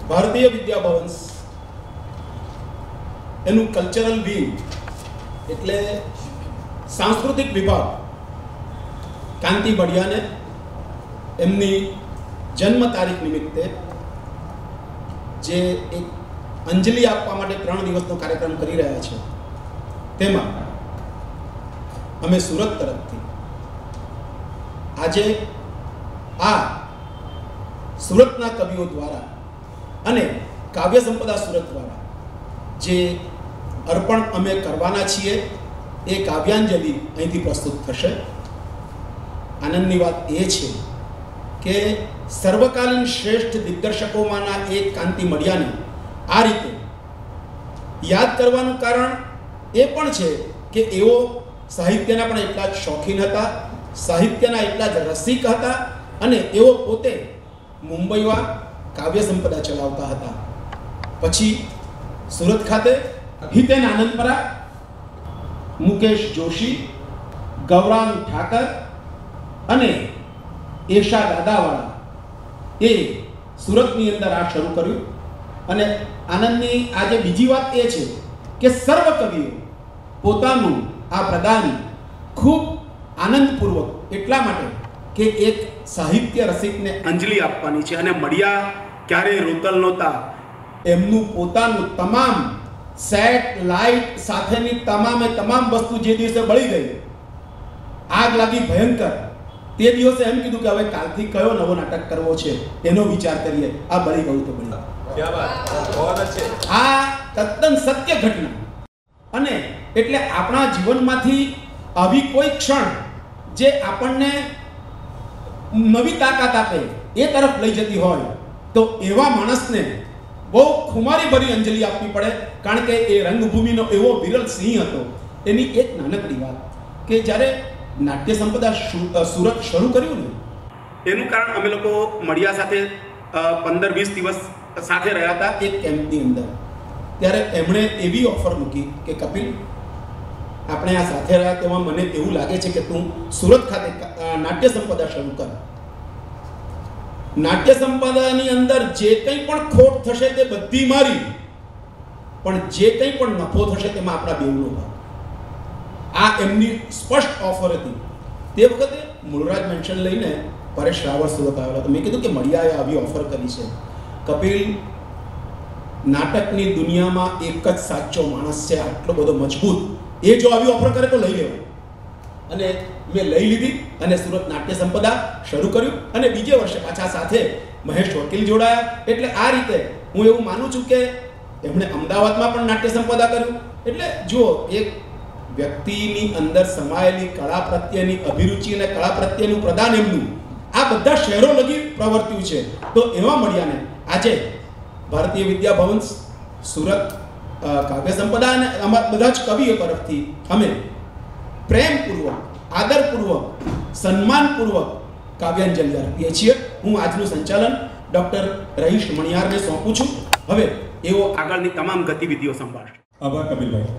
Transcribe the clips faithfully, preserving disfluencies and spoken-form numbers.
ભારતીય વિદ્યાભવન એનું cultural wing એટલે સાંસ્કૃતિક વિભાગ કાંતિ બળિયાને એમની જન્મ તારીખ નિમિત્તે જે એક અંજલિ આપવા માટે ત્રણ દિવસનો કાર્યક્રમ કરી રહ્યા છે, તેમાં અમે સુરત તરફથી આજે આ સુરતના કવિઓ દ્વારા અને કાવ્ય સંપદા સુરત દ્વારા જે અર્પણ અમે કરવાના છીએ એ કાવ્યાંજલિ અહીંથી પ્રસ્તુત થશે. આનંદની વાત એ છે કે સર્વકાલીન શ્રેષ્ઠ દિગ્દર્શકોમાંના એક કાંતિ મડિયાને આ રીતે યાદ કરવાનું કારણ એ પણ છે કે એઓ સાહિત્યના પણ એટલા જ શોખીન હતા, સાહિત્યના એટલા જ રસિક હતા અને એઓ પોતે મુંબઈમાં કાવ્ય સંપદા ચલાવતા હતા. પછી સુરત ખાતે હિતેન આનંદપરા, મુકેશ જોશી, ગૌરાંગ ઠાકર અને એશા દાદાવાળા એ સુરતની અંદર આ શરૂ કર્યું. અને આનંદની આજે બીજી વાત એ છે કે સર્વ કવિઓ પોતાનું આ પ્રદાન ખૂબ આનંદપૂર્વક એટલા માટે કે એક સાહિત્ય રસિકને અંજલિ આપવાની છે. અને મડિયા ક્યારેય રોતલ નહોતા, એમનું પોતાનું તમામ સેટ લાઇટ સાથેની તમામે તમામ વસ્તુ જે દિવસે બળી ગઈ, આગ લાગી ભયંકર, તે દિવસે એમ કીધું કે હવે કાલથી કયો નવો નાટક કરવો છે એનો વિચાર કરીએ. આ બળી ગયું તો બળી. આ તદ્દન સત્ય ઘટના. અને એટલે આપણા જીવનમાંથી આવી કોઈ ક્ષણ જે આપણને નવી તાકાત આપે એ તરફ લઈ જતી હોય તો એવા માણસને બહુ ખુમારી ભરી અંજલિ આપવી પડે. કારણ કે એ રંગભૂમિનો એવો વિરલ સિંહ હતો. એની એક નાનકડી વાત કે જ્યારે નાટ્ય સંપદા સુરત શરૂ કર્યું ને એનું કારણ અમે લોકો મડિયા સાથે પંદર વીસ દિવસ સાથે રહ્યા હતા એક કેમ્પની અંદર. ત્યારે એમણે એવી ઓફર મૂકી કે કપિલ, આપણે આ સાથે રહ્યા તેમાં મને એવું લાગે છે કે તું સુરત ખાતે નાટ્ય સંપદા શરૂ કર. નાટ્ય સંપદાની અંદર જે કંઈ પણ ખોટ થશે તે બધી મારી, પણ જે કંઈ પણ નફો થશે તેમાં આપણા બેવનો ભાગ. આ એમની સ્પષ્ટ ઓફર હતી. તે વખતે મૂળરાજ મેન્શન લઈને પરેશ રાવળ સુરત આવેલો હતો. મેં કીધું કે મડિયાએ આવી ઓફર કરી છે. કપિલ, નાટકની દુનિયામાં એક જ સાચો માણસ છે આટલો બધો મજબૂત, એ જો આવી ઓફર કરે તો લઈ લેવાય. અને મેં લઈ લીધી અને સુરત નાટ્ય સંપદા શરૂ કર્યું. અને બીજે વર્ષે પાછા સાથે મહેશ વકીલ જોડાયા. એટલે આ રીતે હું એવું માનું છું કે એમણે અમદાવાદમાં પણ નાટ્ય સંપદા કર્યું. એટલે જુઓ, એક વ્યક્તિની અંદર સમાયેલી કળા પ્રત્યેની અભિરુચિ અને કળા પ્રત્યેનું પ્રદાન એમનું આ બધા શહેરો લગી પ્રવર્ત્યું છે. તો એવા મળ્યાને આજે ભારતીય વિદ્યાભવન સુરત કાવ્ય સંપદા અને અમારા બધા જ કવિઓ તરફથી અમે પ્રેમપૂર્વક, આદરપૂર્વક, સન્માનપૂર્વક કાવ્યાંજલિ આપીએ છીએ. હું આજનું સંચાલન ડૉક્ટર રહીશ મણિયારને સોંપું છું. હવે એવો આગળની તમામ ગતિવિધિઓ સંભાળશે. આભાર કપિલભાઈ.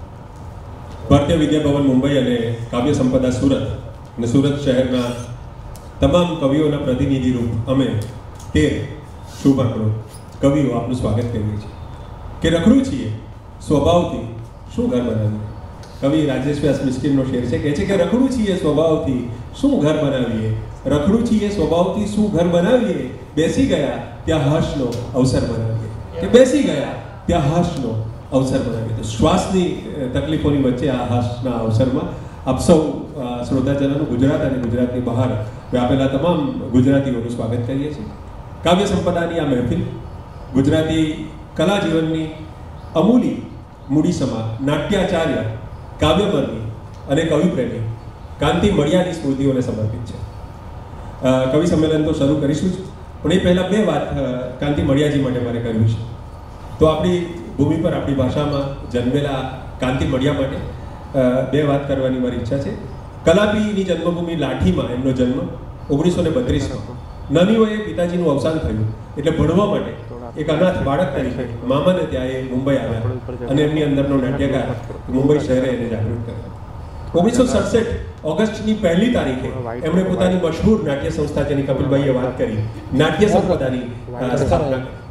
ભારતીય વિદ્યાભવન મુંબઈ અને કાવ્ય સંપદા સુરત અને સુરત શહેરના તમામ કવિઓના પ્રતિનિધિ રૂપ અમે તેર શુભાંકડો કવિઓ આપનું સ્વાગત કરીએ છીએ કે રખડું છીએ સ્વભાવથી શું ઘર બનાવીએ. કવિ રાજેશ વ્યાસ મિસ્કિનનો શેર છે, કહે છે કે રખડું છીએ સ્વભાવથી શું ઘર બનાવીએ, રખડું છીએ સ્વભાવથી શું ઘર બનાવીએ, બેસી ગયા ત્યાં હર્ષનો અવસર બનાવીએ. કે બેસી ગયા ત્યાં હર્ષનો અવસર બનાવીએ. તો શ્વાસની તકલીફોની વચ્ચે આ હર્ષના અવસરમાં આપ સૌ શ્રોતાજનોનું ગુજરાત અને ગુજરાતની બહાર વ્યાપેલા તમામ ગુજરાતીઓનું સ્વાગત કરીએ છીએ. કાવ્ય સંપદાની આ મહેફિલ ગુજરાતી કલા જીવનની અમૂલી મૂડીસમા નાટ્યાચાર્ય, કાવ્યમર્મી અને કવિપ્રેમી કાંતિ મડિયાની સ્મૃતિઓને સમર્પિત છે. કવિ સંમેલન તો શરૂ કરીશું જ, પણ એ પહેલાં બે વાત કાંતિ મડિયાજી માટે મારે કરવી છે. તો આપણી ભૂમિ પર આપણી ભાષામાં જન્મેલા કાંતિ મડિયા માટે બે વાત કરવાની મારી ઈચ્છા છે. કલાપીની જન્મભૂમિ લાઠીમાં એમનો જન્મ ઓગણીસો ને બત્રીસમાં. નાની વયે પિતાજીનું અવસાન થયું એટલે ભણવા માટે એક અનાથ બાળક તરીકે મામાને ત્યાં એ મુંબઈ આવ્યા અને એમની અંદરનો નાટ્યકાર મુંબઈ શહેરે એને જાગૃત કર્યા. ઓગણીસો સડસઠ ઓગસ્ટની પહેલી તારીખે એમણે પોતાની મશહૂર નાટ્ય સંસ્થા જેની કપિલભાઈએ વાત કરી, નાટ્ય સંપદાની સ્થાપના કરી.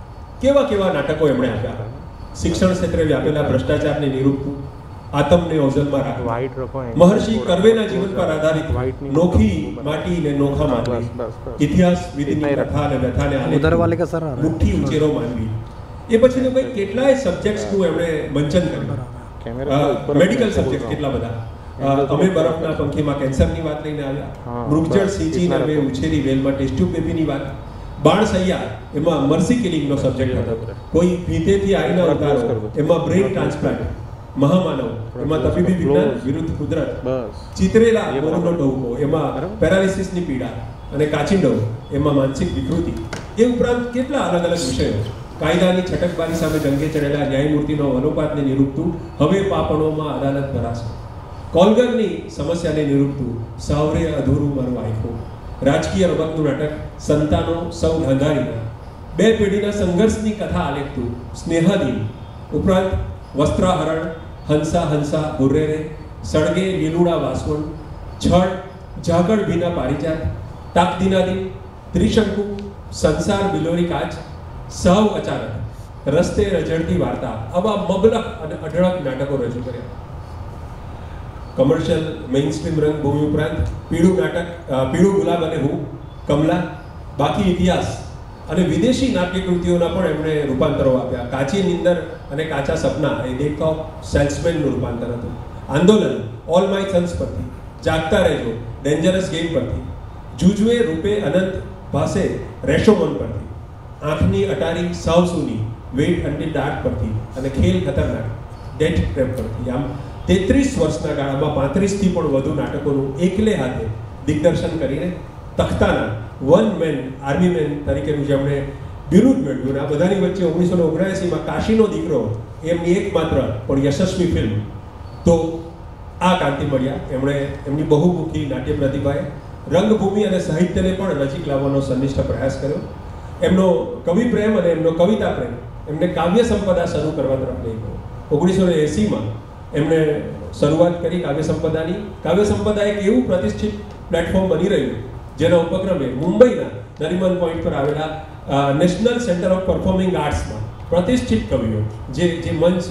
કેવા કેવા નાટકો એમણે આપ્યા. શિક્ષણ ક્ષેત્રે વ્યાપેલા ભ્રષ્ટાચારને નિરૂપતું, આતમને ઓઝલમાં રાખવું, મહર્ષિ કર્વેના જીવન પર આધારિત નોખી માટી ને નોખા માનવી, ઇતિહાસ વિધિની કથા અને વ્યથાને આલેખ, મુઠ્ઠી ઉચેરો માનવી. એ પછીનો કંઈક કેટલાય સબ્જેક્ટ્સનું એમણે મંચન કર્યું. મેડિકલ સબ્જેક્ટ કેટલા બધા. અમે બરફના પંખીમાં કેન્સરની વાત લઈને આવ્યા, મૃગજળ સિંચીને અમે ઉછેરી વેલમાં ટેસ્ટ ટ્યુબ બેબીની વાત, બાણ સૈયા એમાં મર્સી કિલિંગનો સબ્જેક્ટ હતો, કોઈ ભીતેથી આઈના ઉતારો એમાં બ્રેન ટ્રાન્સપ્લાન્ટ, મહામાનવ એમાં તબીબી વિજ્ઞાન વિરુદ્ધ કુદરત, ચિતરેલા મોરનો ટોકો એમાં પેરાલિસિસની પીડા અને કાચિંડો એમાં માનસિક વિકૃતિ. એ ઉપરાંત કેટલા અલગ અલગ વિષયો. કાયદાની છટકબારી સામે જંગે ચડેલા ન્યાયમૂર્તિનો વલોપાતને નિરૂપતું હવે પાપણોમાં અદાલત ભરાશે, કોલગરની સમસ્યાને નિરૂપતું સાવરે અધૂરું મારું આખું, રાજકીય રમતનું નાટક સંતાનો સૌ ધાંધારીના, બે પેઢીના સંઘર્ષની કથા આલેખતું સ્નેહાદીન, ઉપરાંત વસ્ત્રાહરણ, હંસા હંસા ગુર્રેરે, સળગે લીલુડા વાસવણ, છળ જાગડ ભીના પારિજાત, તાકદીનાદીન, ત્રિશંકુ, સંસાર બિલોરી કાચ, સૌ અચાનક, રસ્તે રજડતી વાર્તા, આવા મબલખ અને અઢળક નાટકો રજૂ કર્યા. કમર્શિયલ મેઇનસ્ટ્રીમ રંગભૂમિ ઉપરાંત પીળું નાટક, પીળું ગુલાબ અને હું, કમલા, બાકી ઇતિહાસ અને વિદેશી નાટ્યકૃતિઓના પણ એમણે રૂપાંતરો આપ્યા. કાચી નિંદર અને કાચા સપના એ દેખાવ સેલ્સમેનનું રૂપાંતર હતું. આંદોલન ઓલ માય સન્સ પરથી, જાગતા રહેજો ડેન્જરસ ગેમ પરથી, જુજવે રૂપે અનંત ભાસે રેશોમન પરથી, આંખની અટારી સાવ સુની વેઇટ અંટિલ ડાર્ક પરથી અને ખેલ ખતરનાક ડેથ ટ્રેપ પરથી. આમ તેત્રીસ વર્ષના ગાળામાં પાંત્રીસથી પણ વધુ નાટકોનું એકલે હાથે દિગ્દર્શન કરીને તખ્તાના વન મેન આર્મી મેન તરીકેનું જેમણે બિરુદ મેળવ્યું. આ બધાની વચ્ચે ઓગણીસો ને ઓગણએંસીમાં કાશીનો દીકરો એમની એકમાત્ર પણ યશસ્વી ફિલ્મ તો આ કાંતિ મળ્યા. એમણે એમની બહુમુખી નાટ્ય પ્રતિભાએ રંગભૂમિ અને સાહિત્યને પણ નજીક લાવવાનો સનિષ્ઠ પ્રયાસ કર્યો. એમનો કવિ પ્રેમ અને એમનો કવિતા પ્રેમ એમને કાવ્ય સંપદા શરૂ કરવા તરફ લઈ ગયો. ઓગણીસો ને એંસીમાં એમણે શરૂઆત કરી કાવ્ય સંપદાની. કાવ્ય સંપદા એક એવું પ્રતિષ્ઠિત પ્લેટફોર્મ બની રહ્યું જેના ઉપક્રમે મુંબઈના નરીમન પોઈન્ટ પર આવેલા નેશનલ સેન્ટર ઓફ પરફોર્મિંગ આર્ટ્સમાં પ્રતિષ્ઠિત કવિઓ જે જે મંચ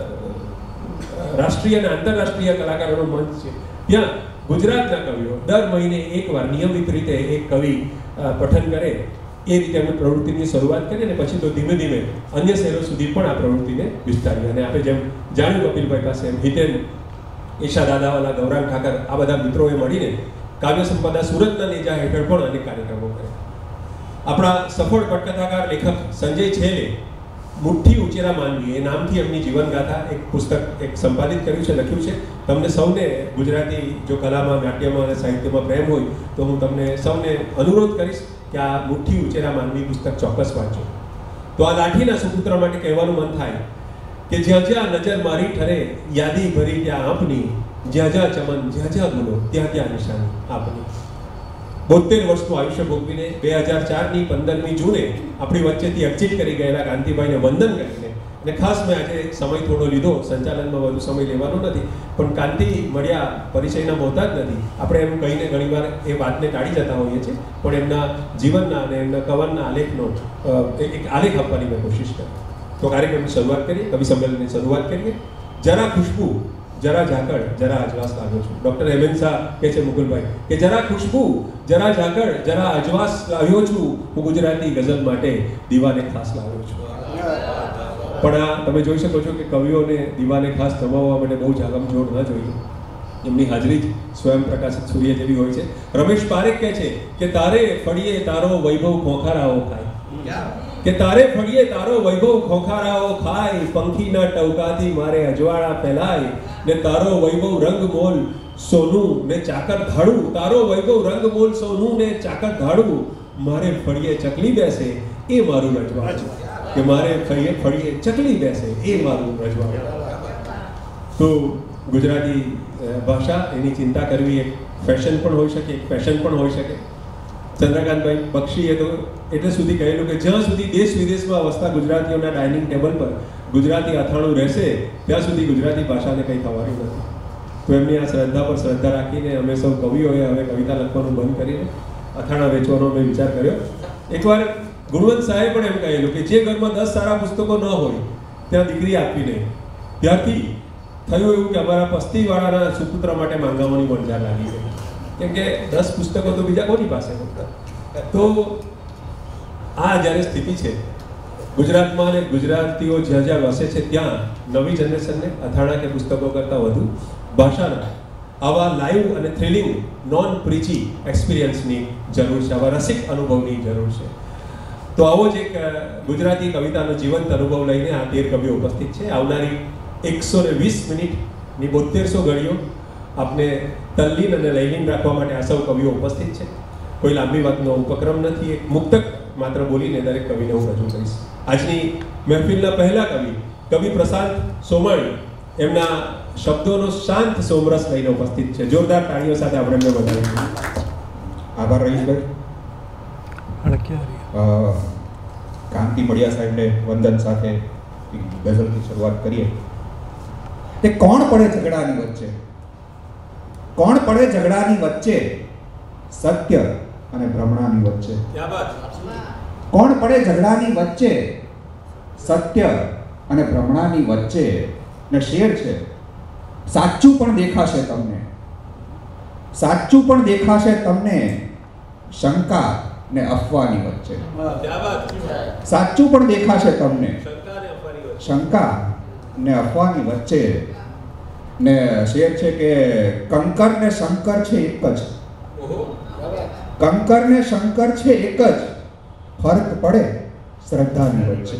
રાષ્ટ્રીય અને આંતરરાષ્ટ્રીય કલાકારોનો મંચ છે, ત્યાં ગુજરાતના કવિઓ દર મહિને એકવાર નિયમિત રીતે એક કવિ પઠન કરે. એ રીતે અમે પ્રવૃત્તિની શરૂઆત કરી અને પછી તો ધીમે ધીમે અન્ય શહેરો સુધી પણ આ પ્રવૃત્તિને વિસ્તારી. અને આપણે જેમ જાણ્યું કપિલભાઈ પાસે એમ હિતેન, ઈશા દાદાવાલા, ગૌરાંગ ઠાકર આ બધા મિત્રોએ મળીને કાવ્ય સંપદા સુરતના નેજા હેઠળ પણ અનેક કાર્યક્રમો કર્યા. આપણા સફળ પટકથાકાર લેખક સંજય છેલે મુઠ્ઠી ઉચેરા માનવી એ નામથી એમની જીવનગાથા એક પુસ્તક એક સંપાદિત કર્યું છે, લખ્યું છે. તમને સૌને ગુજરાતી જો કલામાં, નાટ્યમાં અને સાહિત્યમાં પ્રેમ હોય તો હું તમને સૌને અનુરોધ કરીશ કે આ મુઠ્ઠી ઉચેરા માનવી પુસ્તક ચોક્કસ વાંચો. તો આ લાઠીના સુપુત્ર માટે કહેવાનું મન થાય કે જ્યાં જ્યાં નજર મારી ઠરે યાદી ભરી ત્યાં આપની, જ્યાં જ્યાં ચમન જ્યાં જ્યાં ગુનો ત્યાં ત્યાં નિશાની આપની. બોતેર વર્ષનું આયુષ્ય ભોગવીને બે હજાર ચારની પંદરમી જૂને આપણી વચ્ચેથી એક્ઝિટ કરી ગયેલા કાંતિભાઈને વંદન કરીને, અને ખાસ મેં આજે સમય થોડો લીધો, સંચાલનમાં વધુ સમય લેવાનો નથી, પણ કાંતિ મળ્યા પરિચયના મોહતાજ નથી. આપણે એમ કહીને ઘણીવાર એ વાતને ટાળી જતા હોઈએ છીએ, પણ એમના જીવનના અને એમના કવનના આલેખનો એક આલેખ આપવાની મેં કોશિશ કરી. તો કાર્યક્રમની શરૂઆત કરીએ, કવિ સંમેલનની શરૂઆત કરીએ. જરા ખુશ્બુ જરા ઝાકળ જરા અજવાસ લાવ્યો છું. ડોક્ટર હેમેન શાહ કહે છે મુકુલભાઈ કે જરા ખુશ્બુ જરા ઝાકળ જરા અજવાસ લાવ્યો છું, હું ગુજરાતી ગઝલ માટે દીવાને ખાસ લાવ્યો છું. પણ આ તમે જોઈ શકો છો કે કવિઓને દીવાને ખાસ જમાવવા માટે બહુ જાગમજોડ ન જોઈએ. એમની હાજરી જ સ્વયં પ્રકાશિત સૂર્ય જેવી હોય છે. રમેશ પારેખ કહે છે કે તારે ફળીએ તારો વૈભવ ખોખારાઓ ખાય, કે તારે ફળીએ તારો વૈભવ ખોખારાઓ ખાય, પંખીના ટવકાથી મારે અજવાળા ફેલાય, ને તારો વૈભવ રંગમોલ સોનું ને ચાકર ધાડું, તારો વૈભવ રંગમોલ સોનું ને ચાકર ધાડું, મારે ફળીએ ચકલી બેસે એ મારું રજવાડું, કે મારે ફળીએ ફળીએ ચકલી બેસે એ મારું રજવાડું. તો ગુજરાતી ભાષા એની ચિંતા કરવી એક ફેશન પણ હોઈ શકે, એક ફેશન પણ હોઈ શકે. ચંદ્રકાંતભાઈ બક્ષીએ તો એટલે સુધી કહેલું કે જ્યાં સુધી દેશ વિદેશમાં વસતા ગુજરાતીઓના ડાઇનિંગ ટેબલ પર ગુજરાતી અથાણું રહેશે ત્યાં સુધી ગુજરાતી ભાષાને કંઈ થવાનું નથી. તો એમની આ શ્રદ્ધા પર શ્રદ્ધા રાખીને અમે સૌ કવિઓએ હવે કવિતા લખવાનું બંધ કરીને અથાણા વેચવાનો મેં વિચાર કર્યો. એકવાર ગુણવંત સાહેબ પણ એમ કહેલું કે જે ઘરમાં દસ સારા પુસ્તકો ન હોય ત્યાં દીકરી આપવી નહીં. ત્યારથી થયું એવું કે અમારા પસ્તીવાળાના સુપુત્ર માટે માંગવાની વણઝાર લાગી ગઈ, કેમ કે દસ પુસ્તકો તો બીજા કોની પાસે હતા. તો આ જ્યારે સ્થિતિ છે ગુજરાતમાં અને ગુજરાતીઓ જ્યાં જ્યાં વસે છે ત્યાં નવી જનરેશનને અથાણા કે પુસ્તકો કરતાં વધુ ભાષાના આવા લાઈવ અને થ્રિલિંગ નોન પ્રીચી એક્સપિરિયન્સની જરૂર છે, આવા રસિક અનુભવની જરૂર છે. તો આવો જ એક ગુજરાતી કવિતાનો જીવંત અનુભવ લઈને આ તેર કવિઓ ઉપસ્થિત છે. આવનારી એકસો ને વીસ મિનિટની બોતેરસો ઘડીઓ આપને તલ્લીન અને લયલીન રાખવા માટે આ સૌ કવિઓ ઉપસ્થિત છે. કોઈ લાંબી વાતનો ઉપક્રમ નથી, એક મુક્તક માત્ર બોલીને દરેક કવિને હું રજૂ કરીશ. આજની મહેફિલના પહેલા કવિ કવિ પ્રશાંત સોમાણી એમના શબ્દોનો શાંત સોમરસ લઈને ઉપસ્થિત છે. જોરદાર તાળીઓ સાથે આપણે એમને વધાવીએ. આભાર રહીશભાઈ. કાંતિ બળિયા સાહેબને વંદન સાથે ગઝલથી શરૂઆત કરીએ. તે કોણ પડે ઝઘડાની વચ્ચે, કોણ પડે ઝઘડાની વચ્ચે, સત્ય અને ભ્રમણાની વચ્ચે. કોણ પડે ઝઘડાની વચ્ચે, સત્ય અને ભ્રમણાની વચ્ચે. ને શેર છે, સાચું પણ દેખાશે તમને, સાચું પણ દેખાશે તમને, શંકા ને અફવાની વચ્ચે. સાચું પણ દેખાશે તમને, શંકા ને અફવાની વચ્ચે. ને શેર છે કે કંકર ને શંકર છે એક જ, કંકર ને શંકર છે એક જ, ફરક પડે શ્રદ્ધાની વચ્ચે.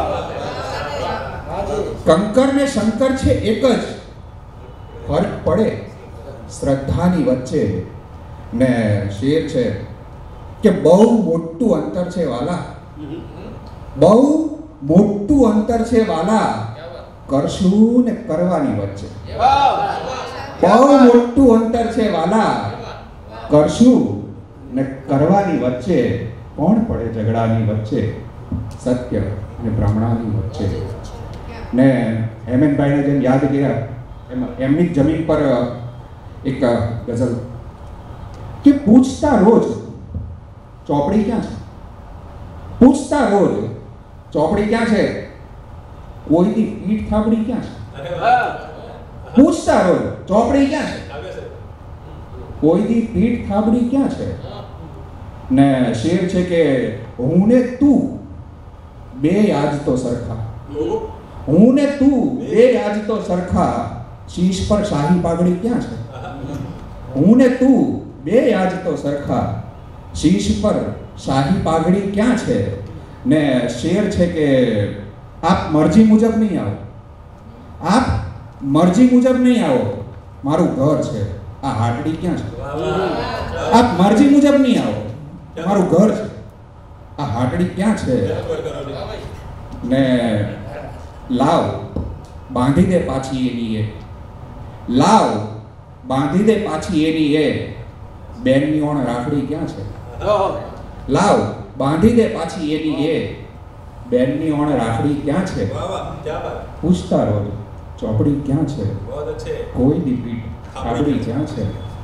કંકર ને શંકર છે એક જ, ફરક પડે શ્રદ્ધાની વચ્ચે. ને શેર છે કે બહુ મોટું અંતર છે વાલા, બહુ મોટું અંતર છે વાલા, કરશું ને કરવાની વચ્ચે. બહુ મોટું અંતર છે વાલા, કરશું ને કરવાની વચ્ચે. કોણ પડે ઝઘડાની વચ્ચે, સત્ય અને ભ્રમણાની વચ્ચે. ને હેમંતભાઈને જેમ યાદ કર્યા એમાં એમની જ જમીન પર એક ગઝલ કે પૂછતા રોજ ચોપડી ક્યાં છે, પૂછતા રોજ ચોપડી ક્યાં છે, કોઈની પીઠ થાબડી ક્યાં છે. પૂછતા રોજ ચોપડી ક્યાં છે, કોઈની પીઠ થાબડી ક્યાં છે. ને શેર છે કે હું ને તું બે આજ તો સરખા, હું ને તું બે આજ તો સરખા, શીશ પર શાહી પાઘડી ક્યાં છે. હું ને તું બે આજ તો સરખા, શીશ પર શાહી પાઘડી ક્યાં છે. ને શેર છે કે આપ મરજી મુજબ નહીં આવો, આપ મરજી મુજબ નહીં આવો, મારું ઘર છે આ હાટડી ક્યાં છે. આપ મરજી મુજબ નહીં આવો, મારું ઘર છે આ હાટડી ક્યાં છે. ને લાવ બાંધી દે પાછી એની એ, લાવ બાંધી દે પાછી એની એ, બેનની ઓણ રાખડી ક્યાં છે. લાવ બાંધી દે પાછી એની એ, બેનની ઓણ રાખડી ક્યાં છે. પૂછતા રોજ ચોપડી ક્યાં છે, કોઈ દી પીઠ થાબડી ક્યાં છે.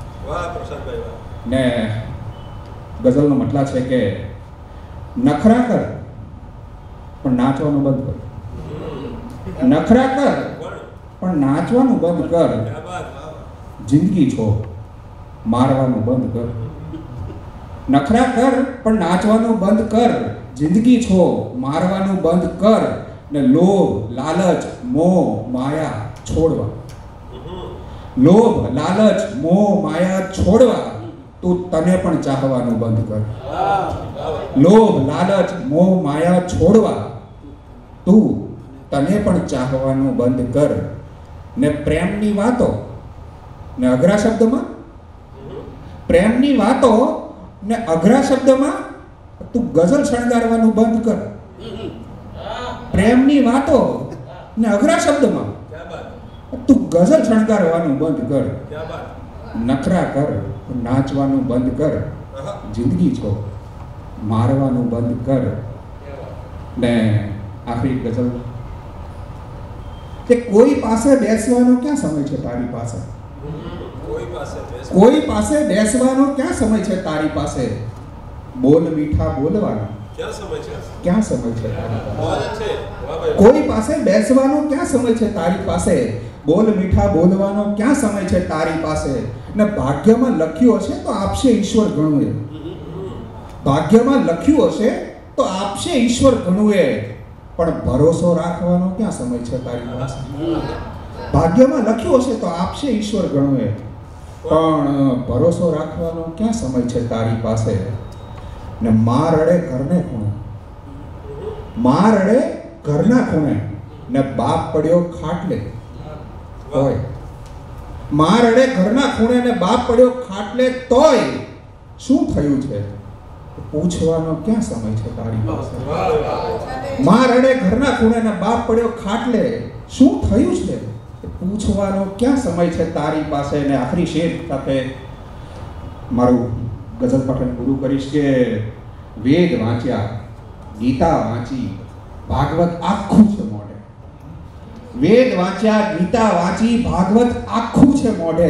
ને ગઝલનો મતલબ છે કે નખરા કર પણ નાચવાનું બંધ કર, નખરા કર પણ નાચવાનું બંધ કર, જિંદગી છો મારવાનું બંધ કર. નખરા કર પણ નાચવાનું બંધ કર, જિંદગી છો મારવાનું બંધ કર. ને લોભ લાલચ મોહ માયા છોડવા, લોભ લાલચ મોહ માયા છોડવા, તું તને પણ ચાહવાનું બંધ કર. લોભ લાલચ મોહ માયા છોડવા, તું તને પણ ચાહવાનું બંધ કર. ને પ્રેમની વાતો ને અઘરા શબ્દમાં, પ્રેમની વાતો ને અઘરા શબ્દમાં તું ગઝલ શણગારવાનું બંધ કર. પ્રેમની વાતો ને અઘરા શબ્દમાં તું ગઝલ શણગારવાનું બંધ કર. નખરા કર નાચવાનું બંધ કર, જિંદગી છો મારવાનું બંધ કર. ને આખરી ગઝલ કે કોઈ પાસે બેસવાનો ક્યાં સમય છે તારી પાસે, કોઈ પાસે બેસવાનો ક્યાં સમય છે તારી પાસે. બોલ મીઠા બોલવાના ક્યાં સમય છે? ક્યાં સમય છે તારી પાસે? બહુ જ છે. વાહ ભાઈ. કોઈ પાસે બેસવાનો ક્યાં સમય છે તારી પાસે? બોલ મીઠા બોલવાનો ક્યાં સમય છે તારી પાસે? ને ભાગ્યમાં લખ્યું હશે તો આપશે ઈશ્વર ઘણું એ. ભાગ્યમાં લખ્યું હશે તો આપશે ઈશ્વર ઘણું એ. પણ ભરોસો રાખવાનો ક્યાં સમય છે તારી પાસે? ભાગ્યમાં લખ્યું હશે તો આપશે ઈશ્વર ઘણું એ. પણ ભરોસો રાખવાનો ક્યાં સમય છે તારી પાસે? ને માં રડે ઘરને ખૂણે, માં રડે ઘરના ખૂણે, ને બાપ પડ્યો ખાટલે તોય. માં રડે ઘરના ખૂણે ને બાપ પડ્યો ખાટલે તોય શું થયું છે પૂછવાનો ક્યાં સમય છે તારી પાસે? માં રડે ઘરના ખૂણે ને બાપ પડ્યો ખાટલે શું થયું છે પૂછવાનો ક્યાં સમય છે તારી પાસે? ને આખરી શેર સાથે મારું ગઝલ પઠન પૂરું કરીશ કે વેદ વાંચ્યા, ગીતા વાંચી, ભાગવત આખું છે મોઢે. વેદ વાંચ્યા, ગીતા વાંચી, ભાગવત આખું છે મોઢે.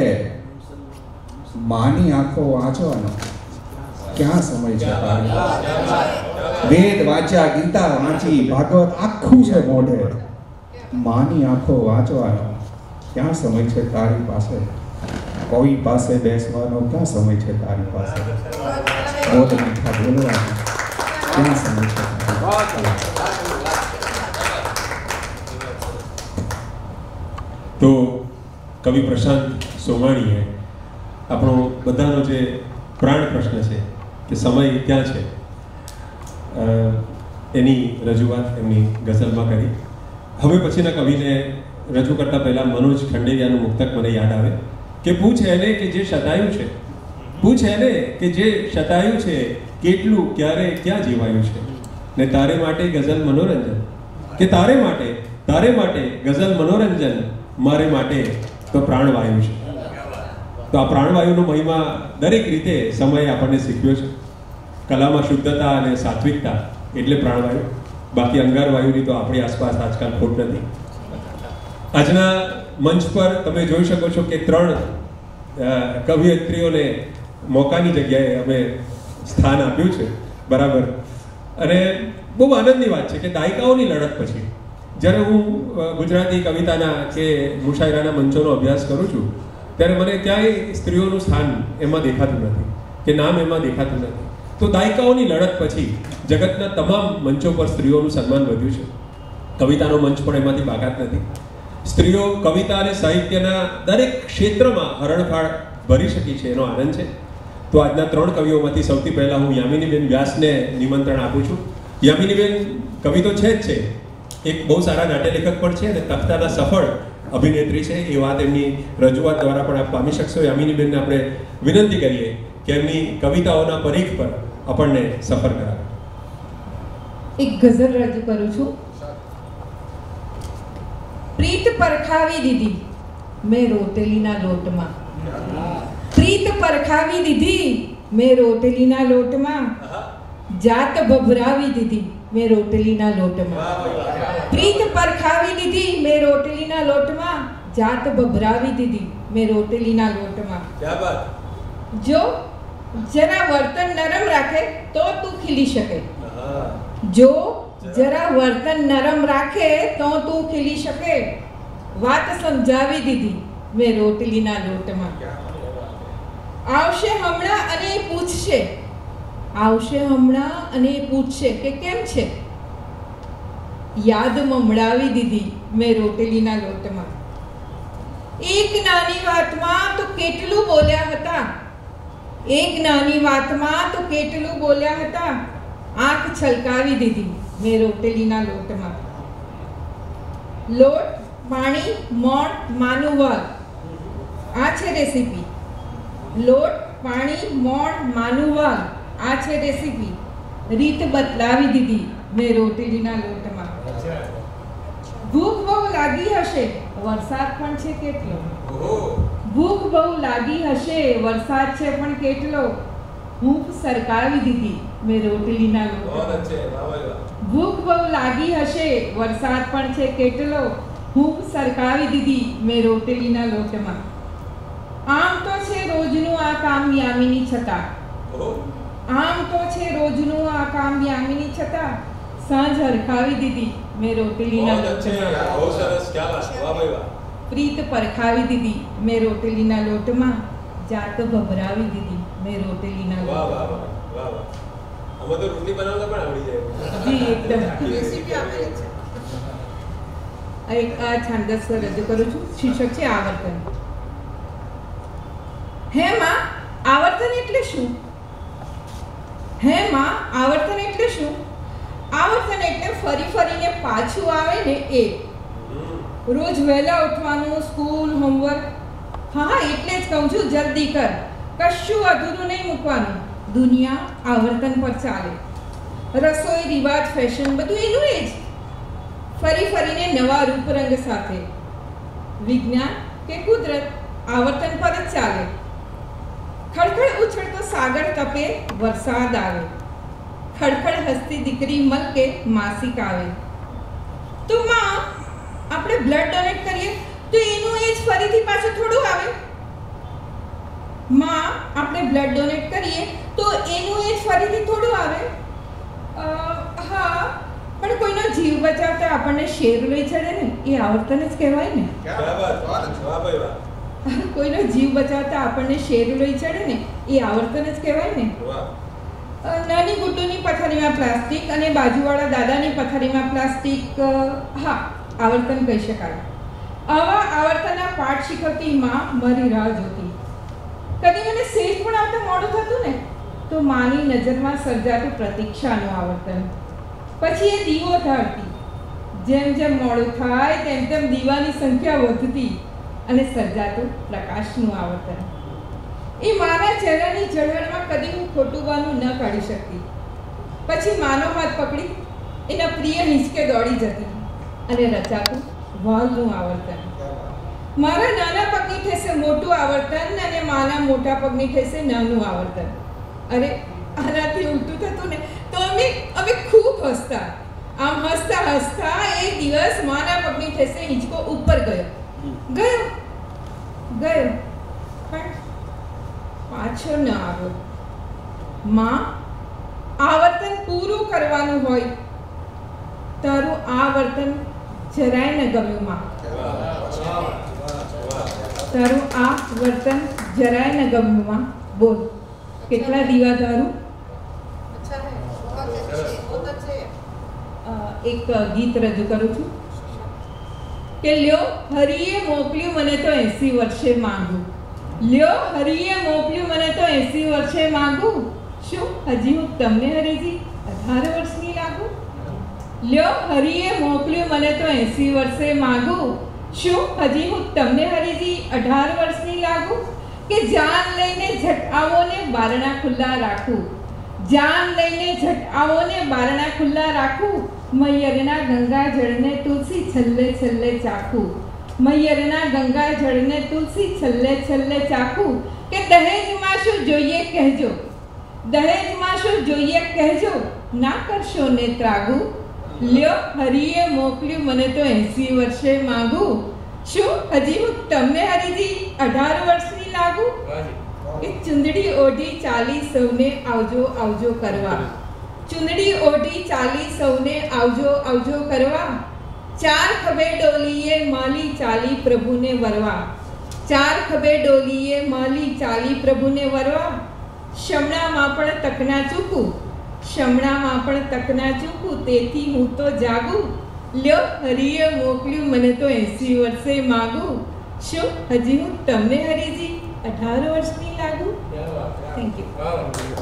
માની આંખો વાંચવાનો ક્યાં સમય છે તારી પાસે? વેદ વાંચ્યા, ગીતા વાંચી, ભાગવત આખું છે મોઢે. માની આંખો વાંચવાનો ક્યાં સમય છે તારી પાસે? કોઈ પાસે બેસવાનો ક્યાં સમય છે તારી પાસે? બોલ મીઠા બોલવાનો ક્યાં સમય છે તારી પાસે? તો કવિ પ્રશાંત સોમાણીએ આપણો બધાનો જે પ્રાણ પ્રશ્ન છે કે સમય ક્યાં છે એની રજૂઆત એમની ગઝલમાં કરી. હવે પછીના કવિને રજૂ કરતા પહેલા મનોજ ખંડેરિયાનું મુક્તક મને યાદ આવે કે પૂછ એને કે જે શતાયું છે, પૂછ એને કે જે શતાયું છે કેટલું ક્યારે ક્યાં જીવાયું છે. ને તારે માટે ગઝલ મનોરંજન, કે તારે માટે તારે માટે ગઝલ મનોરંજન, મારે માટે તો પ્રાણવાયુ છે. તો આ પ્રાણવાયુનો મહિમા દરેક રીતે સમય આપણને શીખ્યો છે. કલામાં શુદ્ધતા અને સાત્વિકતા એટલે પ્રાણવાયુ. બાકી અંગાર વાયુની તો આપણી આસપાસ આજકાલ ખોટ નથી. આજના મંચ પર તમે જોઈ શકો છો કે ત્રણ કવિયત્રીઓને મોકાની જગ્યાએ અમે સ્થાન આપ્યું છે, બરાબર. અને બહુ આનંદની વાત છે કે દાયકાઓની લડત પછી જ્યારે હું ગુજરાતી કવિતાના કે મુશાયરાના મંચોનો અભ્યાસ કરું છું ત્યારે મને ક્યાંય સ્ત્રીઓનું સ્થાન એમાં દેખાતું નથી કે નામ એમાં દેખાતું નથી. તો દાયકાઓની લડત પછી જગતના તમામ મંચો પર સ્ત્રીઓનું સન્માન વધ્યું છે. કવિતાનો મંચ પણ એમાંથી બાકાત નથી. સ્ત્રીઓ કવિતા અને સાહિત્યના દરેક ક્ષેત્રમાં હરણફાળ ભરી શકી છે, એનો આનંદ છે. તો આજના ત્રણ કવિઓમાંથી સૌથી પહેલા હું યામિનીબેન વ્યાસને નિમંત્રણ આપું છું. યામિનીબેન કવિ તો છે જ છે, એક બહુ સારા નાટ્યલેખક પણ છે અને તખ્તાના સફળ અભિનેત્રી છે. એ વાત એમની રજૂઆત દ્વારા પણ આપ પામી શકશો. યામિનીબેનને આપણે વિનંતી કરીએ કે એમની કવિતાઓના પરીખ પર આપણને સફર કરાવે. એક ગઝલ રજૂ કરું છું. પ્રીત પરખાવી દીધી મેં રોટેલીના લોટમાં, પ્રીત પરખાવી દીધી મેં રોટેલીના લોટમાં, જાત ભભરાવી દીધી મેં રોટેલીના લોટમાં. પ્રીત પરખાવી દીધી મેં રોટેલીના લોટમાં, જાત ભભરાવી દીધી મેં રોટેલીના લોટમાં. જો જરા વર્તન નરમ રાખે તો તું ખીલી શકે, જો જરા વર્તન નરમ રાખે તો તું ખીલી શકે, વાત સમજાવી દીધી મેં રોટલીના લોટમાં. આવશે હમણાં અને પૂછશે, આવશે હમણાં અને પૂછશે કે કેમ છે, યાદ મમડાવી દીધી મેં રોટલીના લોટમાં. એક નાની વાતમાં તો કેટલું બોલ્યા હતા, એક નાની વાતમાં તો કેટલું બોલ્યા હતા, આંખ છલકાવી દીધી મેં રોટેલીના લોટમાં. લોટ પાણી મોણ માનું વાલ, આ છે રેસીપી. લોટ પાણી મોણ માનું વાલ, આ છે રેસીપી. રીત બદલાવી દીધી મેં રોટેલીના લોટમાં. ભૂખ બહુ લાગી હશે વરસાદ પણ છે કેટલો, ભૂખ બહુ લાગી હશે વરસાદ છે પણ કેટલો, હૂંફ સરકાવી દીધી મેં રોટલીના લોટમાં. ભૂખ બહુ લાગી હશે વરસાદ પણ છે કેટલો, હૂંફ સરકાવી દીધી મેં રોટલીના લોટમાં. આમ તો છે રોજનું આ કામ યામિની છતાં, આમ તો છે રોજનું આ કામ યામિની છતાં સાંજ હરખાવી દીધી મેં રોટલીના લોટમાં. બહુ સરસ, ક્યા વાત, વાહ ભાઈ વાહ. પ્રીત પરખાવી દીધી મેં રોટલીના લોટમાં, જાત ભભરાવી દીધી મેં રોટલીના વાહ વાહ લોટમાં. વાહ વાહ. અમે તો રોટલી બનાવતા પણ આવડી જાય. જી એકદમ. રેસીપી આપેલી છે. આ એક આ છાંદસ રજૂ કરું છું. શીર્ષક છે આવર્તન. હે માં, આવર્તન એટલે શું? હે માં, આવર્તન એટલે શું? આવર્તન એટલે ફરી ફરીને પાછું આવે ને એ. રોજ વહેલા ઉઠવાનું, સ્કૂલ, હોમવર્ક. હા હા એટલે જ કહું છું, જલ્દી કર, કશું અધૂરું નહીં મૂકવાનું. દુનિયા આવર્તન પર ચાલે. રસોઈ, રિવાજ, ફેશન બધું એનું એ જ. ફરી ફરીને નવા રૂપરંગ સાથે. વિજ્ઞાન કે કુદરત આવર્તન પર જ ચાલે. ખડખડ ઉછળતો સાગર તપે, વરસાદ આવે. ખડખડ હસતી દીકરી મલકે, માસિક આવે. તો માં, આપણે બ્લડ ડોનેટ કરીએ તો એનું એ જ ફરીથી પાછું થોડું આવે. માં, આપણે બ્લડ ડોનેટ કરીએ તો એનું એ જ ફરીથી થોડું આવે. અ, હા, પણ કોઈનો જીવ બચાવતા આપણને શેર લઈ ચડે ને, એ આવર્તન જ કહેવાય ને. ક્યા વાત, વાહ ભાઈ વાહ. કોઈનો જીવ બચાવતા આપણને શેર લઈ ચડે ને, એ આવર્તન જ કહેવાય ને. વાહ. અ, નાની ગુડ્ડુની પથારીમાં પ્લાસ્ટિક અને બાજુવાળા દાદાની પથારીમાં પ્લાસ્ટિક, અ, હા, આવર્તન કહી શકાય. આવા આવર્તનના પાઠ શીખવતી માં મારી રાહ જોતી. કદી મને સેજ પણ આવતા મોડું થતું ને, તો માની નજરમાં સર્જાતું પ્રતીક્ષાનું આવર્તન. પછી એ દીવો ઢાળતી. જેમ જેમ મોડું થાય તેમ તેમ દીવાની સંખ્યા વધતી અને સર્જાતું પ્રકાશનું આવર્તન. એ મારા ચહેરાની ઝળહળમાં કદી હું ખોટુંવાનું ન કાઢી શકતી. પછી માનો હાથ પકડી એના પ્રિય હિંચકે દોડી જતી અને રચાતું વાલનું આવર્તન. મારા નાના પગની ઠેસે મોટું આવર્તન અને માના મોટા પગની ઠેસે નાનું આવર્તન. અરે આનાથી ઉલટું થતું ને તો અમે અમે ખૂબ હસતા. આમ હસતા હસતા એક દિવસ માના પગની ઠેસે હિંચકો ઉપર ગયો ગયો ગયો પણ પાછો ન આવ્યો. માં, આવર્તન પૂરું કરવાનું હોય, તારું આ વર્તન જરાય ન ગમ્યું માં. તારું આ વર્તન જરાય ન ગમ્યું માં. બોલ, કેટલા દીવા ધારું? અચ્છા હે, બહુત अच्छे, બહુત अच्छे. અ, એક ગીત રજૂ કરું છું કે લ્યો હરિએ મોકલ્યું મને તો એસી વર્ષે માંગુ. લ્યો હરિએ મોકલ્યું મને તો એસી વર્ષે માંગુ. શું હજી હું તમને હરીજી અઢાર વર્ષની લાગુ? લ્યો હરિએ મોકલ્યું મને તો એસી વર્ષે માંગુ. શું હજી હું તમને હરીજી અઢાર વર્ષની લાગુ? કે જાન લઈને ઝટ આવો ને બારણા ખુલ્લા રાખું. જાન લઈને ઝટ આવો ને બારણા ખુલ્લા રાખું. મૈયરના ગંગા જળને તુલસી છલ્લે છલ્લે ચાખું. મૈયરના ગંગા જળને તુલસી છલ્લે છલ્લે ચાખું. કે દહેજમાં શું જોઈએ કહેજો, દહેજમાં શું જોઈએ કહેજો, ના કરશો ને ત્રાગુ. લ્યો હરિએ મોકલ્યું મને તો એસી વર્ષે માંગુ. શું હજી હું તમને હરીજી અઢાર વર્ષની લાગુ? કે ચુંદડી ઓઢી ચાલી સૌને આવજો આવજો કરવા. ચુંદડી ઓઢી ચાલી સૌને આવજો આવજો કરવા. ચાર ખભે ડોલીએ માલી ચાલી પ્રભુને વરવા. ચાર ખભે ડોલીએ માલી ચાલી પ્રભુને વરવા. શમણામાં પણ તકના ચૂકું, શમણામાં પણ તકના ચૂકું, તેથી હું તો જાગું. લ્યો હરિએ મોકલ્યું મને તો એસી વર્ષે માંગુ. શું હજી હું તમને હરીજી અઢાર વર્ષની લાગુ? Thank you.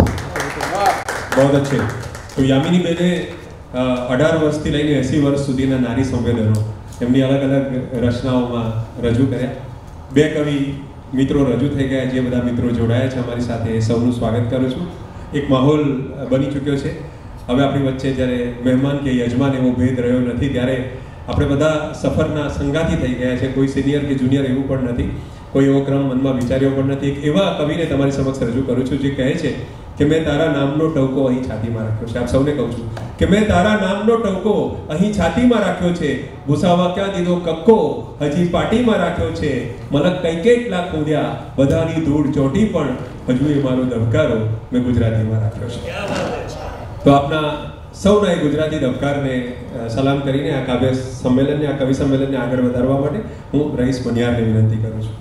बहुत अच्छे. તો યામિની બેને અઢાર વર્ષથી લઈને એસી વર્ષ સુધીના નારી સંવેદનો એમની અલગ અલગ રચનાઓમાં રજૂ કર્યા. બે કવિ મિત્રો રજૂ થઈ ગયા. જે બધા મિત્રો જોડાયા છે અમારી સાથે એ સૌનું સ્વાગત કરું છું. એક માહોલ બની ચૂક્યો છે. હવે આપણી વચ્ચે જ્યારે મહેમાન કે યજમાન એવો ભેદ રહ્યો નથી, ત્યારે આપણે બધા સફરના સંગાથી થઈ ગયા છે. કોઈ સિનિયર કે જુનિયર એવું પણ નથી. કોઈ એવો ક્રમ મનમાં વિચાર્યો પણ નથી. એક એવા કવિને તમારી સમક્ષ રજૂ કરું છું જે કહે છે કે મેં તારા નામનો ટવકો અહીં છાતીમાં રાખ્યો છે. આપ સૌને કહું છું કે મેં તારા નામનો ટવકો અહીં છાતીમાં રાખ્યો છે. ભૂસાવા ક્યાં દીધો કક્કો હજી પાટીમાં રાખ્યો છે. મલક કઈ કેટલા ખોદ્યા બધાની ધૂળ ચોટી પણ હજુ એ મારો ધબકારો મેં ગુજરાતીમાં રાખ્યો છે. તો આપના સૌના એ ગુજરાતી ધબકારને સલામ કરીને આ કાવ્ય સંમેલનને આ કવિ સંમેલનને આગળ વધારવા માટે હું રઈસ મનિયારને વિનંતી કરું છું.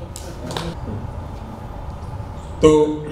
તો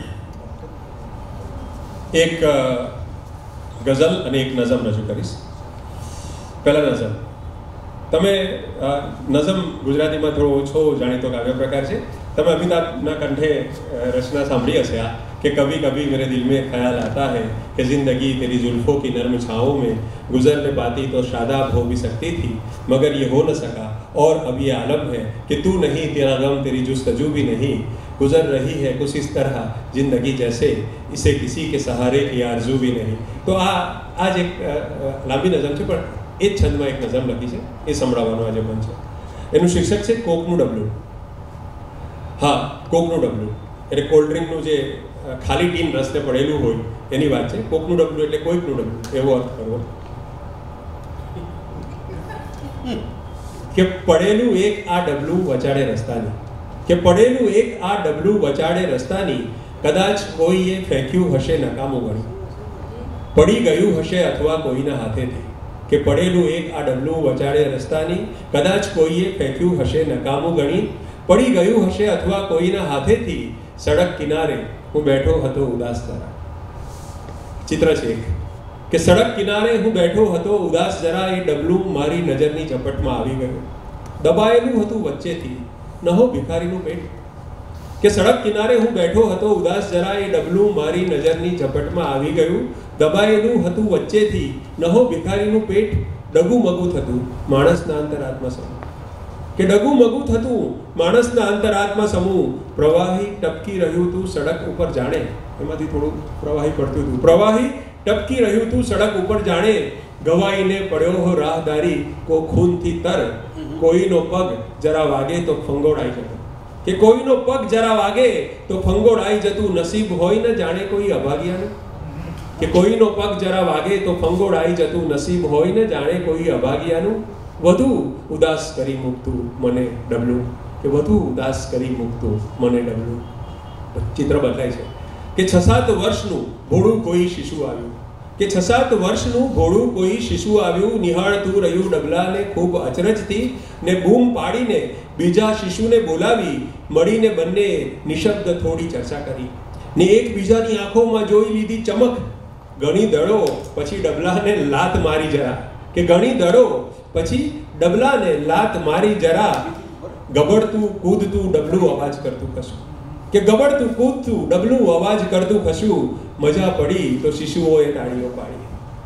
એક ગઝલ અને એક નઝમ રજૂ કરીશ. પહેલા નઝમ. તમે નઝમ ગુજરાતીમાં થોડો ઓછો જાણીતો કાવ્ય પ્રકાર છે. તમે અમિતાભના કંઠે રચના સાંભળી હશે આ कि कभी कभी मेरे दिल में ख्याल आता है कि ज़िंदगी तेरी जुल्फ़ों की नर्म छाँवों में गुजर न पाती तो शादाब हो भी सकती थी मगर ये हो न सका और अब ये आलम है कि तू नहीं तेरा गम तेरी जुस्तजू भी नहीं गुजर रही है कुछ इस तरह ज़िंदगी जैसे इसे किसी के सहारे की आरजू भी नहीं. तो आ आज एक લાંબી નઝમ છે પણ એ જ છંદમાં એક નઝમ લખી છે એ સંભળાવવાનું આજે મન છે. એનું શીર્ષક છે કોકનું ડબલું. હા, કોકનું ડબલું એટલે કોલ્ડ ડ્રિંકનું જે ખાલી ટીન રસ્તે પડેલું હોય એની વાત છે. કોકનું ડબલું એટલે કોઈકનું ડબલું એવો અર્થ કરવો કે પડેલું એક આ ડબલું વચાડે રસ્તાની કે પડેલું એક આ ડબલું વચાડે રસ્તાની કદાચ કોઈએ ફેંક્યું હશે નકામું ગણી પડી ગયું હશે અથવા કોઈના હાથેથી કે પડેલું એક આ ડબલું વચાડે રસ્તાની કદાચ કોઈએ ફેંક્યું હશે નકામું ગણી પડી ગયું હશે અથવા કોઈના હાથેથી સડક કિનારે હું બેઠો હતો ઉદાસ જરા. ચિત્ર છે એક કે સડક કિનારે હું બેઠો હતો ઉદાસ જરા એ ડબલું મારી નજરની ઝપટમાં આવી ગયું દબાયેલું હતું વચ્ચેથી નહો ભિખારીનું પેટ કે સડક કિનારે હું બેઠો હતો ઉદાસ જરા એ ડબલું મારી નજરની ઝપટમાં આવી ગયું દબાયેલું હતું વચ્ચેથી નહો ભિખારીનું પેટ ડગુમગુ થતું માણસના અંતરાત્મા સમૂહ કે ડગુમગુ થતું માણસના અંતરાત્મા સમૂહ પ્રવાહી ટપકી રહ્યું તું સડક ઉપર જાણે એમાંથી થોડું પ્રવાહી પડતું હતું પ્રવાહી ટપકી રહ્યું તું સડક ઉપર જાણે ગવાઈને પડ્યો હો રાહદારી કો ખૂનથી તર કોઈનો પગ જરા વાગે તો ફંગોળાઈ જતો કે કોઈનો પગ જરા વાગે તો ફંગોળાઈ જતું નસીબ હોય ને જાણે કોઈ અભાગિયાનું કે કોઈનો પગ જરા વાગે તો ફંગોળાઈ જતું નસીબ હોય ને જાણે કોઈ અભાગિયાનું વધુ ઉદાસ કરી મૂકતું મને ડબલું કે વધુ ઉદાસ કરી મૂકતું મને ડબલું. ચિત્ર બદલાય છે કે છ સાત વર્ષનું ભોળું કોઈ શિશુ આવ્યું કે છ સાત વર્ષનું ભોળું કોઈ શિશુ આવ્યું નિહાળતું રહ્યું ડબલાને ખૂબ અચરજથી ને બૂમ પાડીને બીજા શિશુને બોલાવી મળીને બંને નિશબ્દ થોડી ચર્ચા કરી ને એકબીજાની આંખોમાં જોઈ લીધી ચમક ઘણી દડો પછી ડબલાને લાત મારી જરા કે ઘણી દડો પછી ડબલાને લાત મારી જરા ગબડતું કૂદતું ડબલું અવાજ કરતું કશું કે ગબડતું કૂદતું ડબલું અવાજ કરતું કશું મજા પડી તો શિશુઓએ તાળીઓ પાડી.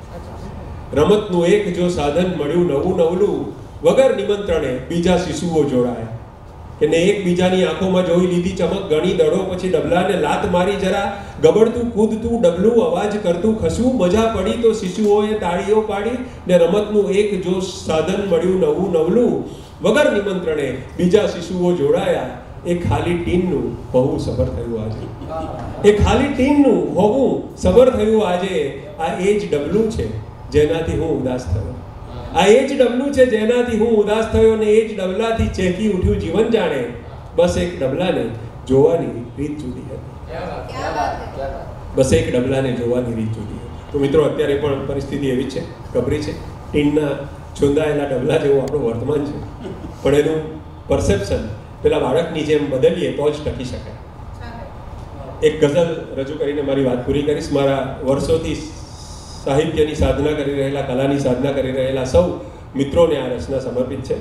રમતનું એક જો સાધન મળ્યું નવું નવલું વગર નિમંત્રણે બીજા શિશુઓ જોડાયા કે ને એકબીજાની આંખોમાં જોઈ લીધી ચમક ઘણી દડો પછી ડબલાને લાત મારી જરા ગબડતું કૂદતું ડબલું અવાજ કરતું ખસું મજા પડી તો શિશુઓએ તાળીઓ પાડી ને રમતનું એક જો સાધન મળ્યું નવું નવલું વગર નિમંત્રણે બીજા શિશુઓ જોડાયા એ ખાલી ટીનનું હોવું સબર થયું આજે એ ખાલી ટીનનું હોવું સબર થયું આજે આ એ જ ડબલું છે જેનાથી હું ઉદાસ થયો આ એ જ ડબલું છે જેનાથી હું ઉદાસ થયો ને એ જ ડબલાથી ચેકી ઉઠ્યું જીવન જાણે બસ એક ડબલાને જોવાની રીત જુદી હતી બસ એક ડબલાને જોવાની રીત જુદી હતી. તો મિત્રો અત્યારે પણ પરિસ્થિતિ એવી છે ગભરી છે ટીનના છૂંદાયેલા ડબલા જેવું આપણું વર્તમાન છે પણ એનું પરસેપ્શન પેલા બાળકની જેમ બદલીએ તો જ ટકી શકાય. એક ગઝલ રજૂ કરીને મારી વાત પૂરી કરીશ. મારા વર્ષોથી સાહિત્યની સાધના કરી રહેલા કલાની સાધના કરી રહેલા સૌ મિત્રોને આ રચના સમર્પિત છે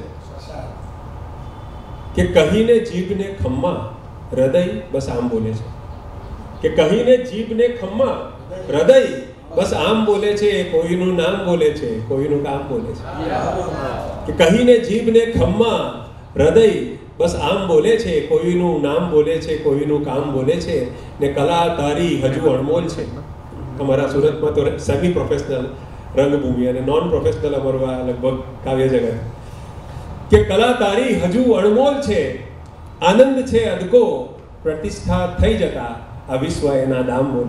કે કહીને જીભને ખમ્મા હૃદય બસ આમ બોલે છે કે કહીને જીભને ખમ્મા હૃદય બસ આમ બોલે છે કોઈનું નામ બોલે છે કોઈનું કામ બોલે છે કે કહીને જીભને ખમ્મા હૃદય બસ આમ બોલે છે કોઈનું નામ બોલે છે કોઈનું કામ બોલે છે ને કલા તારી હજુ અણમોલ છે. અમારા સુરતમાં તો સેમી પ્રોફેશનલ રંગભૂમિ અને નોન પ્રોફેશનલ અમારું આ લગભગ કાવ્ય જગત કે કલા તારી હજુ અણમોલ છે આનંદ છે અદકો પ્રતિષ્ઠા થઈ જતા આ વિશ્વ એના દામ બોલે છે.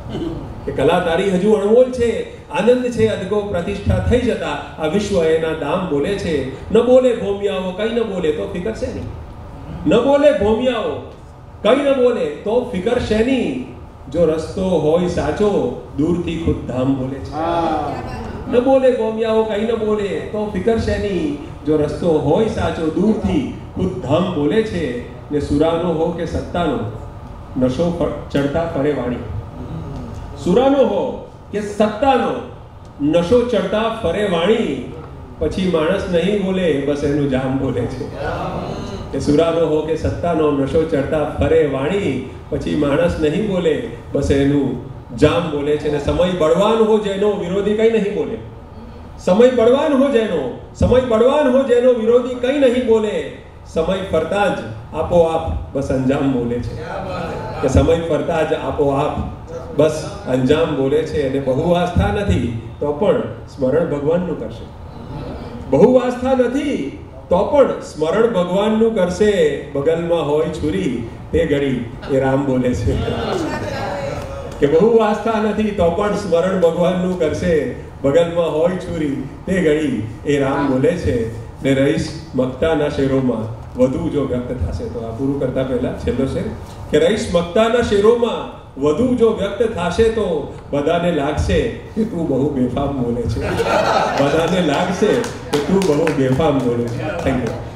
કે કલા તારી હજુ અણમોલ છે, આનંદ છે અદગો પ્રતિષ્ઠા થઈ જતા આ વિશ્વ એના દામ બોલે છે. ન બોલે ભોમિયાઓ કઈ ન બોલે તો ફિકર શેની, ન બોલે ભોમિયાઓ કઈ ન બોલે તો ફિકર શેની, જો રસ્તો હોય સાચો દૂરથી ખુદ ધામ બોલે છે. ન બોલે ભોમિયાઓ કઈ ન બોલે તો ફિકર શેની, જો રસ્તો હોય સાચો દૂરથી ખુદ ધામ બોલે છે. ને સુરાનો હો કે સત્તાનો નશો ચડતા ફરે વાણી, સુરાનો હો કે સત્તાનો નશો ચડતા ફરે વાણી, પછી માણસ નહીં બોલે બસ એનું જામ બોલે છે. કે સુરાનો હો કે સત્તાનો નશો ચડતા ફરે વાણી, પછી માણસ નહીં બોલે બસ એનું જામ બોલે છે. ને સમય બળવાન હો જેનો વિરોધી કઈ નહીં બોલે, સમય બળવાન હો જેનો સમય બળવાન હો જેનો વિરોધી કઈ નહીં બોલે, સમય ફરતા જ આપોઆપ બસ અંજામ બોલે છે. કે સમય ફરતા જ આપોઆપ બસ અંજામ બોલે છે. અને બહુ આસ્થા નથી તો પણ સ્મરણ ભગવાનનું કરશે, બહુ આસ્થા નથી તો પણ સ્મરણ ભગવાનનું કરશે. બગલમાં હોય છુરી તે ઘડી એ રામ બોલે છે. કે બહુ આસ્થા નથી તો પણ સ્મરણ ભગવાનનું કરશે, બગલમાં હોય છુરી તે ઘડી એ રામ બોલે છે. ને રહીશ મક્તાના શેરોમાં વધુ જો વ્યક્ત થશે તો, આ પૂરું કરતા પહેલા છેલ્લો શેર કે રહીશ મક્તાના શેરોમાં વધુ જો વ્યક્ત થશે તો બધાને લાગશે કે તું બહુ બેફામ બોલે છે, બધાને લાગશે કે તું બહુ બેફામ બોલે છે. Thank you.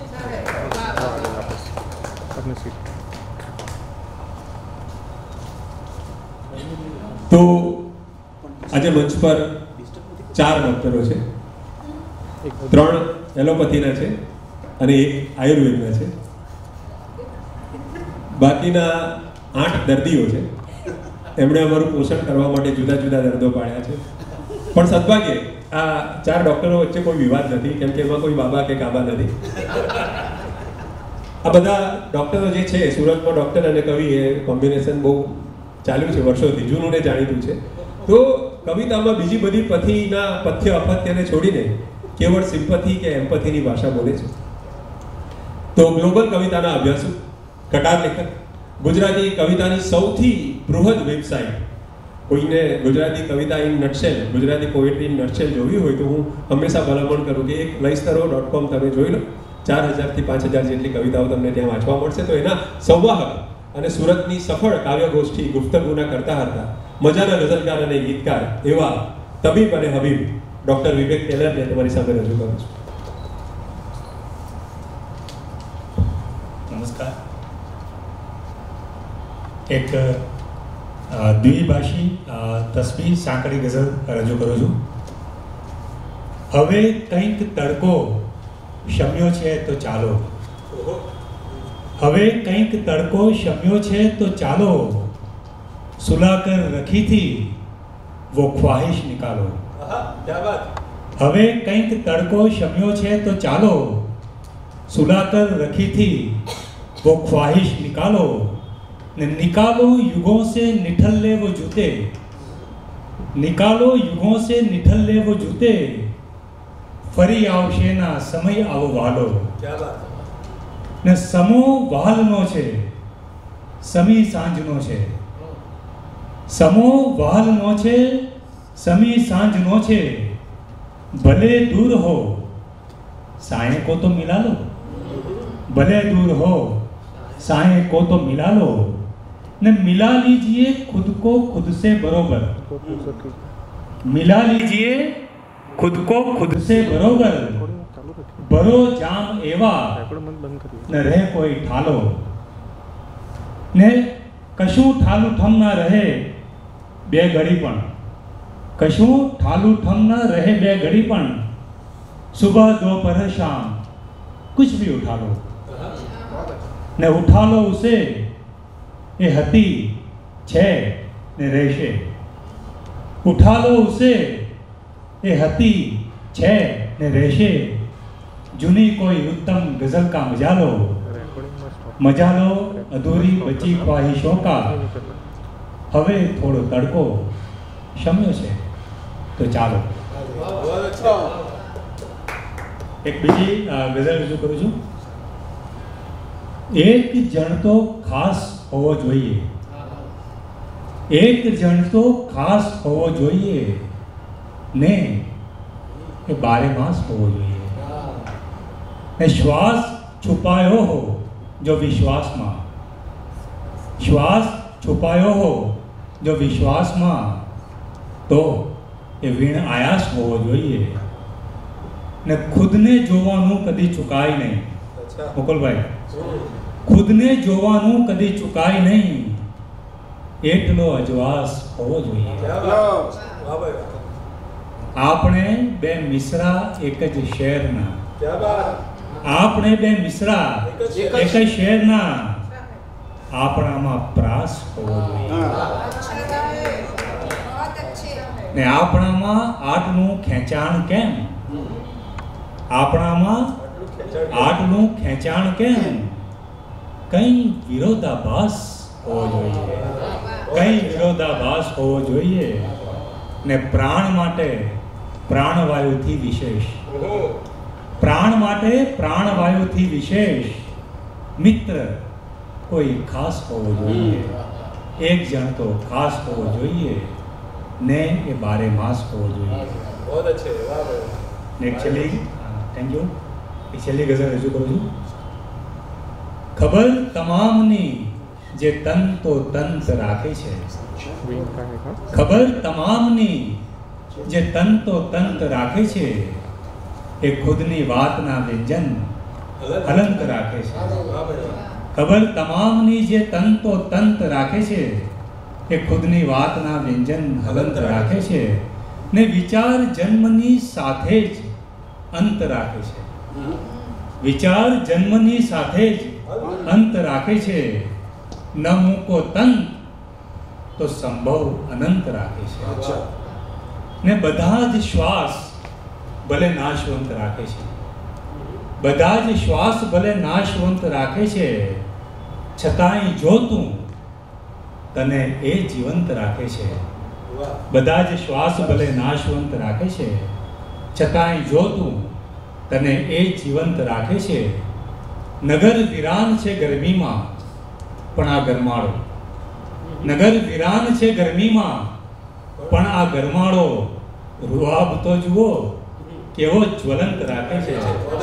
તો આજે મંચ પર ચાર ડોક્ટરો છે, ત્રણ એલોપેથીના છે અને એક આયુર્વેદના છે. બાકીના આઠ દર્દીઓ છે, એમણે અમારું પોષણ કરવા માટે જુદા જુદા દર્દો પાડ્યા છે. પણ સદભાગ્યે આ ચાર ડોક્ટરો વચ્ચે કોઈ વિવાદ નથી, કેમ કે એમાં કોઈ બાબા કે કાબા નથી. આ બધા ડોક્ટરો જે છે, સુરતમાં ડોક્ટર અને કવિ એ કોમ્બિનેશન બહુ ચાલ્યું છે વર્ષોથી, જૂનું ને જાણીતું છે. તો કવિતામાં બીજી બધી પથીના પથ્ય અપથ્યને છોડીને કેવળ સિમ્પથી કે એમ્પથીની ભાષા બોલે છે. તો ગ્લોબલ કવિતાના અભ્યાસુ, કટાર લેખક, ગુજરાતી કવિતાની સૌથી બૃહદ વેબસાઇટ, કોઈને ગુજરાતી કવિતા in nutshell, Gujarati poetry in nutshell જોવી હોય તો હું હંમેશા ભલામણ કરું કે એક લઈસ્તરો ડોટ કોમ તમે જોઈ લો. ચાર હજારથી પાંચ હજાર જેટલી કવિતાઓ તમને ત્યાં વાંચવા મળશે. તો એના સંવાહક અને સુરતની સફળ કાવ્ય ગોષ્ઠી ગુફ્તગુના કરતા હતા મજાના ગઝલકાર અને ગીતકાર એવા તબીબ અને હબીબ ડોક્ટર વિવેક ટેલરને તમારી સામે રજૂ કરું છું. નમસ્કાર. એક દ્વિભાષી તસ્બી સાંકડી ગઝલ રજૂ કરું છું. હવે કંઈક તડકો શમ્યો છે તો ચાલો, હવે કંઈક તડકો શમ્યો છે તો ચાલો, સુલાકર રખી थी वो ख्वाहिश निकालो. હવે કંઈક તડકો શમ્યો છે તો ચાલો, સુલાકર रखी थी वो ख्वाहिश निकालो. ने निकालो युगों से निठल ले वो जूते, निकालो युगों से निठल ले वो जूते, ફરી આવશે ના સમય આવો વાલો. ને સમો વહાલનો છે, સમી સાંજનો છે, સમો વહાલનો છે, સમી સાંજનો છે. ભલે दूर हो साए को तो मिला लो, भले दूर हो साए को तो मिला लो. ने मिला लीजिए खुद को खुद से बरोबर, मिला लीजिए खुद को खुद से बरोबर. बरो जाम एवा न रहे कोई ठालो. ने कशु ठालू ठम ना रहे बे घड़ी पण, कशु ठालू ठम ना रहे बे घड़ी पण. सुबह दोपहर शाम कुछ भी उठा लो, ने उठा लो उसे એ હતી છે ને રહેશે. ઉઠા લો ઉસે એ હતી છે ને રહેશે. જૂની કોઈ ઉત્તમ ગઝલ का मजा लो, मजा लो अधूरी बची ख्वाहिशों का. હવે થોડો તડકો શમ્યો છે તો ચાલો. એક બીજી ગઝલ રજૂ કરું છું. એક જણ તો ખાસ હોવો જોઈએ, એક જણ તો ખાસ હોવો જોઈએ ને એ બારે માસ હોવો જોઈએ. ને શ્વાસ છુપાયો હો જો વિશ્વાસમાં, શ્વાસ છુપાયો હો જો વિશ્વાસમાં, તો એ વીણ આયાસ હોવો જોઈએ. ને ખુદને જોવાનું કદી ચૂકાય નહીં. મુકુલભાઈ, ખુદને જોવાનું કદી ચૂકાય નહીં, એટલો અજવાસ હોવો જોઈએ. આપણે બે મિશ્રા એક જ શહેરના, આપણે બે મિશ્રા એક જ શહેરના, આપણામાં પ્રાસ હોવો જોઈએ. ને આપણામાં આટલું ખેંચાણ કેમ? આપણામાં આટલું ખેંચાણ કેમ? કઈ વિરોધાભાસ હોવો જોઈએ, કઈ વિરોધાભાસ હોવો જોઈએ. ને પ્રાણ માટે પ્રાણવાયુથી વિશેષ, પ્રાણ માટે પ્રાણવાયુથી વિશેષ મિત્ર કોઈ ખાસ હોવો જોઈએ. એક જણ તો ખાસ હોવો જોઈએ ને એ બારે માસ હોવો જોઈએ. बहुत अच्छे, वाह भाई. એક છેલ્લી, થેન્ક યુ, એક છેલ્લી ગઝલ રજૂ કરું છું. ખબર તમામની જે તંતો તંત રાખે છે, ખબર તમામની જે તંતો તંત રાખે છે, એ ખુદની વાતના વ્યંજન હલંત રાખે છે. ખબર તમામની જે તંતો તંત રાખે છે, એ ખુદની વાતના વ્યંજન હલંત રાખે છે. ને વિચાર જન્મની સાથે જ અંત રાખે છે, વિચાર જન્મની સાથે જ અંત રાખે છે. ન મૂકો તંત તો સંભવ અનંત રાખે છે. ને બધા જ શ્વાસ ભલે નાશવંત રાખે છે, બધા જ શ્વાસ ભલે નાશવંત રાખે છે, છતાંય જો તું તને એ જીવંત રાખે છે. બધા જ શ્વાસ ભલે નાશવંત રાખે છે, છતાંય જો તું તને એ જીવંત રાખે છે. નગર વિરાન છે ગરમીમાં પણ આ ગરમાળો, નગર વિરાન છે ગરમીમાં પણ આ ગરમાળો રૂઆબ તો જુઓ કેવો જ્વલંત રાખે છે.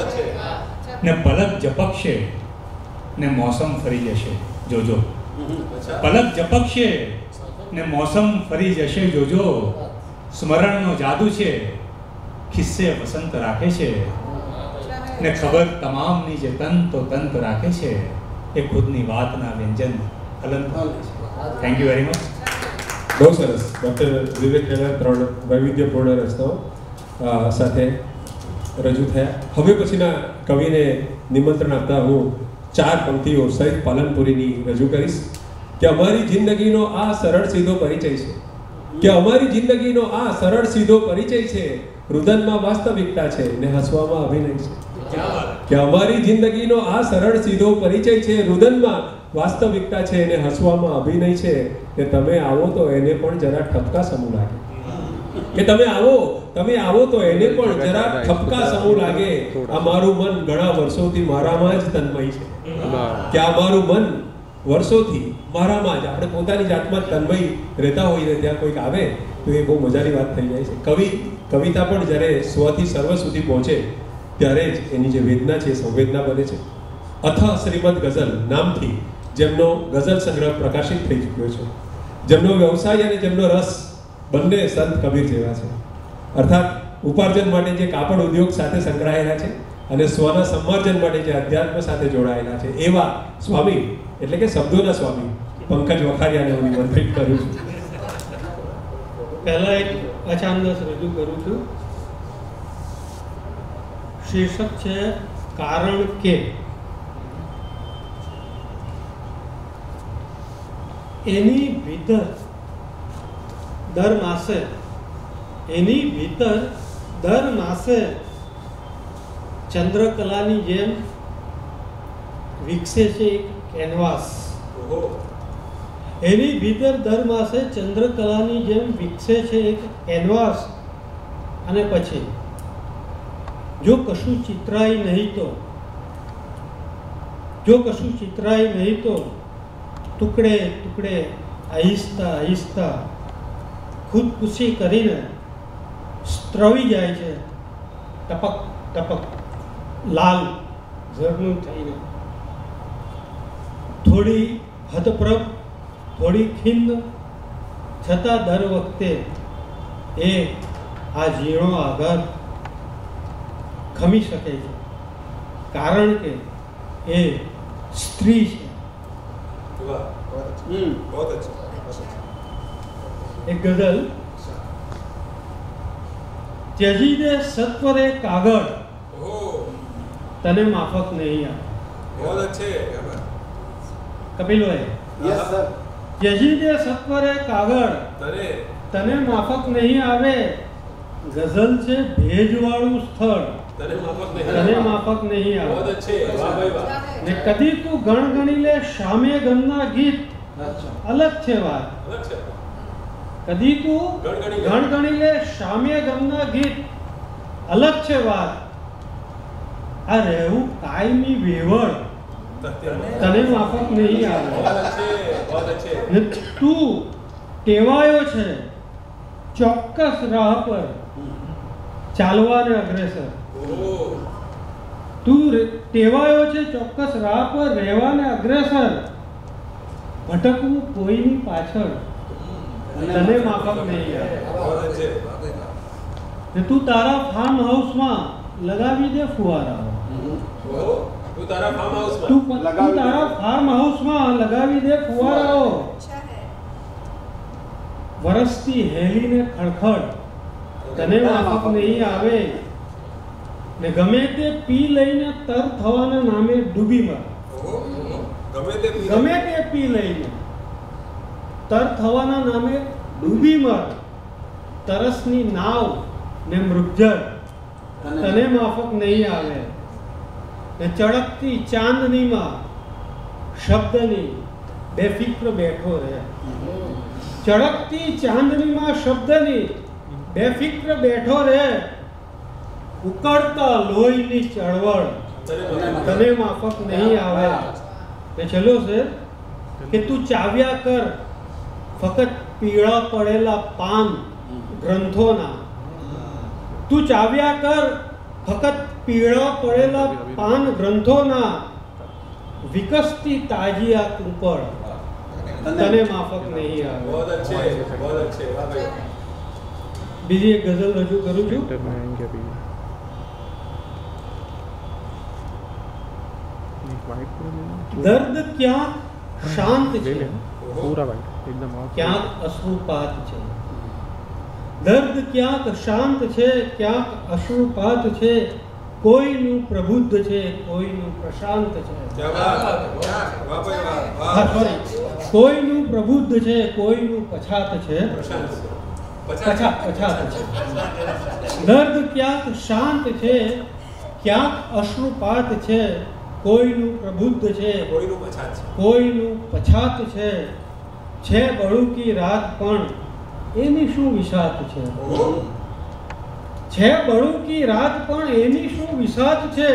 ને પલક ઝપકશે ને મોસમ ફરી જશે જોજો, પલક ઝપકશે ને મોસમ ફરી જશે જોજો. સ્મરણનો જાદુ છે, ખિસ્સે વસંત રાખે છે. ને ખબર તમામની જે તંતો તંત રાખે છે, એ ખુદની વાતના વ્યંજન હલંત રાખે છે. Thank you very much. બહુ સરસ. ડૉક્ટર વિવેક ખેડા ત્રણ વૈવિધ્યપૂર્ણ રચનાઓ સાથે રજૂ થયા. હવે પછીના કવિને નિમંત્રણ આપતા હું ચાર પંક્તિઓ સહિત પાલનપુરીની રજૂ કરીશ. કે અમારી જિંદગીનો આ સરળ સીધો પરિચય છે, કે અમારી જિંદગીનો આ સરળ સીધો પરિચય છે, રુદનમાં વાસ્તવિકતા છે ને હસવામાં અભિનય છે. કે અમારી જિંદગીનો આ સરળ સીધો પરિચય છે, રુદનમાં વાસ્તવિકતા છે ને હસવામાં અભિનય છે. કે તમે આવો તો એને પણ જરા ઠપકા સમૂહ લાગે, કે તમે આવો તમે આવો તો એને પણ જરા ઠપકા સમૂહ લાગે. આ મારું મન ઘણા વર્ષોથી મારામાં જ તન્મય છે, કે આ મારું મન વર્ષોથી મારામાં જ, આપણે પોતાની જાતમાં તન્મય રહેતા હોઈએ ત્યાં કોઈક આવે તો એ બહુ મજાની વાત થઈ જાય છે. કવિ કવિતા પણ જ્યારે સ્વથી સર્વ સુધી પહોંચે ત્યારે જ એની જે વેદના છે સંવેદના બને છે. અથઃ શ્રીમદ ગઝલ નામથી જેમનો ગઝલ સંગ્રહ પ્રકાશિત થઈ ચૂક્યો છે, જેમનો વ્યવસાય અને જેમનો રસ બંને સંત કબીર જેવા છે. અર્થાત ઉપાર્જન માટે જે કાપડ ઉદ્યોગ સાથે સંકળાયેલા છે અને સ્વના સંવર્જન માટે જે અધ્યાત્મ સાથે જોડાયેલા છે, એવા સ્વામી એટલે કે શબ્દોના સ્વામી પંકજ વખારિયાને હું નિમંત્રિત કરું છું. પહેલા એક અચાનક રજૂ કરું છું. શીર્ષક છે કારણ કે. એની ભીતર દર માસે એની ભીતર દર માસે ચંદ્રકલાની જેમ વિકસે છે એક કેનવાસ. એની ભીતર દર માસે ચંદ્રકલાની જેમ વિકસે છે એક કેનવાસ. અને પછી જો કશું ચિત્રાય નહીં તો જો કશું ચિત્રાય નહીં તો ટુકડે ટુકડે આહિસ્તા આહિસ્તા ખુદકુશી કરીને સ્ત્રવી જાય છે, ટપક ટપક લાલ ઝરણું થઈને. થોડી હતપ્રભ, થોડી ખિન્ન, છતાં દર વખતે એ આ ઝીણો આઘાત ખમી શકે છે, કારણ કે એ સ્ત્રી છે. એક ગઝલ. ત્યજી દે સત્વરે કાગળ, તને માફક નહીં આવે. કપિલભાઈ, ત્યજી દે સત્વરે કાગળ, તને માફક નહીં આવે. ગઝલ છે ભેજવાળું સ્થળ, તને માફક નહીં આવે. ને કદી તું ગણગણી લે શામે ગમના ગીત, અલગ છે વાત. કદી તું ગણગણી લે શામે ગમના ગીત, અલગ છે વાત. આ રહેવું કાયમી વેવળ, તને માફક નહીં આવે. ને તું ટેવાયો છે ચોક્કસ રાહ પર ચાલવાને અગ્રેસર. તું ટેવાયો છે ચોક્કસ રાહ પર રહેવાને અગ્રેસર. ભટકવું કોઈની પાછળ, તને માફક નહીં આવે. ને તું તારા ફાર્મ હાઉસમાં લગાવી દે ફુવારાઓ. તું તારા ફાર્મ હાઉસમાં લગાવી દે ફુવારાઓ. વરસતી હેલીને ખડખડ, તને માફક નહીં આવે. ને ગમે તે પી લઈને તર થવાના નામે ડૂબી મર. ગમે તે પી લઈને તર થવાના નામે ડૂબી મર. તરસની નાવ ને મૃગજળ, તને માફક નહીં આવે. ને ચળકતી ચાંદનીમાં શબ્દની બેફિક્ર બેઠો રહે. ચળકતી ચાંદનીમાં શબ્દની બેફિક્ર બેઠો રહે. ઉકળતા લોહીની ચળવળ, તને માફક નહીં આવે. એ છેલ્લો છે કે તું ચાવ્યા કર ફક્ત પીળા પડેલા પાન ગ્રંથોના. તું ચાવ્યા કર ફક્ત પીળા પડેલા પાન ગ્રંથોના. વિકસતી તાજી આ કુંપળ, તને માફક નહીં આવે. બીજી એક ગઝલ રજૂ કરું છું. દર્દ ક્યાંક શાંત છે, ક્યાંક અશ્રુપાત છે. દર્દ ક્યાંક શાંત છે, ક્યાંક અશ્રુપાત છે. કોઈનું પ્રબુદ્ધ છે, કોઈનું પ્રશાંત છે. કોઈનું પ્રબુદ્ધ છે, કોઈનું પછાત છે. પછાત પછાત છે. દર્દ ક્યાંક શાંત છે, ક્યાંક અશ્રુપાત છે. કોઈનું પ્રબુદ્ધ છે, કોઈનું પછાત છે. છે બળુકી રાત પણ એની શું વિષાદ છે. છે બળુકી રાત પણ એની શું વિષાદ છે.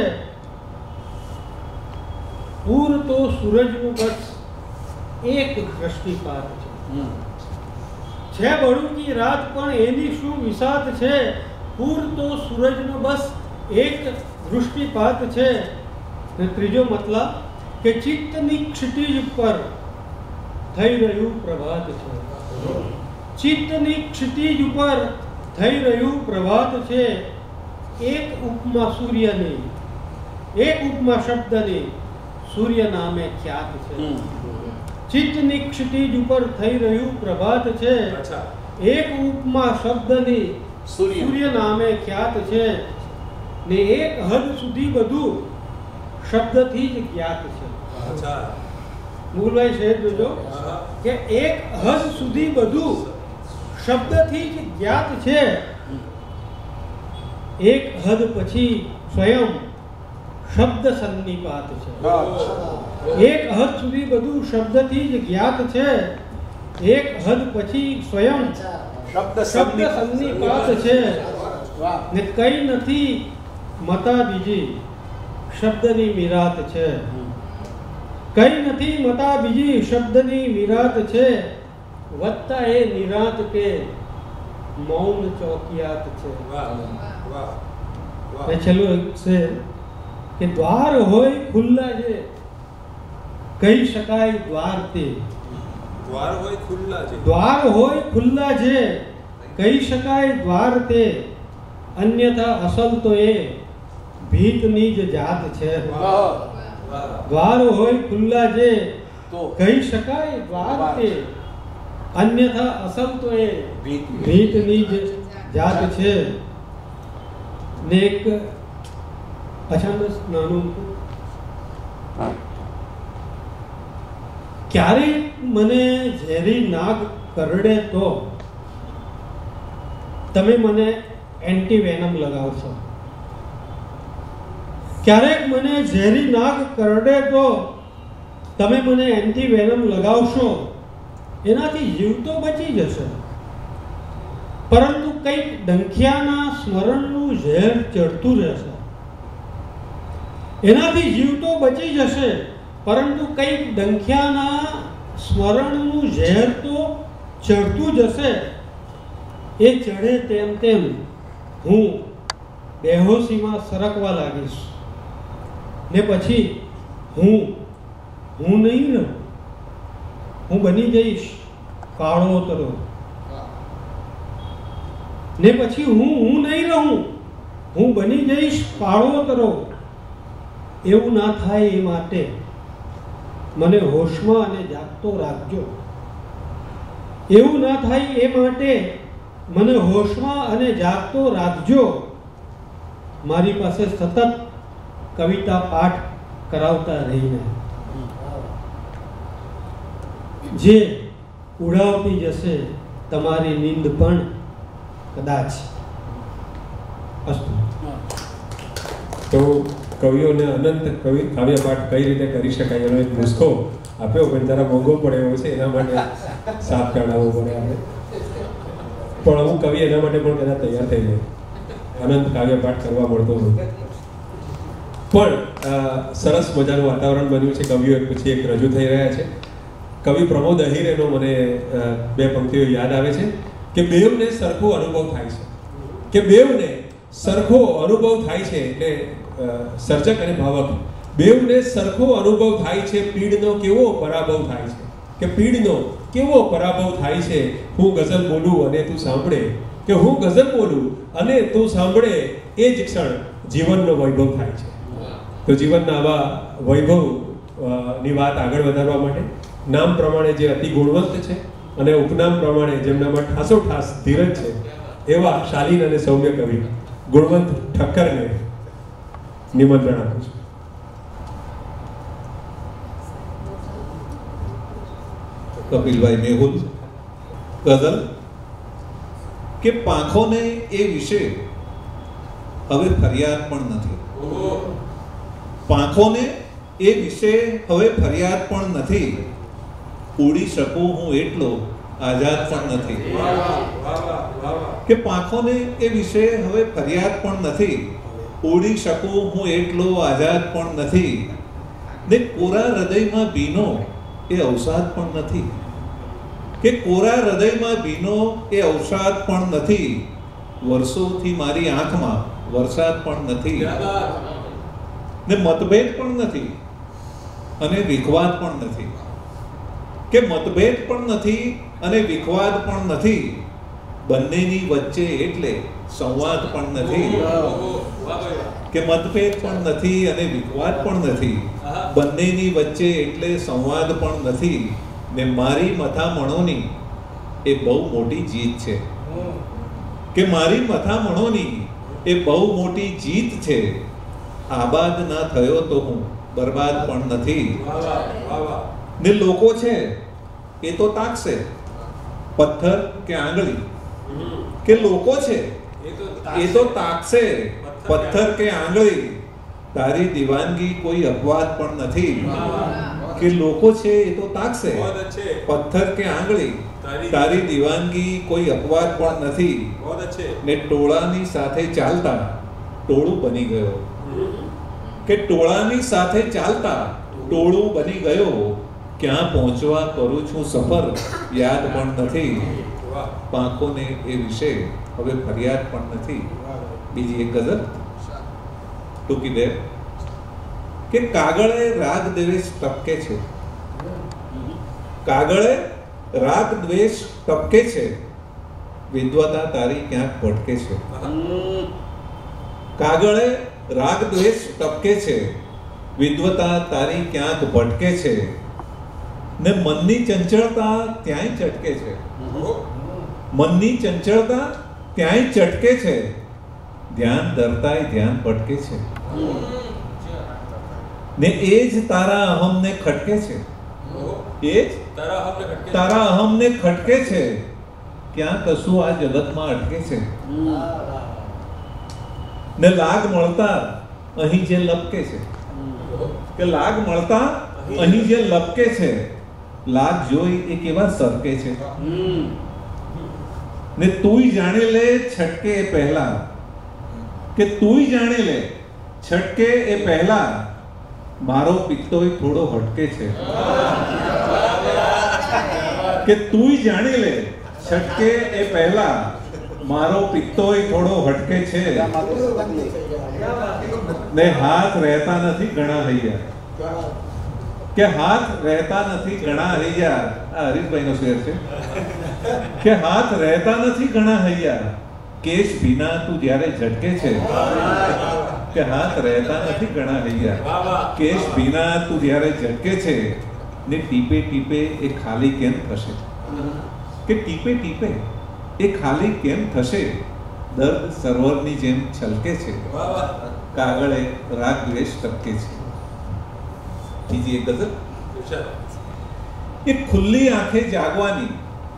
પૂર તો સૂરજનું બસ એક દ્રષ્ટિપાત છે. છે બળુકી રાત પણ એની શું વિષાદ છે. પૂર તો સૂરજનો બસ એક દૃષ્ટિપાત છે. ને ત્રીજો મતલબ કે ચિત્તની ક્ષિતિજ પર થઈ રહ્યું પ્રભાત છે. ચિત્તની ક્ષિતિજ ઉપર થઈ રહ્યું પ્રભાત છે. એક ઉપમા સૂર્યની, એક ઉપમા શબ્દની સૂર્ય નામે ખ્યાત છે. ચિત્તની ક્ષિતિજ ઉપર થઈ રહ્યું પ્રભાત છે. એક ઉપમા શબ્દની સૂર્ય નામે ખ્યાત છે. ને એક હદ સુધી બધું શબ્દથી જ જ્ઞાત છે. મૂળભાઈ શેર જોજો કે એક હદ સુધી બધું શબ્દથી જ જ્ઞાત છે. એક હદ પછી સ્વયં શબ્દ સન્નિપાત છે. એક હદ સુધી બધું શબ્દથી જ જ્ઞાત છે. એક હદ પછી સ્વયં શબ્દ સન્નિપાત છે. ને કઈ નથી મતા બીજી શબ્દની વિરાત છે. કઈ નથી મતા બીજી શબ્દની વિરાત છે. વત્તા એ નિરાંત કે મૌન ચોકિયાત છે. એ છેલ્લું એક છે કે દ્વાર હોય ખુલ્લા છે કહી શકાય દ્વાર તે. દ્વાર હોય ખુલ્લા છે દ્વાર હોય ખુલ્લા છે કહી શકાય દ્વાર તે, અન્યથા અસલ તો એ ભીતની જ જાત છે. દ્વાર હોય ખુલ્લા છે કહી શકાય દ્વાર તે, અન્યથા અસલ તો એ ભીતની જ જાત છે. ને એક અચાનક નાનું ક્યારેક મને ઝેરી નાગ કરડે તો તમે મને એન્ટી વેનમ લગાવશો. ક્યારેક મને ઝેરી નાગ કરડે તો તમે મને એન્ટી વેનમ લગાવશો. એનાથી જીવ તો બચી જશે, પરંતુ કંઈક ડંખિયાના સ્મરણનું ઝેર ચડતું રહેશે. એનાથી જીવ તો બચી જશે, પરંતુ કંઈક ડંખિયાના સ્મરણનું ઝેર તો ચડતું જશે. એ ચડે તેમ તેમ હું બેહોશીમાં સરકવા લાગીશ, ને પછી હું હું નહીં રહું. હું બની જઈશ કાળોતરો. ને પછી હું હું નહીં રહું, હું બની જઈશ કાળોતરો. એવું ના થાય એ માટે મને હોશમાં અને જાગતો રાખજો. એવું ના થાય એ માટે મને હોશમાં અને જાગતો રાખજો. મારી પાસે સતત કવિતા પાઠ કરાવતા રહીને, જે ઉડાવતી જશે તમારી નીંદ પણ કદાચ. અસ્તુ. તો કવિઓને અનંત કવિ કાવ્ય પાઠ કઈ રીતે કરી શકાય એનો એક નુસ્ખો આપ્યો, પણ જરા મોંઘો પડે એવો છે, એના માટે સાફ કાઢાવવો પડે આપણે. પણ અમુક કવિ એના માટે પણ કદાચ તૈયાર થઈ જાય, અનંત કાવ્ય પાઠ કરવા મળતો હોય. પણ સરસ મજાનું વાતાવરણ બન્યું છે. કવિઓ એક પછી એક રજૂ થઈ રહ્યા છે. કવિ પ્રમોદ અહિરેનો મને બે પંક્તિઓ યાદ આવે છે કે બેવને સરખો અનુભવ થાય છે, કે બેવને સરખો અનુભવ થાય છે. એટલે સર્જક અને ભાવક બેવને સરખો અનુભવ થાય છે. પીડનો કેવો પરાભવ થાય છે, કે પીડનો કેવો પરાભવ થાય છે. હું ગઝલ બોલું અને તું સાંભળે, કે હું ગઝલ બોલું અને તું સાંભળે, એ જ ક્ષણ જીવનનો વૈભવ થાય છે. તો જીવનના આવા વૈભવ ની વાત આગળ વધારવા માટે નામ પ્રમાણે જે અતિ ગુણવંત છે અને ઉપનામ પ્રમાણે જેમનામાં ઠાસો ઠાસ ધીરજ છે એવા શાલીન અને સૌમ્ય કવિ ગુણવંત ઠક્કરને નિમંત્રણ આપું છું. કપિલભાઈ મેહુલ. ગઝલ કે પાંખોને એ વિશે હવે ફરિયાદ પણ નથી. પાંખોને એ વિશે હવે ફરિયાદ પણ નથી. ઉડી શકું હું એટલો આઝાદ પણ નથી. કે પાંખોને એ વિશે હવે ફરિયાદ પણ નથી. ઉડી શકું હું એટલો આઝાદ પણ નથી. ને કોરા હૃદયમાં ભીનો એ અવસાદ પણ નથી. કે કોરા હૃદયમાં ભીનો એ અવસાદ પણ નથી. વર્ષોથી મારી આંખમાં વરસાદ પણ નથી. ને મતભેદ પણ નથી અને વિખવાદ પણ નથી. કે મતભેદ પણ નથી અને વિખવાદ પણ નથી. બંનેની વચ્ચે એટલે સંવાદ પણ નથી. કે મતભેદ પણ નથી અને વિખવાદ પણ નથી. બંનેની વચ્ચે એટલે સંવાદ પણ નથી. ને મારી મથામણોની એ બહુ મોટી જીત છે. કે મારી મથામણોની એ બહુ મોટી જીત છે. આબાદ ના થયો તો હું બરબાદ પણ નથી. ને લોકો છે એ તો તાકશે પથ્થર કે આંગળી. કે લોકો છે એ તો તાકશે પથ્થર કે આંગળી. તારી દીવાનગી કોઈ અપવાદ પણ નથી. કે લોકો છે એ તો તાકશે પથ્થર કે આંગળી. તારી દીવાનગી કોઈ અપવાદ પણ નથી. ને ટોળાની સાથે ચાલતા ટોળું બની ગયો. કે ટોળાની સાથે ચાલતા ટોળું બની ગયો. ક્યાં પહોંચવા કરું છું સફર યાદ પણ નથી, પાંખોને એ વિશે હવે ફરિયાદ પણ નથી. બીજી એક ગઝલ ટૂંકી દે કે કાગળે રાગ દ્વેષ ટપકે છે, કાગળે રાગ દ્વેષ ટપકે છે, વિદ્વતા તારી ક્યાંક ભટકે છે. કાગળે રાગ દ્વેષ ટપકે છે, વિદ્વતા તારી ક્યાંક ભટકે છે, ને મનની ચંચળતા ત્યાંય ચટકે છે, મનની ચંચળતા ત્યાંય ચટકે છે, ધ્યાન ધરતાય ધ્યાન ભટકે છે, ને એ જ તારા અહમને ખટકે છે, એ જ તારા અહમને ખટકે છે, ક્યાં કશું આ જગતમાં અટકે છે, ને લાગ મળતા અહીં જે લપકે છે, કે લાગ મળતા અહીં જે લપકે છે, લાગ જોઈ એ કેવા સરકે છે, ને તુંય જાણે લે છટકે એ પહેલા, કે તુંય જાણે લે છટકે એ પહેલા, મારો પિત્તોય થોડો હટકે છે, કે તુંય જાણી લે છટકે એ પહેલા, મારો પિત્તોય થોડો હટકે છે, ને હાથ રહેતા નથી ઘણા હૈયા, કે હાથ રહેતા નથી ઘણા હૈયા. આ હરીશભાઈ નો શેર છે કે હાથ રહેતા નથી ઘણા હૈયા, કેશ ભીના તું જ્યારે ઝટકે છે, કે હાથ રહેતા નથી ઘણા હૈયા, કેશ ભીના તું જ્યારે ઝટકે છે, ને ટીપે ટીપે એ ખાલી કેમ થશે, કે ટીપે ટીપે એ ખાલી કેમ થશે, દર્દ સરોવરની જેમ છલકે છે, કાગળે રાગ દ્વેષ ટપકે છે. બીજી એક ગઝલ, એ ખુલ્લી આંખે જાગવાની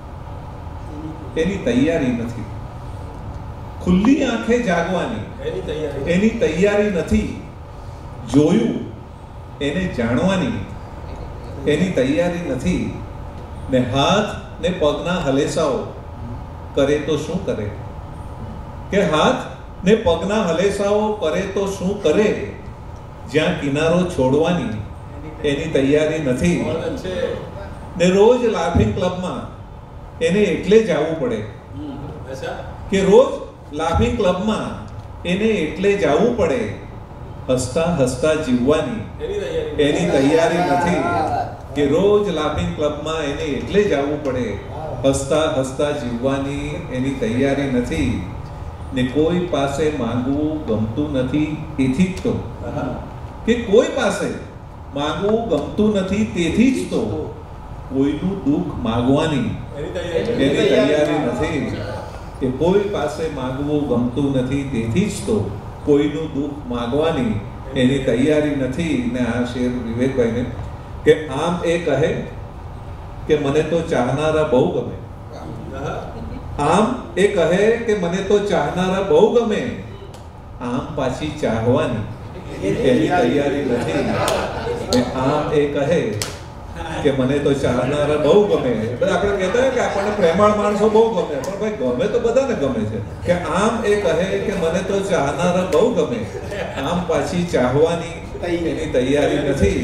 એની તૈયારી નથી, ખુલ્લી આંખે જાગવાની એની તૈયારી નથી, જોયું એને જાણવાની એની તૈયારી નથી, ને હાથ ને પગના હલેસાઓ કરે તો શું કરે, કે હાથ ને પગના હલેસાઓ કરે તો શું કરે, જ્યાં કિનારો છોડવાની એની તૈયારી નથી, ને રોજ લાફિંગ ક્લબમાં એને એટલે જ આવવું પડે, કે રોજ લાફિંગ ક્લબમાં એને એટલે જ આવવું પડે, હસતા હસતા જીવવાની એની તૈયારી નથી, કે રોજ લાફિંગ ક્લબમાં એને એટલે જ આવવું પડે, હસતા હસતા જીવવાની એની તૈયારી નથી, ને કોઈ પાસે માંગવું ગમતું નથી તેથી જ તો, કે કોઈ પાસે માંગવું ગમતું નથી તેથી જ તો, કોઈનું દુઃખ માંગવાની એની તૈયારી નથી, કે કોઈ પાસે માંગવું ગમતું નથી તેથી જ તો, કોઈનું દુઃખ માંગવાની એની તૈયારી નથી. ને આ શેર વિવેકભાઈને કે આમ એ કહે કે મને તો ચાહનારા બહુ ગમે, આમ એ કહે કે મને તો ચાહનારા બહુ ગમે, આમ પાછી ચાહવાની એની તૈયારી નથી, આમ એ કહે કે મને તો ચાહનારા બહુ ગમે. આપણે કહેતા હોય કે આપણને પ્રેમાળ માણસો બહુ ગમે, પણ ભાઈ ગમે તો બધાને ગમે છે, કે આમ એ કહે કે મને તો ચાહનારા બહુ ગમે, આમ પાછી ચાહવાની એની તૈયારી નથી.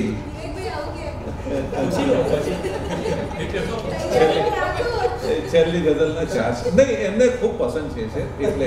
છેલ્લી ગઝલના ચાર નહીં એમને ખૂબ પસંદ છે એટલે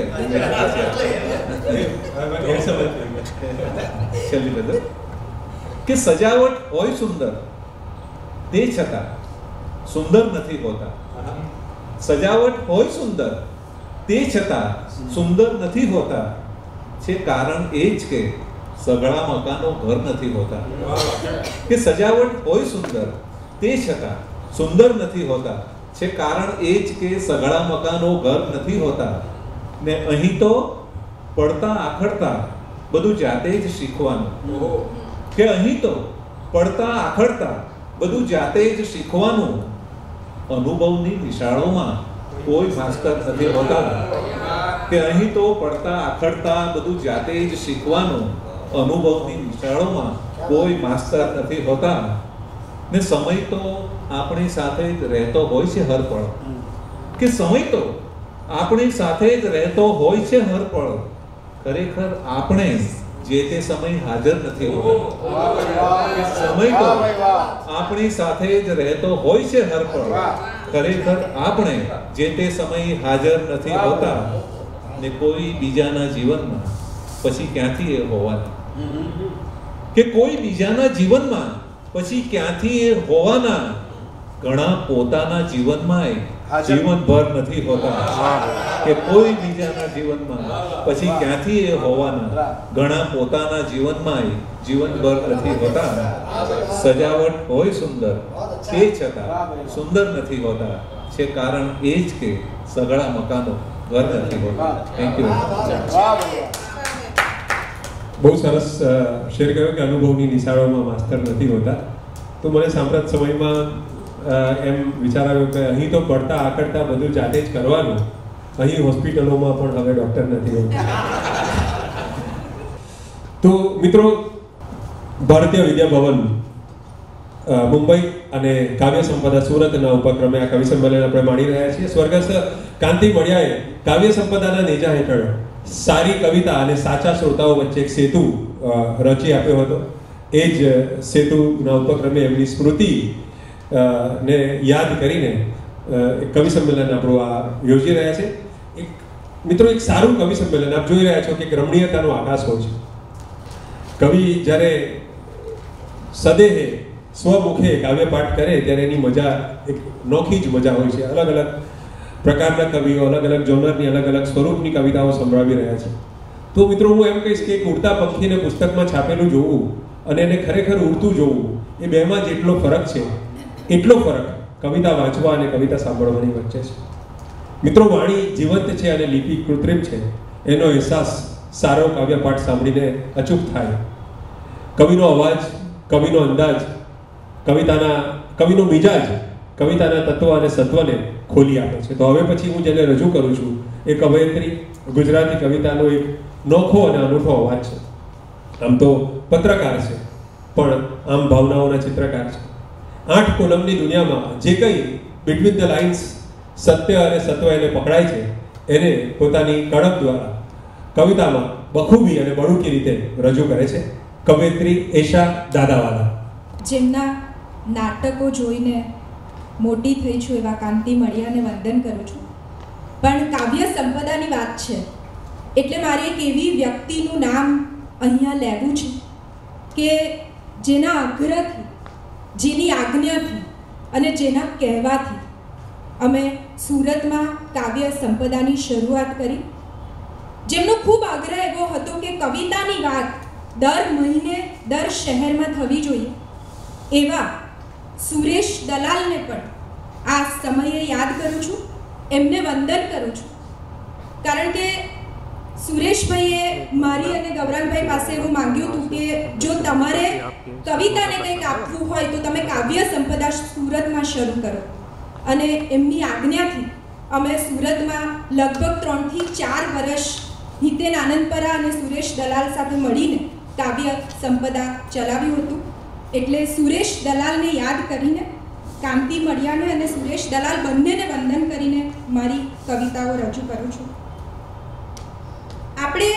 છેલ્લી ગઝલ કે સજાવટ હોય સુંદર તે છતાં સુંદર નથી હોતા, સજાવટ હોય સુંદર તે છતાં સુંદર નથી હોતા, છે કારણ એ જ કે સઘળા મકાનો ઘર નથી હોતા, કે સજાવટ હોય સુંદર તે છતાં સુંદર નથી હોતા, છે કારણ એ જ કે સઘળા મકાનો ઘર નથી હોતા, ને અહીં તો પડતા આખડતા બધું જાતે જ શીખવાનું, કે અહીં તો પડતા આખડતા બધું જાતે જ શીખવાનું, અનુભવની નિશાળોમાં કોઈ માસ્ટર નથી હોતા, કે અહીં તો પડતા આખડતા બધું જાતે જ શીખવાનું, અનુભવની નિશાળોમાં કોઈ માસ્ટર નથી હોતા, ને સમય તો આપણી સાથે જ રહેતો હોય છે હર પળ, કે સમય તો આપણી સાથે જ રહેતો હોય છે હર પળ, ખરેખર આપણે જે તે સમય હાજર નથી હોતા. સમય તો આપણી સાથે જ રહેતો હોય છે હર પળ. ખરેખર આપણે જે તે સમય હાજર નથી હોતા ને કોઈ બીજાના જીવનમાં પછી ક્યાંથી એ હોવાના, કે કોઈ બીજાના જીવનમાં પછી ક્યાંથી એ હોવાના. ઘણા પોતાના જીવનમાં જીવનભર નથી હોતા, કે કોઈ બીજાના જીવનમાં પછી ક્યાંથી એ હોવાના. ઘણા પોતાના જીવનમાં જીવનભર નથી હોતા. સજાવટ હોય સુંદર તે છતાં સુંદર નથી હોતા છે, કારણ એ જ કે સગળા મકાનો ઘર નથી હોતા. Thank you. બહુ સરસ શેર કર્યો કે અનુભવની નિશાળોમાં માસ્તર નથી હોતા. તો મને સાંપ્રત સમયમાં એમ વિચાર આવ્યો કે અહીં તો પડતા આકડતા બધું જાતે જ કરવાનું, અહીં હોસ્પિટલોમાં પણ હવે ડૉક્ટર નથી હોતા. તો મિત્રો, ભારતીય વિદ્યા ભવન મુંબઈ અને કાવ્ય સંપદા સુરતના ઉપક્રમે આ કવિ સંમેલન આપણે માણી રહ્યા છીએ. સ્વર્ગસ્થ કાંતિ મળિયાએ કાવ્ય સંપદાના નેજા હેઠળ સારી કવિતા અને સાચા શ્રોતાઓ વચ્ચે એક સેતુ રચી આપ્યો હતો. એ જ સેતુના ઉપક્રમે એમની સ્મૃતિ ને યાદ કરીને એક કવિ સંમેલન આપણું આ યોજી રહ્યા છે. એક મિત્રો, એક સારું કવિ સંમેલન આપ જોઈ રહ્યા છો કે એક રમણીયતાનો આકાશ હોય છે. કવિ જ્યારે સદેહે સ્વમુખે કાવ્ય પાઠ કરે ત્યારે એની મજા એક નોખી જ મજા હોય છે. અલગ અલગ પ્રકારના કવિઓ અલગ અલગ જોનરની અલગ અલગ સ્વરૂપની કવિતાઓ સંભળાવી રહ્યા છે. તો મિત્રો, હું એમ કહીશ કે એક ઉડતા પંખીને પુસ્તકમાં છાપેલું જોવું અને એને ખરેખર ઉડતું જોવું, એ બેમાં જેટલો ફરક છે એટલો ફરક કવિતા વાંચવા અને કવિતા સાંભળવાની વચ્ચે છે. મિત્રો, વાણી જીવંત છે અને લિપિ કૃત્રિમ છે, એનો અહેસાસ સારો કાવ્ય પાઠ સાંભળીને અચૂક થાય. કવિનો અવાજ, કવિનો અંદાજ, કવિતાના કવિનો મિજાજ કવિતાના તત્વ અને સત્વને ખોલી આપે છે. તો હવે પછી હું જેને રજૂ કરું છું એ કવયત્રી, ગુજરાતી કવિતાનો એક નોખો અને અનૂઠો અવાજ છે. આમ તો પત્રકાર છે, પણ આમ ભાવનાઓના ચિત્રકાર છે. આઠ કોલમની દુનિયામાં જે કંઈ બિટવીન ધ લાઇન્સ સત્ય અને સત્વ એને પકડાય છે, એને પોતાની કળમ દ્વારા કવિતામાં બખૂબી અને બળુકી રીતે રજૂ કરે છે કવયત્રી એશા દાદાવાલા. જેમના નાટકો જોઈને મોટી થઈ છું એવા કાંતિ મળિયાને વંદન કરું છું. પણ કાવ્ય સંપદાની વાત છે એટલે મારે એક એવી વ્યક્તિનું નામ અહીંયા લેવું છે કે જેના આગ્રહથી, જેની આજ્ઞાથી અને જેના કહેવાથી અમે સુરતમાં કાવ્ય સંપદાની શરૂઆત કરી. જેમનો ખૂબ આગ્રહ એવો હતો કે કવિતાની વાત દર મહિને દર શહેરમાં થવી જોઈએ. એવા સુરેશ દલાલને પણ આ સમયે યાદ કરું છું, એમને વંદન કરું છું. કારણ કે સુરેશભાઈએ મારી અને ગૌરાંગભાઈ પાસે એવું માંગ્યું હતું કે જો તમારે કવિતાને કંઈક આપવું હોય તો તમે કાવ્ય સંપદા સુરતમાં શરૂ કરો. અને એમની આજ્ઞાથી અમે સુરતમાં લગભગ ત્રણથી ચાર વર્ષ હિતેન આનંદપરા અને સુરેશ દલાલ સાથે મળીને કાવ્ય સંપદા ચલાવ્યું હતું. એટલે સુરેશ દલાલને યાદ કરીને, કાંતિ મળિયાને અને સુરેશ દલાલ બંનેને વંદન કરીને મારી કવિતાઓ રજૂ કરું છું. આપણે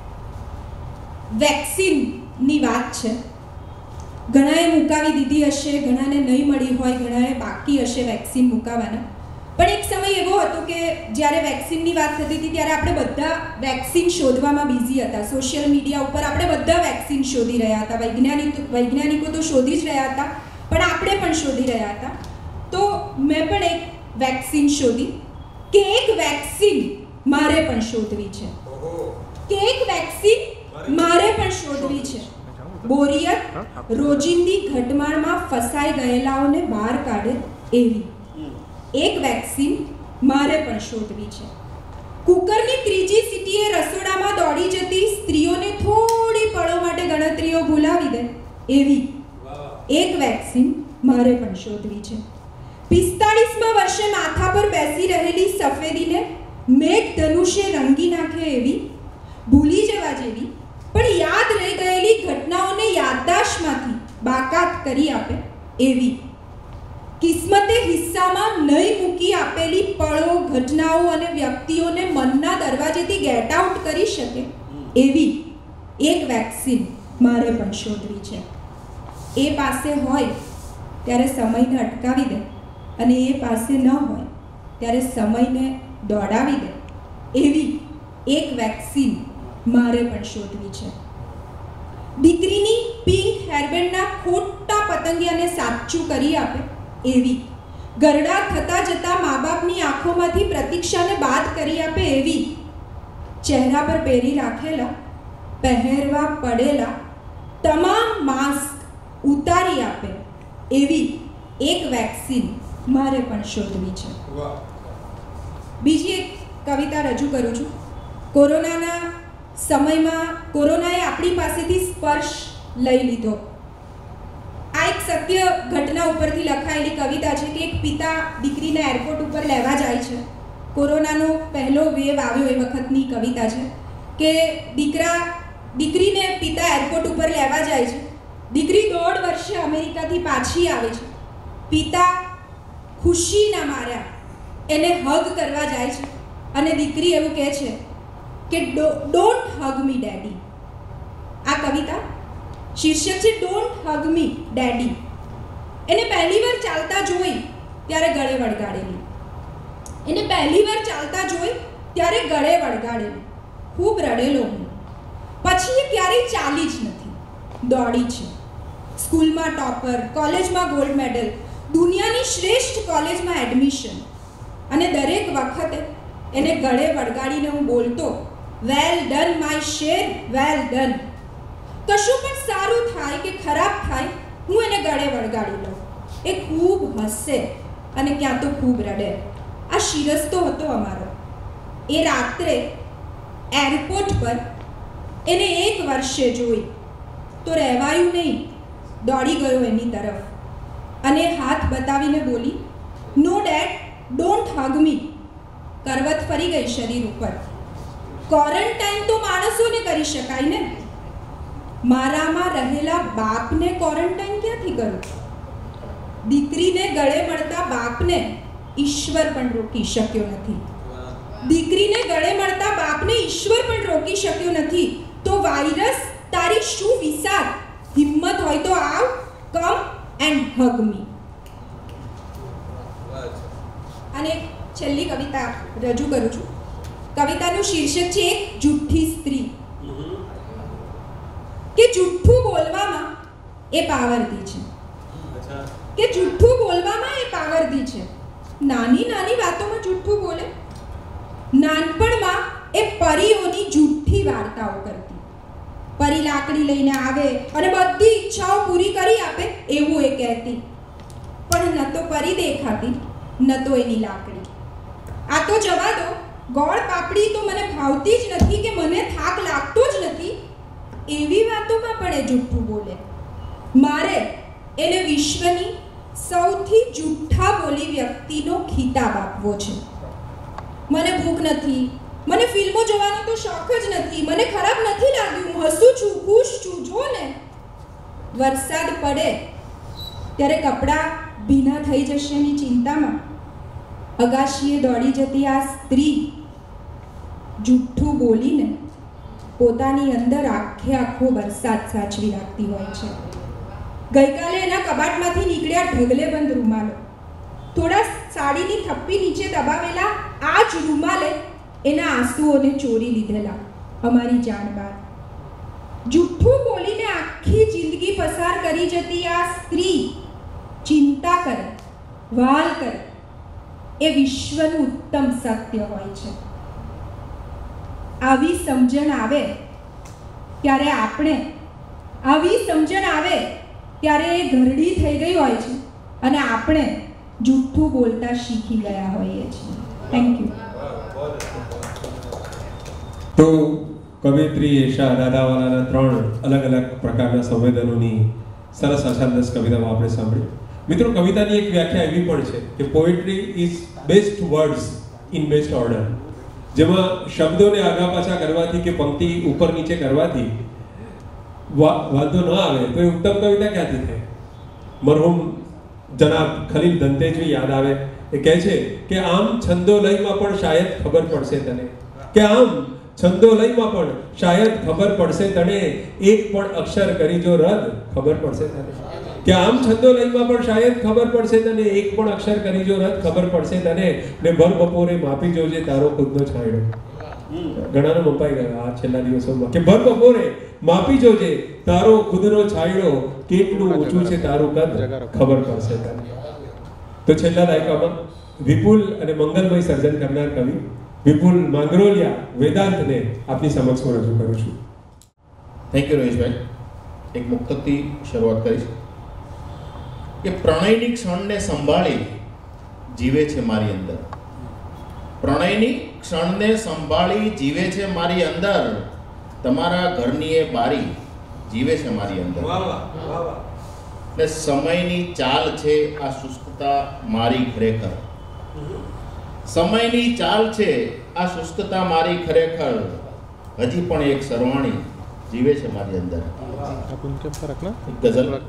વેક્સિનની વાત છે. ઘણાએ મુકાવી દીધી હશે, ઘણાને નહીં મળી હોય, ઘણાએ બાકી હશે વેક્સિન મુકાવાના. પણ એક સમય એવો હતો કે જ્યારે વેક્સિનની વાત થતી હતી ત્યારે આપણે બધા વેક્સિન શોધવામાં બિઝી હતા. સોશિયલ મીડિયા ઉપર આપણે બધા વેક્સિન શોધી રહ્યા હતા. વૈજ્ઞાનિક વૈજ્ઞાનિકો તો શોધી જ રહ્યા હતા, પણ આપણે પણ શોધી રહ્યા હતા. તો મેં પણ એક વેક્સિન શોધી કે એક વેક્સિન મારે પણ શોધવી છે, કે એક વેક્સિન મારે પણ શોધવી છે. બોરિયત રોજિંદી ઘટમાળમાં ફસાઈ ગયેલાઓને બહાર કાઢે એવી એક વેક્સિન મારે પણ શોધવી છે. કુકરની ત્રીજી સીટીએ રસોડામાં દોડી જતી સ્ત્રીઓને થોડી પળો માટે ગણતરીઓ ભૂલાવી દે એવી એક વેક્સિન મારે પણ શોધવી છે. પિસ્તાળીસમાં વર્ષે માથા પર બેસી રહેલી સફેદીને મેઘ ધનુષે રંગી નાખે એવી, ભૂલી જવા જેવી પણ યાદ રહી ગયેલી ઘટનાઓને યાદદાશ્તમાંથી બાકાત કરી આપે એવી, કિસ્મતે હિસ્સામાં નહીં મૂકી આપેલી પળો, ઘટનાઓ અને વ્યક્તિઓને મનના દરવાજેથી ગેટ આઉટ કરી શકે એવી એક વેક્સિન મારે પણ શોધવી છે. એ પાસે હોય ત્યારે સમયને અટકાવી દે અને એ પાસે ન હોય ત્યારે સમયને દોડાવી દે એવી એક વેક્સિન મારે પણ શોધવી છે. દીકરીની પિંક હેરબેન્ડના ખોટા પતંગિયાને સાચું કરી આપે એવી, ગરડા થતા જતા મા બાપની આંખોમાંથી પ્રતીક્ષાને બાદ કરી આપે એવી, ચહેરા પર પહેરી રાખેલા પહેરવા પડેલા તમામ માસ્ક ઉતારી આપે એવી એક વેક્સિન મારે પણ શોધવી છે. બીજી એક કવિતા રજૂ કરું છું. કોરોનાના સમયમાં કોરોનાએ આપણી પાસેથી સ્પર્શ લઈ લીધો. આ એક સત્ય ઘટના ઉપરથી લખાયેલી કવિતા છે કે એક પિતા દીકરીને એરપોર્ટ ઉપર લેવા જાય છે. કોરોનાનો પહેલો વેવ આવ્યો એ વખતની કવિતા છે કે દીકરા દીકરીને પિતા એરપોર્ટ ઉપર લેવા જાય છે. દીકરી દોઢ વર્ષે અમેરિકાથી પાછી આવે છે. પિતા ખુશીના માર્યા એને હગ કરવા જાય છે અને દીકરી એવું કહે છે કે ડોન્ટ હગ મી ડેડી. આ કવિતા શીર્ષક છે ડોન્ટ હગ મી ડેડી. એને પહેલી વાર ચાલતા જોઈ ત્યારે ગળે વળગાડેલી. એને પહેલી વાર ચાલતા જોઈ ત્યારે ગળે વળગાડેલી. ખૂબ રડેલો હું. પછી એ ક્યારેય ચાલી જ નથી, દોડી છે. સ્કૂલમાં ટોપર, કોલેજમાં ગોલ્ડ મેડલ, દુનિયાની શ્રેષ્ઠ કોલેજમાં એડમિશન. અને દરેક વખતે એને ગળે વળગાડીને હું બોલતો, વેલ ડન માય શેર, વેલ ડન. કશું પણ સારું થાય કે ખરાબ થાય હું એને ગળે વળગાડી લઉં. એ ખૂબ હસે અને ક્યાં તો ખૂબ રડે. આ શિરસ્તો હતો અમારો. એ રાત્રે એરપોર્ટ પર એને એક વર્ષે જોઈ તો રહેવાયું નહીં, દોડી ગયો એની તરફ અને હાથ બતાવીને બોલી, નો ડેડ, ડોન્ટ હગ મી. કરવત ફરી ગઈ શરીર ઉપર. ક્વોરન્ટાઇન તો માણસોને કરી શકાય ને, મારામાં રહેલા બાપને ક્વોરન્ટાઇન ક્યાંથી કરું? દીકરીને ગળે મળતા બાપને ઈશ્વર પણ રોકી શક્યો નથી. દીકરીને ગળે મળતા બાપને ઈશ્વર પણ રોકી શક્યો નથી. તો વાયરસ તારી શું વિસાર, હિંમત હોય તો આવ, કમ એન્ડ હગ મી. અને છેલ્લી કવિતા રજૂ કરું છું. કવિતાનું શીર્ષક છે એક જુઠ્ઠી સ્ત્રી. કે જુઠ્ઠું બોલવામાં એ પાવરધી છે. કે જુઠ્ઠું બોલવામાં એ પાવરધી છે. નાની નાની વાતોમાં જુઠ્ઠું બોલે. નાનપણમાં એ પરીઓની જુઠ્ઠી વાર્તાઓ કરતી. પરી લાકડી લઈને આવે અને બધી ઈચ્છાઓ પૂરી કરી આપે એવું એ કહેતી. પણ ન તો પરી દેખાતી, ન તો એની લાકડી. આ તો જવા દો, ગોળ પાપડી તો મને ભાવતી જ નથી કે મને થાક લાગતો જ નથી એવી વાતોમાં પણ એ જુઠ્ઠું બોલે. મારે એને વિશ્વની સૌથી જુઠ્ઠા બોલી વ્યક્તિનો ખિતાબ આપવો છે. મને ભૂખ નથી, મને ફિલ્મો જોવાનો તો શોખ જ નથી, મને ખરાબ નથી લાગ્યું, હું હસું છું, ખુશ છું. જો ને વરસાદ પડે ત્યારે કપડાં ભીના થઈ જશે એની ચિંતામાં અગાશીએ દોડી જતી આ સ્ત્રી જુઠ્ઠું બોલીને પોતાની અંદર આખે આખો વરસાદ સાચવી રાખતી હોય છે. ગઈકાલે એના કબાટમાંથી નીકળ્યા ઢગલેબંધ રૂમાલો, થોડા સાડીની થપ્પી નીચે દબાવેલા આ જ રૂમાલે એના આંસુઓને ચોરી લીધેલા અમારી જાણ બહાર. જુઠ્ઠું બોલીને આખી જિંદગી પસાર કરી જતી આ સ્ત્રી ચિંતા કરે, વાલ કરે એ વિશ્વનું ઉત્તમ સત્ય હોય છે. આવી સમજણ આવે ત્યારે આપણે આવી સમજણ આવે ત્યારે એ ઘરડી થઈ ગઈ હોય છે અને આપણે જુઠ્ઠું બોલતા શીખી ગયા હોઈએ છીએ. Thank you. તો કવિત્રી એશા દાદાવાલાના ત્રણ અલગ અલગ પ્રકારના સંવેદનોની સરસ અછાંદસ કવિતાઓ આપણે સાંભળી. મિત્રો, કવિતાની એક વ્યાખ્યા એવી પણ છે કે poetry is best words in best order. જેમાં શબ્દોને આગા પાછા કરવાથી કે પંક્તિ ઉપર નીચે કરવાથી વાંધો ન આવે તો એ ઉત્તમ કવિતા ક્યાંથી થાય? મરહુમ જનાબ ખલીલ ધનતેજવી યાદ આવે. એ કહે છે કે આમ છંદોલયમાં પણ શાયદ ખબર પડશે તને, કે આમ છંદોલયમાં પણ શાયદ ખબર પડશે તને, એક પણ અક્ષર કરી જો રદ ખબર પડશે તને. કે આમ છંદોલયમાં પણ શાયદ ખબર પડશે તને, એક પણ અક્ષર કરી જો રદ ખબર પડશે તને, ને ભર બપોરે માપી જોજે તારો ખુદનો છાંયડો. ઘણાનો મપાઈ ગયા આ છેલ્લા દિવસોમાં કે ભર બપોરે માપી જોજે તારો ખુદનો છાંયડો, કેટલું ઊંચું છે તારું કદ ખબર પડશે તને. તો છેલ્લા દાયકામાં વિપુલ અને મંગલમય સર્જન કરનાર કવિ વિપુલ માંગરોલિયા વેદાંતને આપની સમક્ષ હું રજૂ કરું છું. થેન્ક યુ રમેશભાઈ. એક મુક્તકથી શરૂઆત કરીશ કે પ્રણયની ક્ષણને સંભાળી જીવે છે મારી અંદર. પ્રણયની ક્ષણને સંભાળી જીવે છે મારી અંદર, તમારા ઘરની એ બારી જીવે છે મારી અંદર. ને સમયની ચાલ છે આ શુષ્કતા મારી ખરેખર, સમયની ચાલ છે આ શુષ્કતા મારી ખરેખર, હજી પણ એક સરવાણી જીવે છે મારી અંદર. ગઝલ.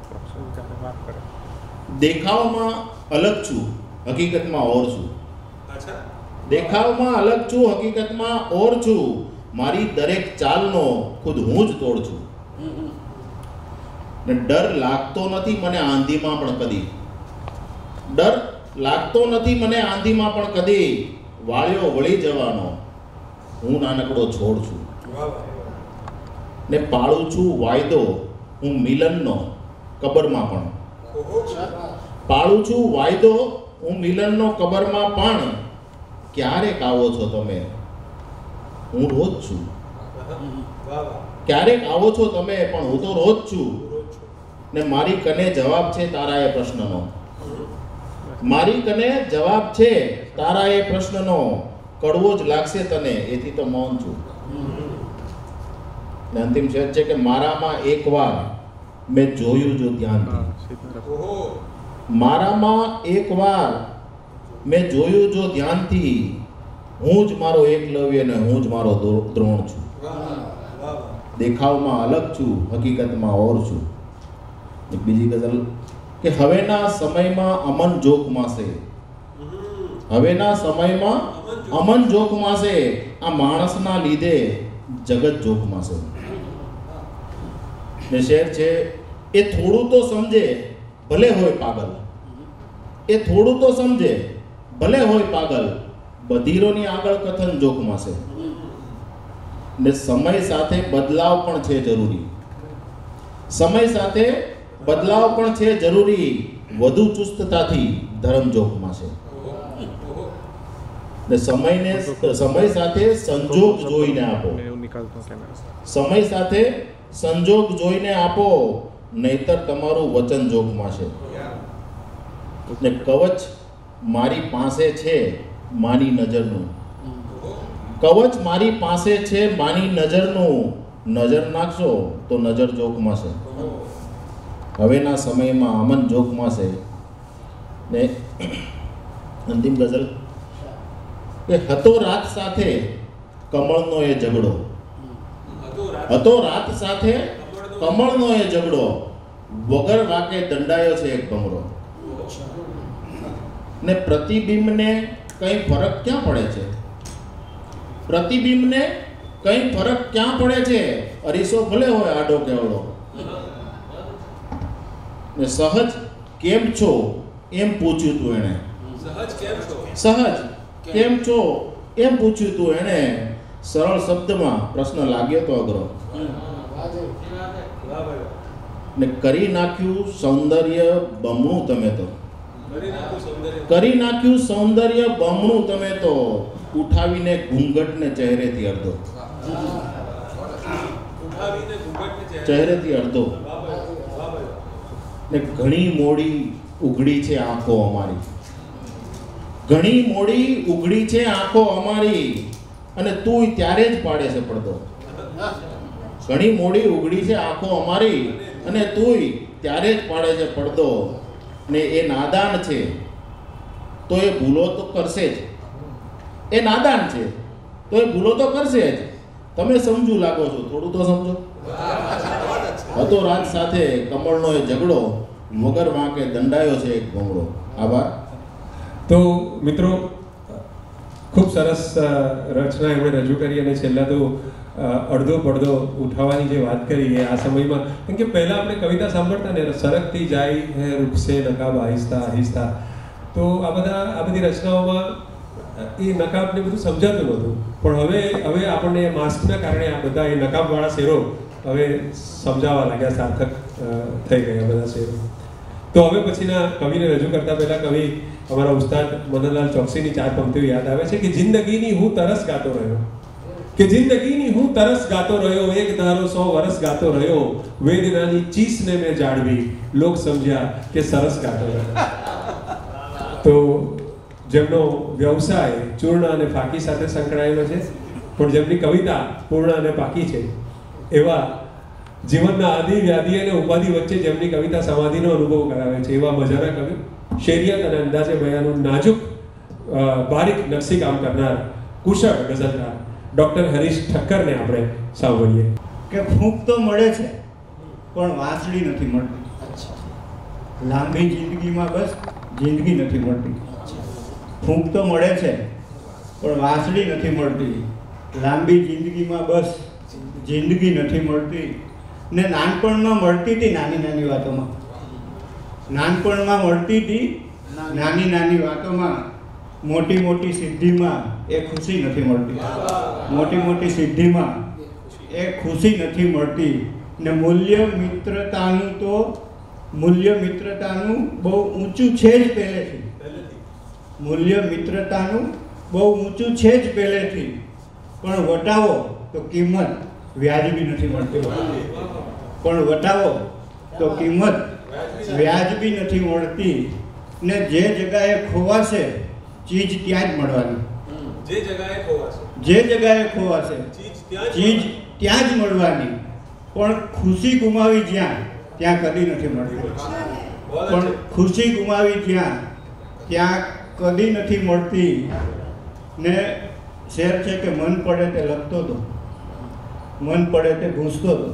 દેખાવમાં અલગ છું હકીકતમાં ઓર છું, દેખાવમાં અલગ છું હકીકતમાં ઓર છું, મારી દરેક ચાલનો ખુદ હું જ તોડ છું. ને ડર લાગતો નથી મને આંધીમાં પણ કદી, ડર લાગતો નથી મને આંધીમાં પણ કદી, વાળ્યો વળી જવાનો હું નાનકડો છોડ છું. ને પાળું છું વાયદો હું મિલનનો કબરમાં પણ, પાળું છું વાયદો હું મિલનનો કબરમાં પણ, ક્યારેક આવો છો તમે હું રોજ છું, ક્યારેક આવો છો તમે પણ હું તો રોજ છું. ને મારી કને જવાબ છે તારા એ પ્રશ્નનો, મારી કને જવાબ છે તારા એ પ્રશ્નનો, કડવો જ લાગશે તને એથી તો મૌન છું. ને અંતિમ શેર છે કે મારામાં એકવાર મેં જોયું જો ધ્યાનથી, મારામાં એકવાર મેં જોયું જો ધ્યાનથી, હું જ મારો એકલવ્ય ને હું જ મારો દ્રોણ છું. દેખાવમાં અલગ છું હકીકતમાં ઓર છું. એક બીજી ગઝલ કે હવેના સમયમાં અમન જોખમાશે, હવેના સમયમાં અમન જોખમાશે, આ માણસના લીધે જગત જોખમાશે. ને શેર છે એ થોડું તો સમજે ભલે હોય પાગલ, એ થોડું તો સમજે ભલે હોય પાગલ, બધીરોની આગળ કથન જોખમાશે. ને સમય સાથે બદલાવ પણ છે જરૂરી, સમય સાથે બદલાવ પણ છે જરૂરી, વધુ ચુસ્તતાથી ધર્મ જોખમાશે. ને સમયને સમય સાથે સંજોગ જોઈને આપો, સમય સાથે સંજોગ જોઈને આપો, નહીતર તમારું વચન જોખમાશે. ને કવચ મારી પાસે છે માની નજરનું, કવચ મારી પાસે છે માની નજરનું, નજર નાખશો તો નજર જોખમાશે. હવેના સમયમાં અમન જોખમાશે. ને અંતિમ ગઝલ કે હતો રાત સાથે કમળનો એ ઝઘડો, હતો રાત સાથે કમળનો એ ઝઘડો, વગર વાકે દંડાયો છે એક ભમરો. ને પ્રતિબિંબને કઈ ફરક ક્યાં પડે છે, પ્રતિબિંબને કઈ ફરક ક્યાં પડે છે, અરીસો ભલે હોય આડો કેવડો. ને સહજ કેમ છો એમ પૂછ્યું તું એણે, સહજ કેમ છો એમ પૂછ્યું તું એણે, સરળ શબ્દમાં પ્રશ્ન લાગ્યો તો અઘરો. ને કરી નાખ્યું સૌંદર્ય બમણું તમે તો, કરી નાખ્યું સૌંદર્ય બમણું તમે તો, ઉઠાવીને ઘૂંઘટને ચહેરેથી અડધો, ચહેરેથી અડધો. ને ઘણી મોડી ઉઘડી છે આંખો અમારી, ઘણી મોડી ઉઘડી છે આંખો અમારી, અને તું ત્યારે જ પાડે છે પડદો. ઘણી મોડી ઉઘડી છે આંખો અમારી, અને તું ત્યારે જ પાડે છે પડદો. ને એ નાદાન છે તો એ ભૂલો તો કરશે જ, એ નાદાન છે તો એ ભૂલો તો કરશે જ. તમે સમજુ લાગો છો, થોડું તો સમજો. હતો રાત સાથે કમળનો એ ઝઘડો, વગર વાંકે દંડાયો છે એક ભમરો. આભાર. તો મિત્રો ખૂબ સરસ અ, રચના એમણે રજૂ કરી અને છેલ્લા તો અ, અડધો પડધો ઉઠાવવાની જે વાત કરી એ આ સમયમાં, કેમ કે પહેલાં આપણે કવિતા સાંભળતા ને સરકતી જાય હે રૂપસે નકાબ આહિસ્તા આહિસ્તા, તો આ બધા આ બધી રચનાઓમાં એ નકાબને બધું સમજાતું નહોતું, પણ હવે હવે આપણને માસ્કના કારણે આ બધા એ નકાબવાળા શેરો હવે સમજાવવા લાગ્યા, સાર્થક અ, થઈ ગયા બધા શેરો. તો હવે પછીના કવિને રજૂ કરતા પહેલા કવિ અમારા ઉસ્તાદ મદનલાલ ચોકસીની ચાર પંક્તિઓ યાદ આવે છે કે જિંદગીની હું તરસ ગાતો રહ્યો, કે જિંદગીની હું તરસ ગાતો રહ્યો, એક ધારો સો વર્ષ ગાતો રહ્યો, વેદનાની ચીસને મેં જાળવી, લોક સમજ્યા કે સરસ ગાતો રહ્યો. તો જેમનો વ્યવસાય ચૂર્ણ અને ફાકી સાથે સંકળાયેલો છે, પણ જેમની કવિતા પૂર્ણ અને પાકી છે, એવા જીવનના આદિ વ્યાધિ અને ઉપાધિ વચ્ચે જેમની કવિતા સમાધિનો અનુભવ કરાવે છે, એવા મજાના કવિ, શેરિયત અને અંદાજે બયાનું નાજુક અ, બારીક નકશી કામ કરનાર કુશળ ગઝલકાર ડોક્ટર હરીશ ઠક્કરને આપણે સાંભળીએ. કે ફૂંક તો મળે છે પણ વાંસળી નથી મળતી, લાંબી જિંદગીમાં બસ જિંદગી નથી મળતી. ફૂંક તો મળે છે પણ વાંસળી નથી મળતી, લાંબી જિંદગીમાં બસ જિંદગી નથી મળતી. ને નાનપણમાં મળતી હતી નાની નાની વાતોમાં, નાનપણમાં મળતી હતી નાની નાની વાતોમાં, મોટી મોટી સિદ્ધિમાં એ ખુશી નથી મળતી, મોટી મોટી સિદ્ધિમાં એ ખુશી નથી મળતી. ને મૂલ્ય મિત્રતાનું તો મૂલ્ય મિત્રતાનું બહુ ઊંચું છે જ પહેલેથી, મૂલ્ય મિત્રતાનું બહુ ઊંચું છે જ પહેલેથી, પણ વટાવો તો કિંમત વ્યાજબી નથી મળતી, પણ વટાવો તો કિંમત વ્યાજબી નથી મળતી. ને જે જગ્યાએ ખોવાશે ચીજ ત્યાં જ મળવાની, જે જગ્યાએ ખોવાશે જે જગ્યાએ ખોવાશે ચીજ ત્યાં જ મળવાની, પણ ખુશી ગુમાવી જ્યાં ત્યાં કદી નથી મળતી, પણ ખુશી ગુમાવી જ્યાં ત્યાં કદી નથી મળતી. ને શેર છે કે મન પડે તે લખતો હતો, મન પડે તે ભૂંસતો હતો,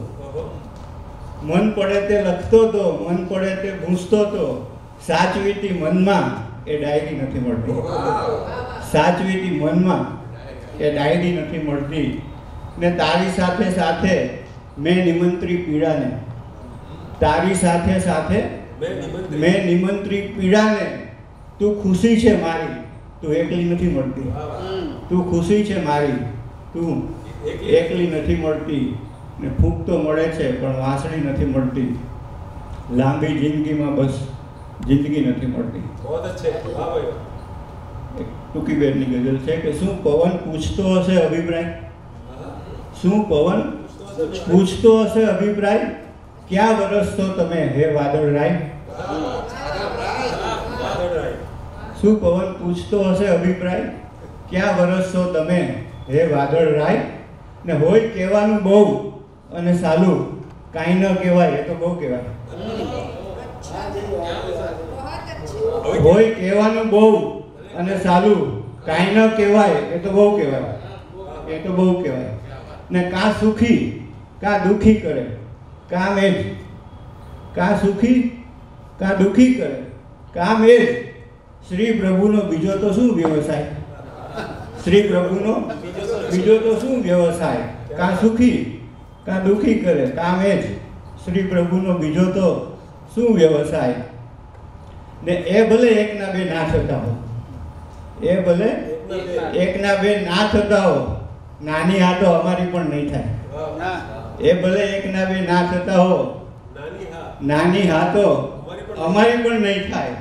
મન પડે તે લખતો હતો, મન પડે તે ભૂંસતો હતો, સાચવીતી મનમાં એ ડાયરી નથી મળતી, સાચવીતી મનમાં એ ડાયરી નથી મળતી. ને તારી સાથે સાથે મેં નિમંત્રી પીડાને, તારી સાથે સાથે મેં નિમંત્રી પીડાને, તું ખુશી છે મારી તું એકલી નથી મળતી, તું ખુશી છે મારી તું એકલી નથી મળતી. ને ફૂંક તો મળે છે પણ વાંસળી નથી મળતી, લાંબી જિંદગીમાં બસ જિંદગી નથી મળતી. ટૂંકી બેનની ગઝલ છે કે શું પવન પૂછતો હશે અભિપ્રાય, શું પવન પૂછતો હશે અભિપ્રાય, ક્યાં વરસતો તમે હે વાદળ રાય, શું પવન પૂછતો હશે અભિપ્રાય, ક્યાં વરસતો તમે હે વાદળ રાય. ને હોય કહેવાનું બહુ અને સાલું કાંઈ ન કહેવાય એ તો બહુ કહેવાય, હોય કહેવાનું બહુ અને સાલું કાંઈ ન કહેવાય એ તો બહુ કહેવાય, એ તો બહુ કહેવાય. ને કાં સુખી કાં દુઃખી કરે કામ એ જ, કાં સુખી કાં દુઃખી કરે કામ એ જ. શ્રી પ્રભુનો બીજો તો શું વ્યવસાય, શ્રી પ્રભુનો બીજો તો શું વ્યવસાય, કાં સુખી કાં દુઃખી કરે કામ એ જ. શ્રી પ્રભુનો બીજો તો શું વ્યવસાય. ને એ ભલે એકના બે ના થતા હો, એ ભલે એકના બે ના થતા હો, નાની હાથો અમારી પણ નહીં થાય, એ ભલે એકના બે ના થતા હો, નાની હાથો અમારી પણ નહીં થાય.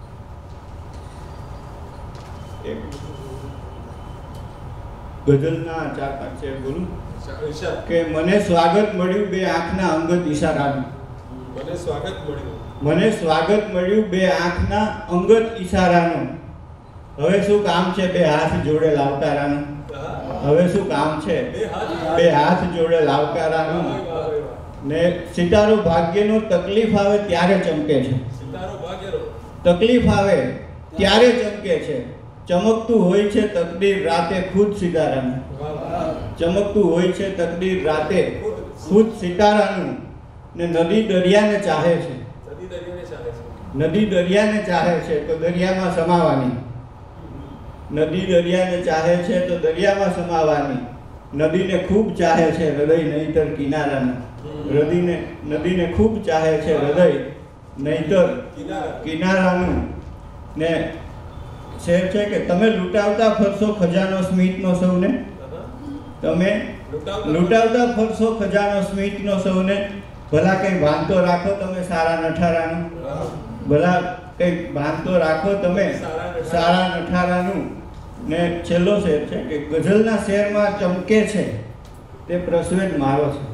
ગઝલના ચાર પાંચ છે બોલું કે મને સ્વાગત મળ્યું બે આંખના અંગત ઈશારાનું, મને સ્વાગત મળ્યું મને સ્વાગત મળ્યું બે આંખના અંગત ઈશારાનું. હવે શું કામ છે બે હાથ જોડે લાવકારાનું, હવે શું કામ છે બે હાથ જોડે લાવકારાનું. ને સિતારો ભાગ્યનો તકલીફ આવે ત્યારે ચમકે છે, તકલીફ આવે ત્યારે ચમકે છે. ચમકતું હોય છે તકદીર રાતે ખુદ સિતારાનું, ચમકતું હોય છે તકદીર રાતે ખુદ સિતારાનું. ને નદી દરિયાને ચાહે છે, નદી દરિયાને ચાહે છે તો દરિયામાં સમાવાની, નદી દરિયાને ચાહે છે તો દરિયામાં સમાવાની, નદીને ખૂબ ચાહે છે હૃદય નહીતર કિનારાનું, હૃદયને નદીને ખૂબ ચાહે છે હૃદય નહીતર કિનારાનું. ને શેર છે કે તમે લૂંટાવતા ફરશો ખજાનો સ્મિતનો સૌને, તમે લૂંટાવતા ફરશો ખજાનો સ્મિતનો સૌને, ભલા કંઈ ભાનતો રાખો તમે સારા નઠારાનું, ભલા કંઈક ભાનતો રાખો તમે સારા નઠારાનું. ને છેલ્લો શેર છે કે ગઝલના શેરમાં ચમકે છે તે પ્રસ્વેદ મારો છે.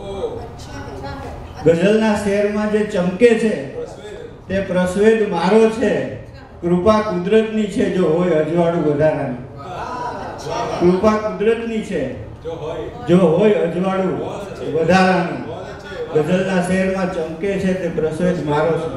ગઝલના શેરમાં જે ચમકે છે તે પ્રસ્વેદ મારો છે. કૃપા કુદરતની છે જો હોય અજવાળું વધારાનું, કૃપા કુદરતની છે જો હોય અજવાળું વધારાનું. ગઝલના શેરમાં ચમકે છે તે પ્રસ્વેદ મારો છે.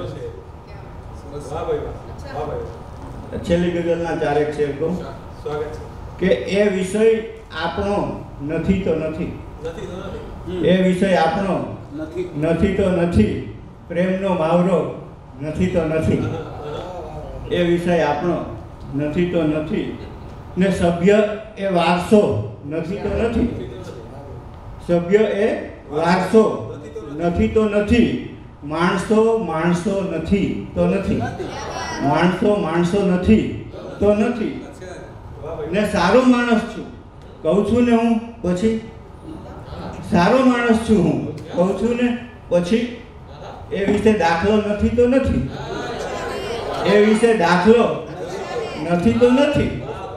છેલ્લી ગઝલના ચારેક શેર કહું કે એ વિષય આપણો નથી તો નથી, એ વિષય આપણો નથી તો નથી, પ્રેમનો માવરો નથી તો નથી, એ વિષય આપણો નથી તો નથી. ને સભ્ય એ વારસો નથી તો નથી, સભ્ય એ વારસો નથી તો નથી, માણસો માણસો નથી તો નથી, માણસો માણસો નથી તો નથી. ને સારો માણસ છું કહું છું ને હું પછી, સારો માણસ છું હું કહું છું ને પછી, એ વિશે દાખલો નથી તો નથી, એ વિશે દાખલો નથી તો નથી.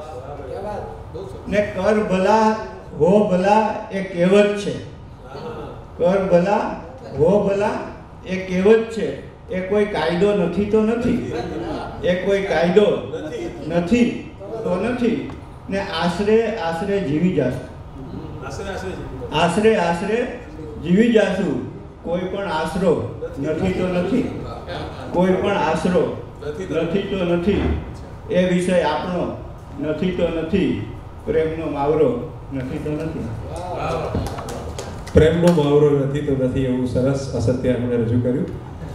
ને કર ભલા હો ભલા એ કહેવત છે, કર ભલા હો ભલા એ કહેવત છે, એ કોઈ કાયદો નથી તો નથી, એ કોઈ કાયદો નથી તો નથી. ને આશરે આશરે જીવી જાશું, આશરે આશરે જીવી જાશું, કોઈ પણ આશરો નથી તો નથી, કોઈ પણ આશરો નથી તો નથી, એ વિષય આપણો નથી તો નથી, પ્રેમનો માવરો નથી તો નથી. પ્રેમનો માવરો નથી તો નથી એવું સરસ અસત્ય આપણે રજૂ કર્યું.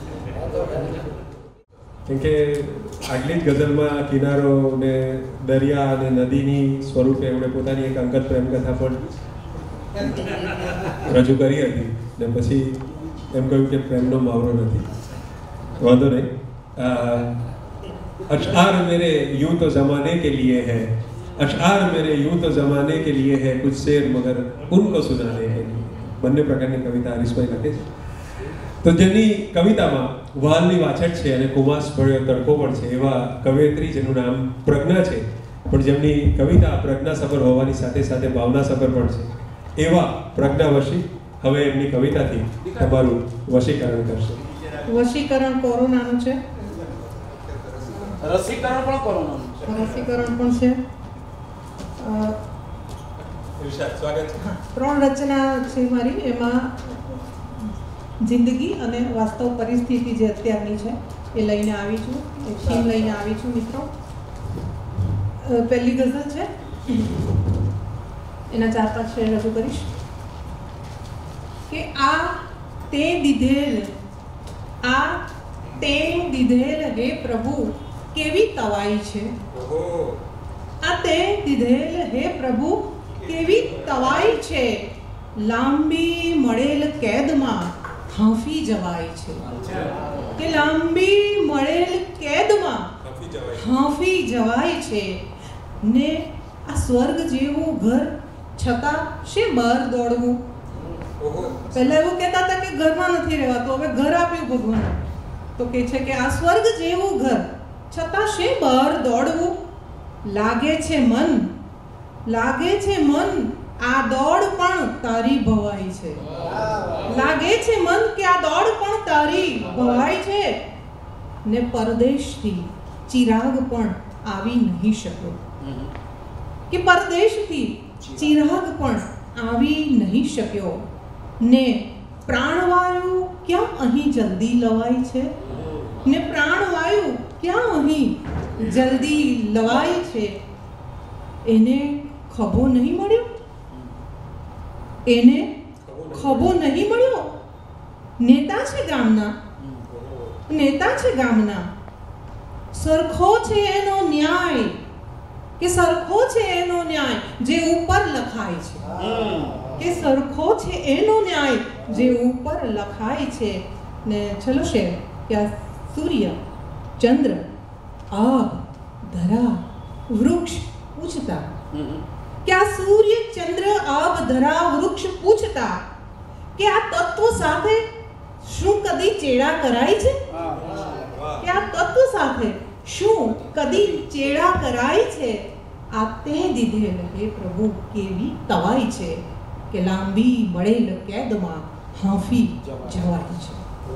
કેમ કે આગલી જ ગઝલમાં કિનારો ને દરિયા અને નદીની સ્વરૂપે એમણે પોતાની એક અંગત પ્રેમ કથા પણ રજૂ કરી હતી ને પછી એમ કહ્યું કે પ્રેમનો માવરો નથી. વાંધો નહીં. अशआर मेरे यूं तो जमाने के लिए है, अशआर मेरे यूं तो जमाने के लिए है, कुछ शेर मगर उनको सुनाने के लिए. બંને પ્રકારની કવિતા હરીશભાઈ લખે છે. તો જેની કવિતામાં વાલની વાછટ છે અને કુમાસ ભળ્યો તડકો પણ છે એવા કવયત્રી જેનું નામ પ્રજ્ઞા છે, પણ જેમની કવિતા પ્રજ્ઞાસભર હોવાની સાથે સાથે ભાવનાસભર પણ છે, એવા પ્રજ્ઞા વશી હવે એમની કવિતાથી તમારું વશીકરણ કરશે. વશીકરણ કોરોનાનું છે, રસીકરણ પણ કોરોનાનું છે, રસીકરણ પણ છે. ત્રણ રચના છે મારી. એમાં જિંદગી અને વાસ્તવ પરિસ્થિતિ જે અત્યારની છે એ લઈને આવી છું, એ થીમ લઈને આવી છું મિત્રો. પહેલી ગઝલ છે, એના ચાર પાંચ શેર રજૂ કરીશ. કે આ તે દીધેલ, આ તે દીધેલ હે પ્રભુ કેવી તવાઈ છે, આ તે દીધેલ હે પ્રભુ કેવી તવાઈ છે, લાંબી મળેલ કેદમાં હાંફી જવાય છે, કે લાંબી મળેલ કેદમાં હાંફી જવાય છે. ને આ સ્વર્ગ જેવું ઘર છતાં શે બહાર દોડવું. પહેલા એવું કહેતા હતા કે ઘરમાં નથી રહેવાતું, હવે ઘર આપ્યું ભગવાન તો કે છે કે આ સ્વર્ગ જેવું ઘર છતાં શે બહાર દોડવું. લાગે છે મન, લાગે છે મન આ દોડ પણ તારી ભવાઈ છે, લાગે છે મન કે આ દોડ પણ તારી ભવાઈ છે. ને પરદેશથી ચિરાગ પણ આવી નહીં શક્યો, કે પરદેશથી ચિરાગ પણ આવી નહીં શક્યો. ને પ્રાણવાયુ ક્યાં અહીં જલ્દી લવાય છે, ને પ્રાણવાયુ ક્યાં અહીં જલ્દી લવાય છે. એને ખભો નહીં મળ્યો, એને ખભો નહીં મળ્યો. નેતા છે ગામના, નેતા છે ગામના, સરખો છે એનો ન્યાય, કે સરખો છે એનો ન્યાય જે ઉપર લખાય છે, કે સરખો છે એનો ન્યાય જે ઉપર લખાય છે. ને ચલો શેર કે આ સૂર્ય ચંદ્ર આગ ધરા વૃક્ષ પૂછતા, કે આ સૂર્ય ચંદ્ર આગ ધરા વૃક્ષ પૂછતા કે આ તત્વ સાથે શું કદી ચેડા કરાય છે? કે આ તત્વ સાથે શું કદી ચેડા કરાય છે? આ તે દીધેલ હે પ્રભુ કેવી તવાઈ છે, કે લાંબી મળેલ કેદમાં હાંફી જવાય છે.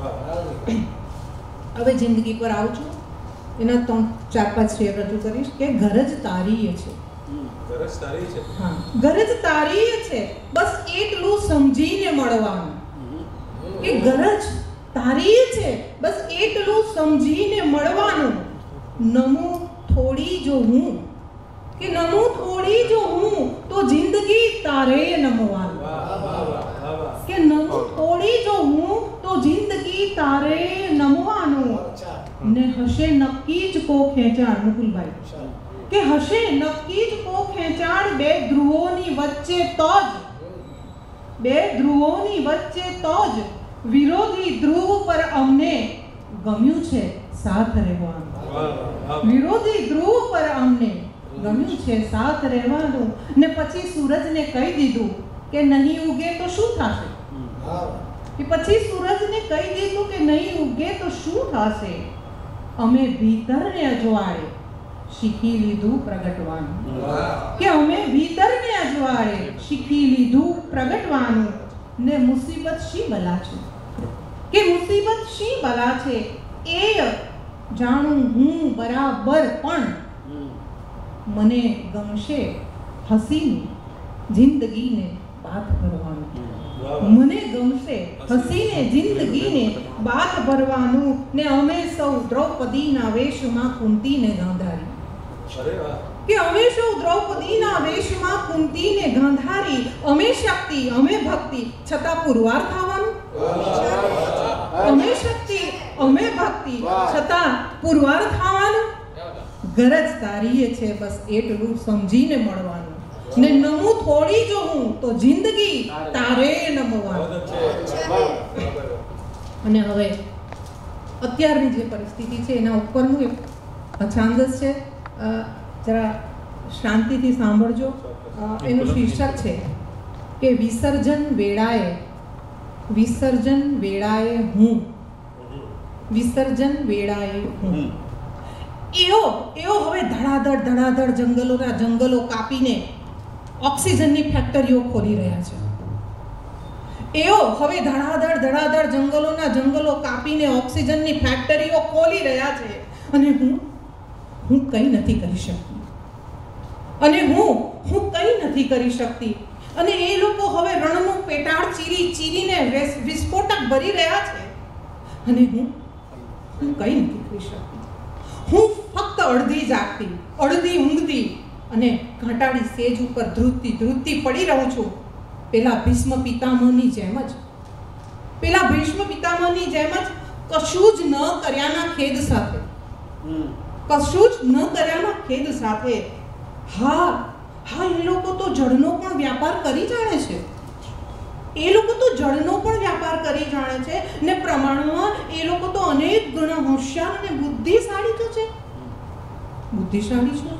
હવે જિંદગી પર આવું છું, એના ત્રણ ચાર પાંચ શેર રજૂ કરીશ કે ગરજ તારી છે. ગરજ તારી છે. હા, ગરજ તારી છે, બસ એટલું સમજીને મળવાનું. કે ગરજ તારી છે, બસ એટલું સમજીને મળવાનું. નમું થોડી જો હું, કે નમું થોડી જો હું તો જિંદગી તારે નમવાનું. કે નમું થોડી જો હું તો જિંદગી તારે નમવાનું. ને હશે નક્કી જ કો ખેંચાણ, મુકુલભાઈ, કે હશે નક્કી જ કો ખેંચાણ બે ધ્રુવોની વચ્ચે તો જ, બે ધ્રુવોની વચ્ચે તો જ વિરોધી ધ્રુવ પર અમને ગમ્યું છે સાથ રહેવાનું. વિરોધી ધ્રુવ પર અમને ગમ્યું છે સાથ રહેવાનું. ને પછી સૂરજને કહી દીધું કે નહીં ઉગે તો શું થશે? કે પછી સૂરજને કહી દીધું કે નહીં ઉગે તો શું થશે? અમે ભીતરને અજવાળે શીખી લીધું પ્રગટવાનું. કે અમે ભીતરને અજવાળે શીખી લીધું પ્રગટવાનું. ને મુસીબત શી બલા છે, કે મુસીબત શી બલા છે એ જાણું હું બરાબર, પણ મને ગમશે હસીને જિંદગીને બાથ ભરવાનું. મને ગમશે હસીને જિંદગીને બાથ ભરવાનું. ને અમે સૌ દ્રૌપદીના વેશમાં કુંતીને ગાંધારી. કે અમે સૌ દ્રૌપદીના વેશમાં કુંતીને ગાંધારી. અમે શક્તિ અમે ભક્તિ છતાં પુરવાર થવાનું. અમે શક્તિ અમે ભક્તિ છતાં પુરવાર થવાનું. ગરજ તારીએ છે, બસ એટલું સમજીને મળવાનું. ને નમું થોડી જો હું તો જિંદગી તારે નમવાનું. અને હવે અત્યારની જે પરિસ્થિતિ છે એના ઉપરનું એક અછાંદસ છે, જરા શાંતિથી સાંભળજો. એનું શીર્ષક છે કે વિસર્જન વેળાએ, વિસર્જન વેળાએ હું, વિસર્જન વેળાએ હું. એઓ એઓ હવે ધડાધડ ધડાધડ જંગલોના જંગલો કાપીને ઓક્સિજનની ફેક્ટરીઓ ખોલી રહ્યા છે. એઓ હવે ધડાધડ ધડાધડ જંગલોના જંગલો કાપીને ઓક્સિજનની ફેક્ટરીઓ ખોલી રહ્યા છે. અને હું હું કંઈ નથી કરી શકતી. અને હું હું કંઈ નથી કરી શકતી. અને એ લોકો હવે રણનું પેટાળ ચીરી ચીરીને વિસ્ફોટક ભરી રહ્યા છે. અને હું હું કંઈ નથી કરી શકતી. હું ફક્ત અડધી જાગતી, અડધી ઊંઘતી અને ઘાટાડી સેજ ઉપર ધ્રુજતી ધ્રુજતી પડી રહું છું. પેલા ભીષ્મ પિતામહની જેમ જ, પેલા ભીષ્મ પિતામહની જેમ જ કશું જ ન કર્યાના ખેદ સાથે, કશું જ ન કર્યાના ખેદ સાથે. હા હા, એ લોકો તો જળનો પણ વ્યાપાર કરી જાણે છે. એ લોકો તો જળનો પણ વ્યાપાર કરી જાણે છે. ને પ્રમાણમાં એ લોકો તો અનેક ગણા હોશિયાર અને બુદ્ધિશાળી તો છે, બુદ્ધિશાળી છે.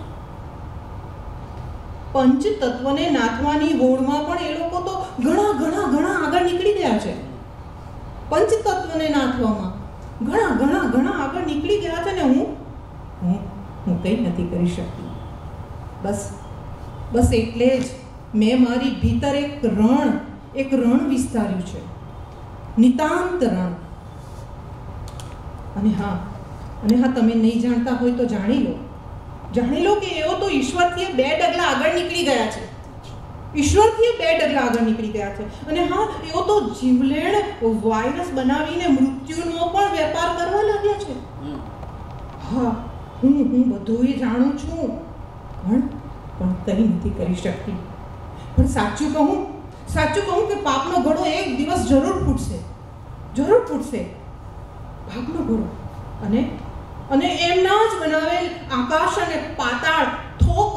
પંચ તત્વને નાથવાની હોડમાં પણ એ લોકો તો ઘણા ઘણા ઘણા આગળ નીકળી ગયા છે. પંચ તત્વને નાથવામાં ઘણા ઘણા ઘણા આગળ નીકળી ગયા છે. ને હું હું હું કંઈ નથી કરી શકતી. બસ બસ એટલે જ મેં મારી ભીતર એક રણ એક રણ વિસ્તાર્યું છે, નિતાંત રણ. અને હા અને હા તમે નહીં જાણતા હોય તો જાણી લો, જાણી લો કે એઓ તો ઈશ્વરથી બે ડગલા આગળ નીકળી ગયા છે. ઈશ્વરથી બે ડગલા આગળ નીકળી ગયા છે. અને હા, એઓ તો જીવલેણ વાયરસ બનાવીને મૃત્યુનો પણ વેપાર કરવા લાગ્યા છે. હા, હું હું બધું જાણું છું, પણ પણ કંઈ નથી કરી શકતી. પણ સાચું કહું સાચું કહું કે પાપનો ઘડો એક દિવસ જરૂર ફૂટશે, જરૂર ફૂટશે પાપનો ઘડો. અને અને એમના જ બનાવેલ આકાશ અને પાતાળ થોક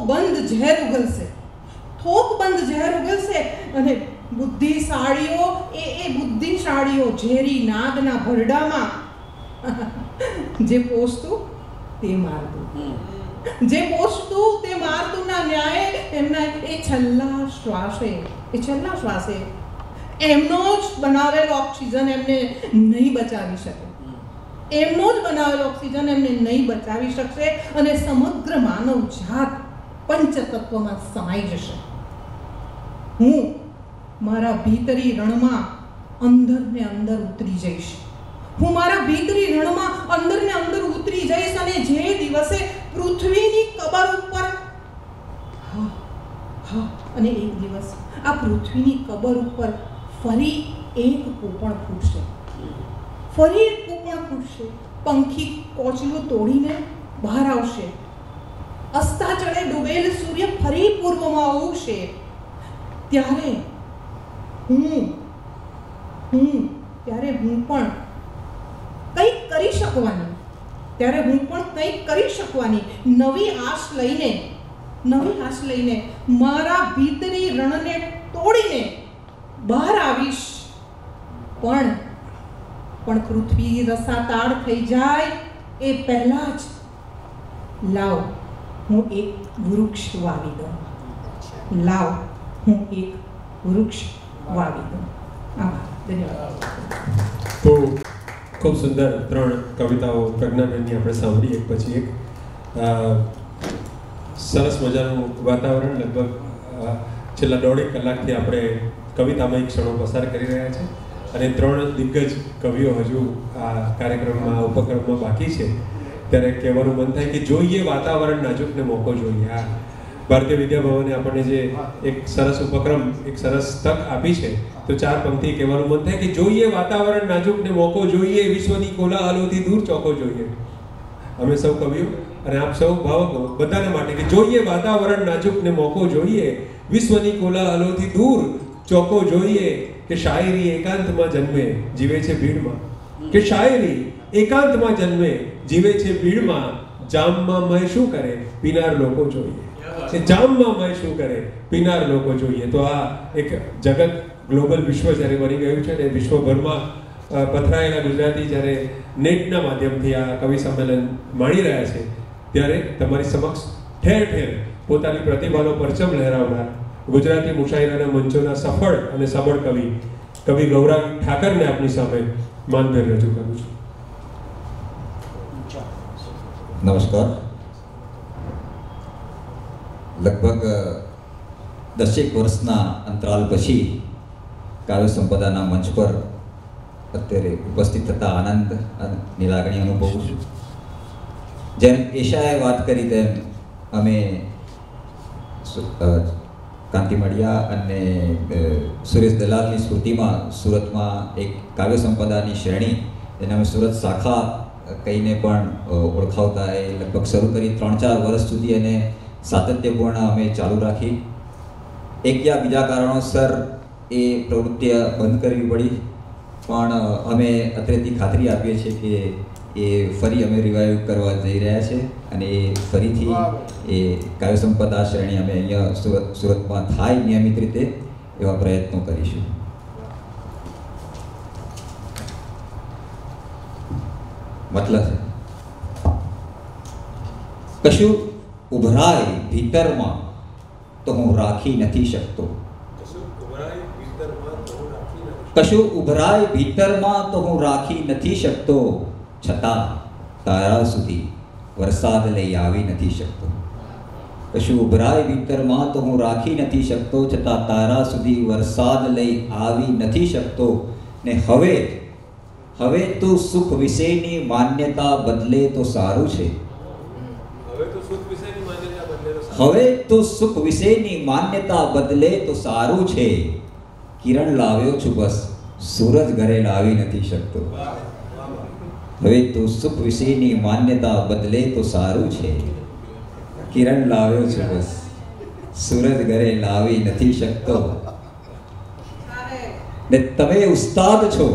બંધ ઝેર ઉગલશે, થોક બંધ ઝેર ઉગલશે અને બુદ્ધિશાળીઓ એ એ બુદ્ધિશાળીઓ ઝેરી નાગના ભરડામાં જે પોષતું તે મારતું, જે પોષતું તે મારતું ના ન્યાય એમના એ છેલ્લા શ્વાસે એ છેલ્લા શ્વાસે એમનો જ બનાવેલો ઓક્સિજન એમને નહીં બચાવી શકે, એમનો જ બનાવેલો ઓક્સિજન એમને નહીં બચાવી શકશે અને સમગ્ર માનવ જાત પંચતત્વમાં સમાઈ જશે. હું મારા ભીતરી રણમાં અંદર ને અંદર ઉતરી જઈશ, હું મારા ભીતરી રણમાં અંદર ને અંદર ઉતરી જઈશ અને જે દિવસે પૃથ્વીની કબર ઉપર હા હા અને એક દિવસ આ પૃથ્વીની કબર ઉપર ફરી એક પોપણ ફૂટશે, ફરી એક પોપણ ફૂટશે, પંખી કોચલું તોડીને બહાર આવશે, અસ્તાચળે ડૂબેલ સૂર્ય ફરી પૂર્વમાં ઉગશે. ત્યારે હું હું ત્યારે હું પણ કંઈક કરી શકવાની, ત્યારે હું પણ કંઈક કરી શકવાની નવી આશ લઈને નવી આશ લઈને મારા ભીતરી રણને તોડીને બહાર આવીશ. પણ પણ પૃથ્વી રસાતાળ થઈ જાય એ પહેલા જ લાવ હું એક વૃક્ષ વાવી દઉં, લાવ હું એક વૃક્ષ વાવી દઉં. આભાર, ધન્યવાદ. તો ખૂબ સુંદર ત્રણ કવિતાઓ પ્રજ્ઞાબેનની આપણે સાંભળી એક પછી એક. સરસ મજાનું વાતાવરણ, લગભગ છેલ્લા દોઢેક કલાકથી આપણે કવિતામય ક્ષણો પસાર કરી રહ્યા છે અને ત્રણ દિગ્ગજ કવિઓ હજુ આ કાર્યક્રમમાં ઉપક્રમમાં બાકી છે. ત્યારે કહેવાનું મન થાય કે જોઈએ વાતાવરણ નાજુકને મોકો જોઈએ. આ ભારતીય વિદ્યાભવને આપણને જે એક સરસ ઉપક્રમ, એક સરસ તક આપી છે, તો ચાર પંક્તિ કહેવાનું મન થાય કે જોઈએ વાતાવરણ નાજુકને મોકો જોઈએ, વિશ્વની કોલાહલોથી દૂર ચોકો જોઈએ. અમે સૌ કવિઓ અને આપ સૌ ભાવકો બધાને માટે કે જોઈએ વાતાવરણ નાજુકને મોકો જોઈએ, વિશ્વની કોલાહલોથી દૂર ચોકો જોઈએ. કે શાયરી એકાંતમાં જન્મે જીવે છે ભીડમાં, કે શાયરી એકાંતમાં જન્મે જીવે છે ભીડમાં, જામમાં મય શું કરે પીનાર લોકો જોઈએ, કે જામમાં મય શું કરે પીનાર લોકો જોઈએ. તો આ એક જગત ગ્લોબલ વિશ્વ જ્યારે બની ગયું છે ને, વિશ્વભરમાં પથરાયેલા ગુજરાતી જ્યારે નેટના માધ્યમથી આ કવિ સંમેલન માણી રહ્યા છે, ત્યારે તમારી સમક્ષ ઠેર ઠેર પોતાની પ્રતિભાનો પરચમ લહેરાવનાર ગુજરાતી મુશાયરાના મંચોના સફળ અને સબળ કવિ કવિ ગૌરાંગ ઠાકરને આપની સામે માનભેર રજૂ કરું છું. નમસ્કાર. લગભગ દસેક વર્ષના અંતરાલ પછી કાવ્ય સંપદાના મંચ પર અત્યારે ઉપસ્થિત થતા આનંદની લાગણી અનુભવું છું. જેમ એશાએ વાત કરી તેમ અમે કાંતિ મડિયા અને સુરેશ દલાલની સ્મૃતિમાં સુરતમાં એક કાવ્ય સંપદાની શ્રેણી, એને અમે સુરત શાખા કહીને પણ ઓળખાવતા, એ લગભગ શરૂ કરી ત્રણ ચાર વર્ષ સુધી એને સાતત્યપૂર્ણ અમે ચાલુ રાખી. એક યા બીજા કારણોસર એ પ્રવૃત્તિ બંધ કરવી પડી, પણ અમે અત્રેથી ખાતરી આપીએ છીએ કે એ ફરી અમે રિવાઇવ કરવા જઈ રહ્યા છે અને એ ફરીથી એ કાવ્ય સંપદા શ્રેણી અમે અહીંયા સુરત સુરતમાં થાય નિયમિત રીતે એવા પ્રયત્નો કરીશું. મતલબ કશું ઉભરાય ભીતરમાં તો હું રાખી નથી શકતો, કશું ઉભરાય ભીતરમાં તો હું રાખી નથી શકતો, છતાં તારા સુધી વરસાદ લઈ આવી નથી શકતો. કશું ઉભરાય ભીતરમાં તો હું રાખી નથી શકતો, છતાં તારા સુધી વરસાદ લઈ આવી નથી શકતો. ને હવે હવે તો સુખ વિશેની માન્યતા બદલે તો સારું છે, હવે તો સુખ વિશેની માન્યતા બદલે તો સારું છે. કિરણ લાવ્યો છું બસ સૂરજ ઘરે લાવી નથી શકતો. હવે તો સુખ વિશેની માન્યતા બદલે તો સારું છે, કિરણ લાવ્યો છું બસ સૂરજ ઘરે લાવી નથી શકતો. ને તમે ઉસ્તાદ છો,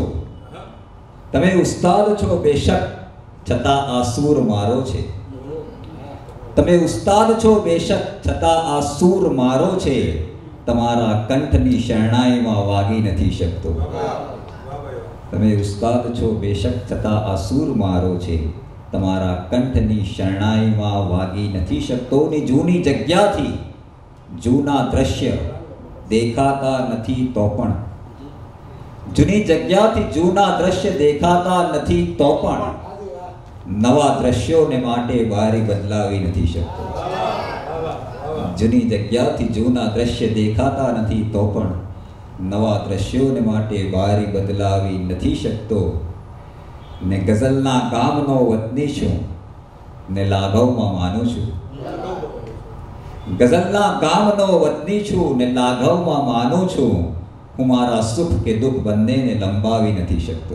તમે ઉસ્તાદ છો બેશક, છતાં આ સૂર મારો છે. તમે ઉસ્તાદ છો બેશક, છતાં આ સૂર મારો છે, તમારા કંઠની શરણાઈમાં વાગી નથી શકતો. તમે ઉસ્તાદ છો બેશક, છતાં આ સૂર મારો છે, તમારા કંઠની શરણાઈમાં વાગી નથી શકતો. ને જૂની જગ્યાથી જૂના દ્રશ્ય દેખાતા નથી તો પણ, જૂની જગ્યાથી જૂના દ્રશ્ય દેખાતા નથી તો પણ નવા દ્રશ્યોને માટે બારી બદલાવી નથી શકતો. જૂની જગ્યાથી જૂના દ્રશ્ય દેખાતા નથી તો પણ નવા દ્રશ્યોને માટે બારી બદલાવી નથી શકતો. ને ગઝલના ગામનો વતની છું, ને લાઘવમાં માનું છું. ગઝલના ગામનો વતની છું, ને લાઘવમાં માનું છું. હું મારા સુખ કે દુઃખ બંનેને લંબાવી નથી શકતો.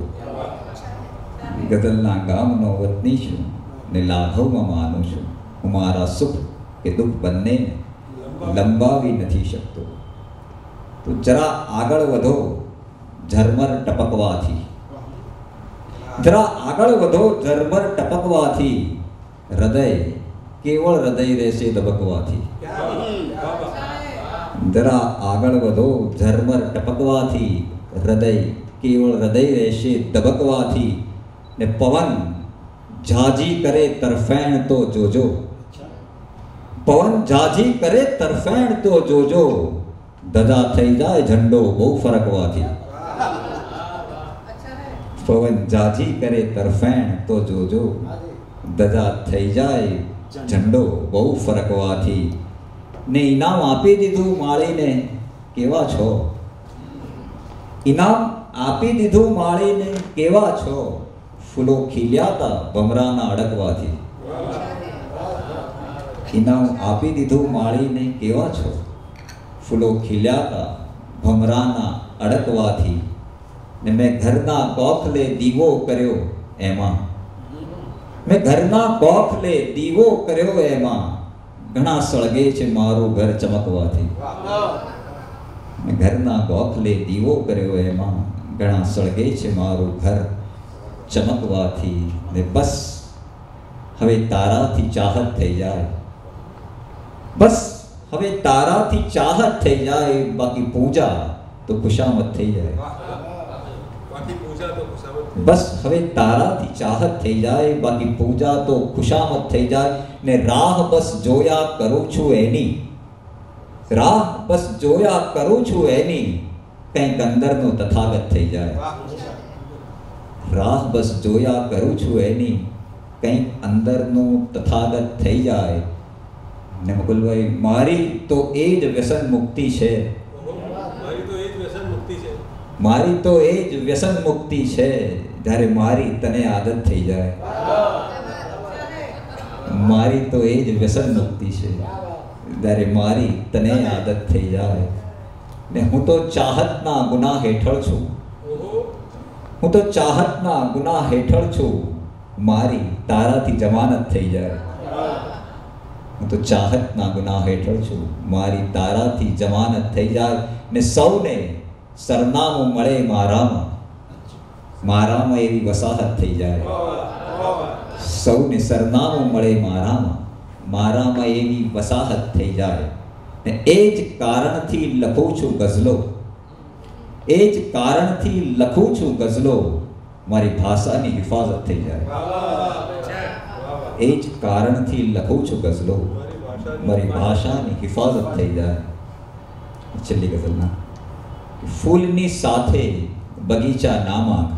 ગઝલના ગામનો વતની છું, ને લાઘવમાં માનું છું. હું મારા સુખ કે દુઃખ બંનેને લંબાવી નથી શકતો. તો જરા આગળ વધો ઝરમર ટપકવાથી, જરા આગળ વધો ઝરમર ટપકવાથી, હૃદય કેવળ હૃદય રહેશે ધબકવાથી. જરા આગળ વધો ઝરમર ટપકવાથી, હૃદય કેવળ હૃદય રહેશે ધબકવાથી. ને પવન ઝાજી કરે તરફેણ તો જોજો, પવન ઝાજી કરે તરફેણ તો જોજો, ધજા થઈ જાય ઝંડો બહુ ફરકવાથી. પવન ઝાજી કરે તરફેણ તો જોજો, ધજા થઈ જાય ઝંડો બહુ ફરકવાથી. ને ઇનામ આપી દીધું માળીને કેવા છો, ઇનામ આપી દીધું માળીને કેવા છો, ફૂલો ખીલ્યાતા ભમરાના અડકવાથી. ઇનામ આપી દીધું માળીને કેવા છો, ફૂલો ખીલ્યાતા ભમરાના અડકવાથી. ને મેં ઘરના ગોખલે દીવો કર્યો એમાં, મેં ઘરના ગોખલે દીવો કર્યો એમાં, ઘણા સળગે છે મારું ઘર ચમકવાથી. મેં ઘરના ગોખલે દીવો કર્યો એમાં, ઘણા સળગે છે મારું ઘર ચમકવાથી. ને બસ હવે તારાથી ચાહત થઈ જાય, બસ હવે તારાથી ચાહત થઈ જાય, બાકી પૂજા તો ખુશામત થઈ જાય. બસ હવે તારાથી ચાહત થઈ જાય, બાકી પૂજા તો ખુશામત થઈ જાય. ને રાહ બસ જોયા કરું છું એની, રાહ બસ જોયા કરું છું એની, કંઈક અંદરનો તથાગત થઈ જાય. રાહ બસ જોયા કરું છું એની, કંઈક અંદરનું તથાગત થઈ જાય. ને મુકુલભાઈ મારી તો એ જ વ્યસન મુક્તિ છે, મારી તો એ જ વ્યસન મુક્તિ છે, જ્યારે મારી તને આદત થઈ જાય. મારી તો એ જ વ્યસન મુક્તિ છે, જ્યારે મારી તને આદત થઈ જાય. ને હું તો ચાહતના ગુનાહ હેઠળ છું, હું તો ચાહતના ગુનાહ હેઠળ છું, મારી તારાથી જમાનત થઈ જાય. હું તો ચાહતના ગુનાહ હેઠળ છું, મારી તારાથી જમાનત થઈ જાય. ને સૌને સરનામું મળે મારામાં, મારામાં એવી વસાહત થઈ જાય. સૌને સરનામું મળે મારામાં, મારામાં એવી વસાહત થઈ જાય. ને એ જ કારણથી લખું છું ગઝલો, એ જ કારણથી લખું છું ગઝલો, મારી ભાષાની હિફાજત થઈ જાય. એ જ કારણથી લખું છું ગઝલો, મારી ભાષાની હિફાજત થઈ જાય. છેલ્લી ગઝલના ફૂલની સાથે બગીચા ના માંગ,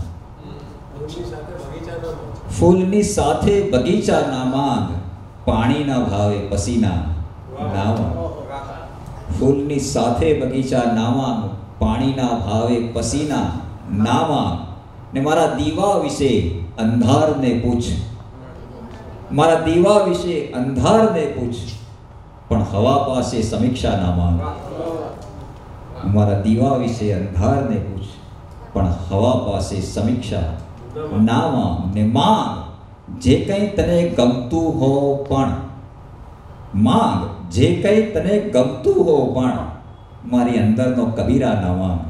ફૂલની સાથે બગીચા ના માંગ, પાણીના ભાવે પસીના ના માંગ. ફૂલની સાથે બગીચા ના માંગ, પાણીના ભાવે પસીના ના માંગ. ને મારા દીવા વિશે અંધારને પૂછ, મારા દીવા વિશે અંધારને પૂછ, પણ હવા પાસે સમીક્ષા ના માંગ. મારા દીવા વિશે અંધારને પૂછ, પણ હવા પાસે સમીક્ષા ના માંગ. ને માંગ જે કંઈ તને ગમતું હો પણ, માંગ જે કંઈ તને ગમતું હો પણ, મારી અંદરનો કબીરા ના માંગ.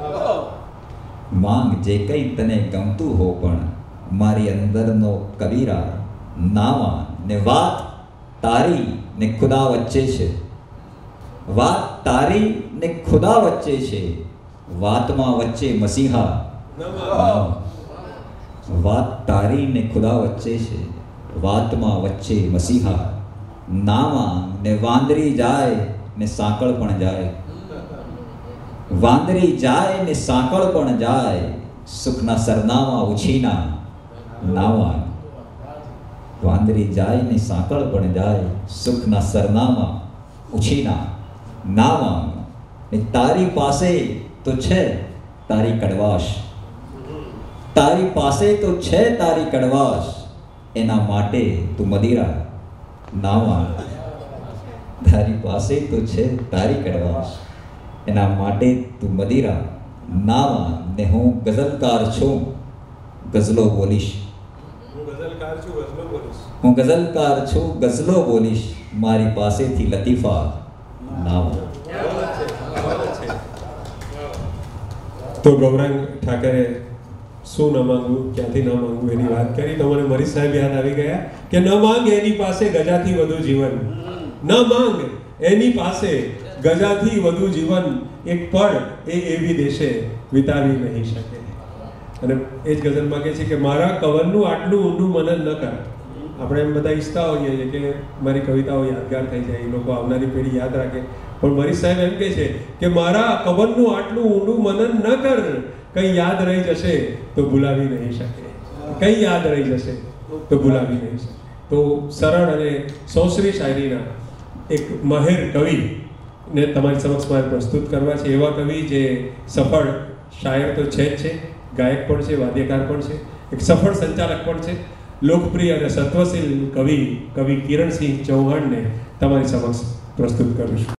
માંગ જે કંઈ તને ગમતું હો પણ, મારી અંદરનો કબીરા ના માંગ. ને વાત તારી ને ખુદા વચ્ચે છે, વાત તારી ને ખુદા વચ્ચે છે, વાતમાં વચ્ચે મસીહા નામ. વાત તારી ને ખુદા વચ્ચે છે, વાતમાં વચ્ચે મસીહા નામાં ને વાંદરી જાય ને સાંકળ પણ જાય, વાંદરી જાય ને સાંકળ પણ જાય, સુખના સરનામા ઉછીના નાવા. વાંદરી જાય ને સાંકળ પણ જાય, સુખના સરનામા ઉછીના નાવા. ને તારી પાસે તો છે તારી કડવાશ, તારી પાસે તો છે તારી કડવાશ, એના માટે તું મદિરા નાવા. તારી પાસે તો છે તારી કડવાશ, એના માટે તું મદિરા નાવા. ને હું ગઝલકાર છું, ગઝલો બોલીશ. હું ગઝલકાર છું, ગઝલો બોલીશ, મારી પાસેથી લતીફા નાવા. તો ગૌરાંગ ઠાકરે શું ન માંગવું, ક્યાંથી ન માંગવું એની વાત કરી. તો મને મરી સાહેબ યાદ આવી ગયા કે ન માંગ એની પાસે ગજાથી વધુ જીવન, ન માંગ એની પાસે ગજાથી વધુ જીવન, એક પળ એ એવી દેશે વિતાવી નહીં શકે. અને એ જ ગઝલમાં કહે છે કે મારા કવનનું આટલું ઊંડું મનન ન કર. આપણે એમ બધા ઈચ્છતા હોઈએ છીએ કે મારી કવિતાઓ યાદગાર થઈ જાય, એ લોકો આવનારી પેઢી યાદ રાખે. પણ મરી સાહેબ એમ કહે છે કે મારા કવનનું આટલું ઊંડું મનન ન કર, કંઈ યાદ રહી જશે તો ભૂલાવી નહીં શકે, કંઈ યાદ રહી જશે તો ભૂલાવી નહીં શકે. તો સરળ અને સોસરી શાયરીના એક માહેર કવિ ને તમારી સમક્ષ મારે પ્રસ્તુત કરવા છે. એવા કવિ જે સફળ શાયર તો છે જ છે, ગાયક પણ છે, વાદ્યકાર પણ છે, એક સફળ સંચાલક પણ છે, લોકપ્રિય અને સત્વશીલ કવિ કવિ કિરણસિંહ ચૌહાણને તમારી સમક્ષ પ્રસ્તુત કરું છું.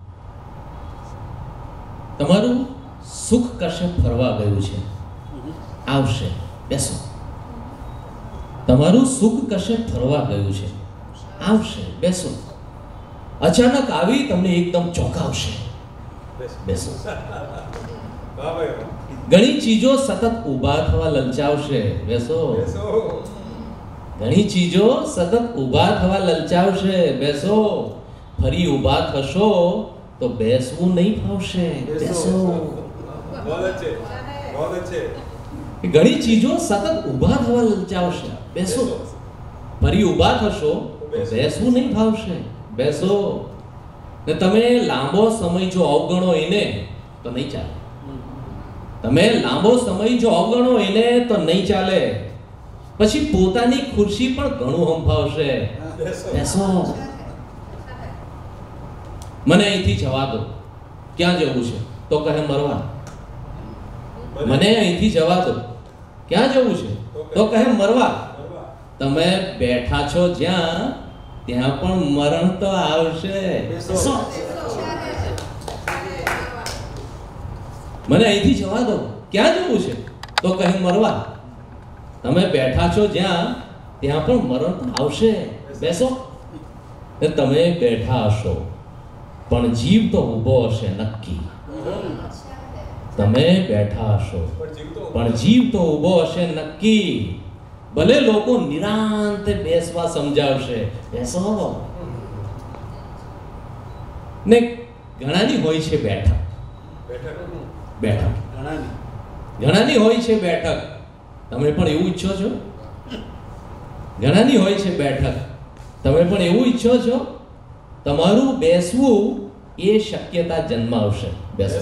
તમારું સુખ કશે ફરવા ગયું છે, આવશે, બેસો. તમારું સુખ કશે ફરવા ગયું છે, આવશે, બેસો. અચાનક આવી તમને એકદમ ચોંકાવશે, બેસો. ઘણી ચીજો સતત ઊભા થવા લલચાવશે, બેસો. ઘણી ચીજો સતત ઊભા થવા લલચાવશે, બેસો. ફરી ઊભા થશો તો બેસવું નહીં ફાવશે, બેસો. ઘણી ચીજો સતત ઊભા થવા લલચાવશે, બેસો. ફરી ઊભા થશો તો બેસવું નહીં ફાવશે, બેસો. ને તમે લાંબો સમય જો અવગણો એને તો નહીં ચાલે. તમે લાંબો સમય જો અવગણો એને તો નહીં ચાલે. પછી પોતાની ખુરશી પણ ઘણું હંફાવશે, બેસો. મને અહીંથી જવા દો. ક્યાં જવું છે? તો કહે મરવા. મને અહીંથી જવા દો. ક્યાં જવું છે? તો કહે મરવા. તમે બેઠા છો જ્યાં, ત્યાં પણ મરણ તો આવશે. મને અહીંથી જવા દો. ક્યાં જવું છે? તો કહે મરવા. તમે બેઠા છો જ્યાં, ત્યાં પણ મરણ તો આવશે, બેસો. તમે બેઠા હશો પણ જીવ તો ઊભો હશે નક્કી. તમે બેઠા હશો પણ જીવ તો ઊભો હશે નક્કી. ભલે લોકો નિરાંતે બેસવા સમજાવશે, બેસો. ને ઘણાની હોય છે બેઠક, બેઠક ઘણાની હોય છે બેઠક. તમે પણ એવું ઈચ્છો છો? ઘણાની હોય છે બેઠક, તમે પણ એવું ઈચ્છો છો? તમારું બેસવું એ શક્યતા જન્માવશે, બેસો.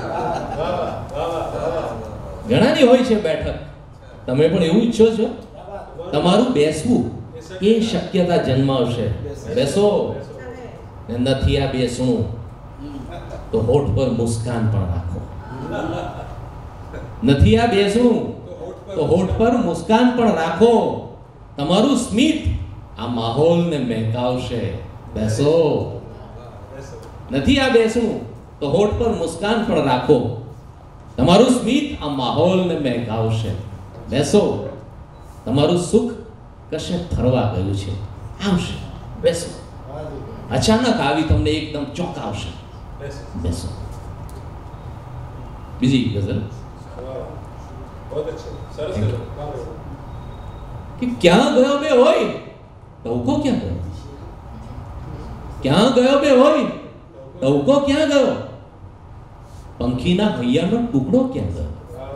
ઘણાની હોય છે બેઠક, તમે પણ એવું ઈચ્છો છો? તમારું બેસવું એ શક્યતા જન્માવશે, બેસો. નથી આ બેસવું તો હોઠ પર મુસ્કાન પણ રાખો. નથી આ બેસવું તો હોઠ પર મુસ્કાન પણ રાખો. તમારું સ્મિત આ માહોલને મહેકાવશે, બેસો. નથી આ બેસવું તો હોઠ પર મુસ્કાન પણ રાખો. તમારું સ્મિત આ માહોલને મહેકાવશે, બેસો. તમારું સુખ કશે ફરવા ગયું છે, આવશે, બેસો. અચાનક આવી તમને એકદમ ચોંકાવશે, બેસો. બીજી ગઝલ કે ક્યાં ગયો બે હોય, ટહુકો ક્યાં ગયો? ક્યાં ગયો બે હોય? ટવકો ક્યાં ગયો? પંખીના હૈયાનો ટુકડો ક્યાં ગયો?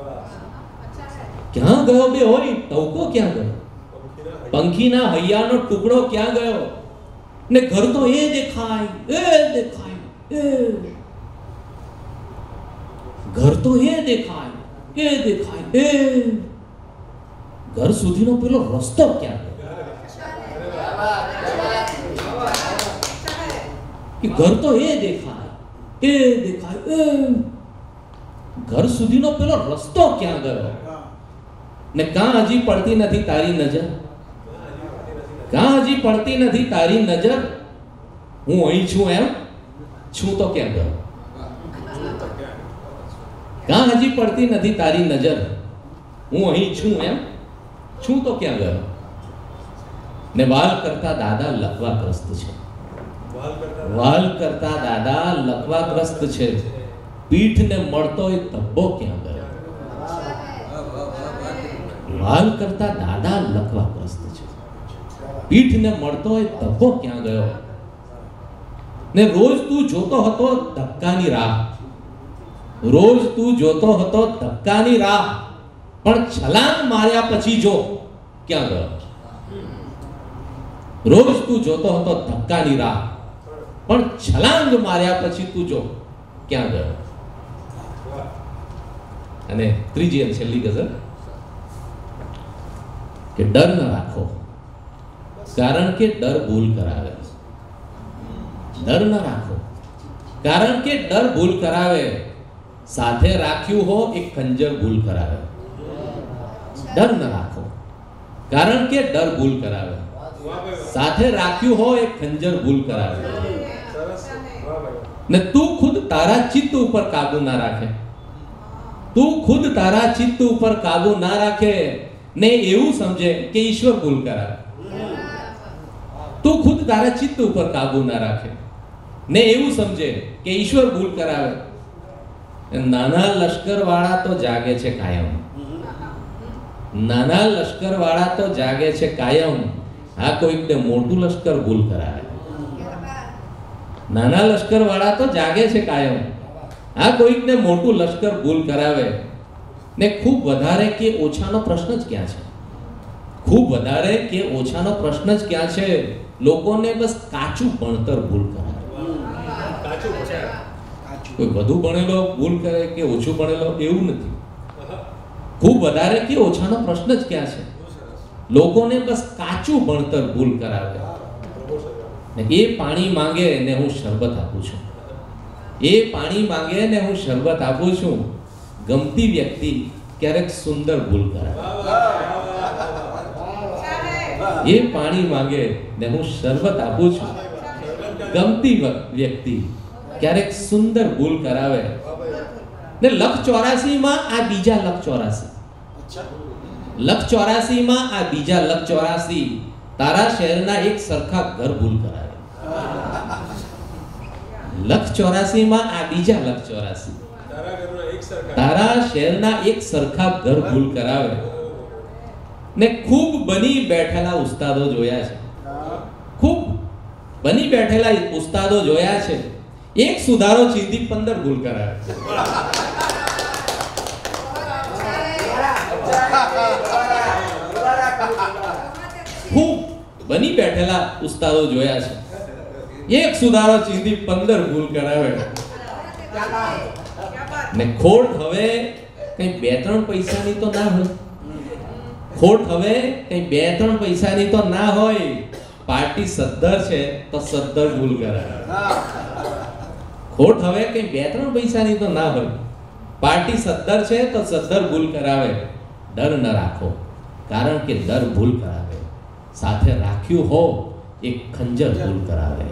ક્યાં ગયો બે હોય? ટવકો ક્યાં ગયો? પંખીના હૈયાનો ટુકડો ક્યાં ગયો? ને ઘર તો એ દેખાય, એ દેખાય, એ ઘર તો એ દેખાય, એ દેખાય, એ ઘર સુધીનો પેલો રસ્તો ક્યાં ગયો? કે ઘર તો એ દેખાય, એ દેખાય, એ ઘર સુધીનો પેલો રસ્તો ક્યાં ગયો? ને કાં હજી પડતી નથી તારી નજર? કાં હજી પડતી નથી તારી નજર? હું અહીં છું એમ છું તો ક્યાં ગયો? કાં હજી પડતી નથી તારી નજર? હું અહીં છું એમ છું તો ક્યાં ગયો? ને વાલ કરતા દાદા લકવાગ્રસ્ત છે. વાલ કરતા દાદા લકવાગ્રસ્ત છે. પીઠને મળતો એ ધબ્બો ક્યાં ગયો? વાલ કરતા દાદા લકવાગ્રસ્ત છે. પીઠને મળતો એ ધબ્બો ક્યાં ગયો? ને રોજ તું જોતો હતો ધક્કાની રાહ, રોજ તું જોતો હતો ધક્કાની રાહ, પણ છલાંગ માર્યા પછી જો ક્યાં ગયો? રોજ તું જોતો હતો ધક્કાની રાહ, પણ છલાંગ માર્યા પછી તું જો ક્યાં ગયો? અને ત્રીજી અને છેલ્લી ગઝલ કે ડર ન રાખો કારણ કે ડર ભૂલ કરાવે. ડર ન રાખો કારણ કે ડર ભૂલ કરાવે. સાથે રાખ્યું હો એક ખંજર ભૂલ કરાવે. ડર ન રાખો કારણ કે ડર ભૂલ કરાવે. સાથે રાખ્યું હો એક ખંજર ભૂલ કરાવે. ને તું ખુદ તારા ચિત્ત ઉપર કાબુ ના રાખે. તું ખુદ તારા ચિત્ત ઉપર કાબુ ના રાખે ને એવું સમજે કે ઈશ્વર ભૂલ કરાવે. તું ખુદ તારા ચિત્ત ઉપર કાબુ ના રાખે ને એવું સમજે કે ઈશ્વર ભૂલ કરાવે. નાના લશ્કર વાળા તો જાગે છે કાયમ. નાના લશ્કર વાળા તો જાગે છે કાયમ. આ કોઈકને મોટું લશ્કર ભૂલ કરાવે. નાના લશ્કર વાળા તો જાગે છે કાયમ. આ કોઈકને મોટું લશ્કર ભૂલ કરાવે. ને ખૂબ વધારે કે ઓછાનો પ્રશ્ન જ ક્યાં છે? ખૂબ વધારે કે ઓછાનો પ્રશ્ન જ ક્યાં છે? લોકોને બસ કાચું ભણતર ભૂલ કરાવે. કોઈ વધુ ભણેલો ભૂલ કરે કે ઓછું ભણેલો એવું નથી. ખૂબ વધારે કે ઓછાનો પ્રશ્ન જ ક્યાં છે? લોકોને બસ કાચું ભણતર ભૂલ કરાવે. ને એ પાણી માંગે ને હું શરબત આપું છું. એ પાણી માંગે ને હું શરબત આપું છું. ગમતી વ્યક્તિ ક્યારેક સુંદર ભૂલ કરાવે. એ પાણી માંગે ને હું શરબત આપું છું. ગમતી વ્યક્તિ ક્યારેક સુંદર ભૂલ કરાવે. ને લખ ચોરાસી માં આ બીજા લખ ચોરાસી લખ ચોરાસી માં આ બીજા લખ ચોરાસી તારા શહેરના એક સરખા ઘર ભૂલ કરાવે. લખ ચોરાસી માં આ બીજા લખ ચોરાસી તારા શહેરના એક સરખા ઘર ભૂલ કરાવે. ને ખૂબ બની બેઠેલા ઉસ્તાદો જોયા છે. ખૂબ બની બેઠેલા ઉસ્તાદો જોયા છે. એક સુધારો ચીંધી પંદર ભૂલ કરાવે. ખૂબ બની બેઠેલા ઉસ્તાદો જોયા છે. એક સુધારો ચીંધી પંદર ભૂલ કરાવે. ને ખોટ હવે કઈ બે ત્રણ પૈસાની તો ના હોય. ખોટ હવે કઈ બે ત્રણ પૈસાની તો ના હોય. પાર્ટી સદ્ધર છે તો સદ્ધર ભૂલ કરાવે. ખોટ હવે કઈ બે ત્રણ પૈસાની તો ના હોય. પાર્ટી સદ્ધર છે તો સદ્ધર ભૂલ કરાવે. ડર ન રાખો કારણ કે ડર ભૂલ કરાવે. સાથે રાખ્યું હો એક ખંજર ભૂલ કરાવે.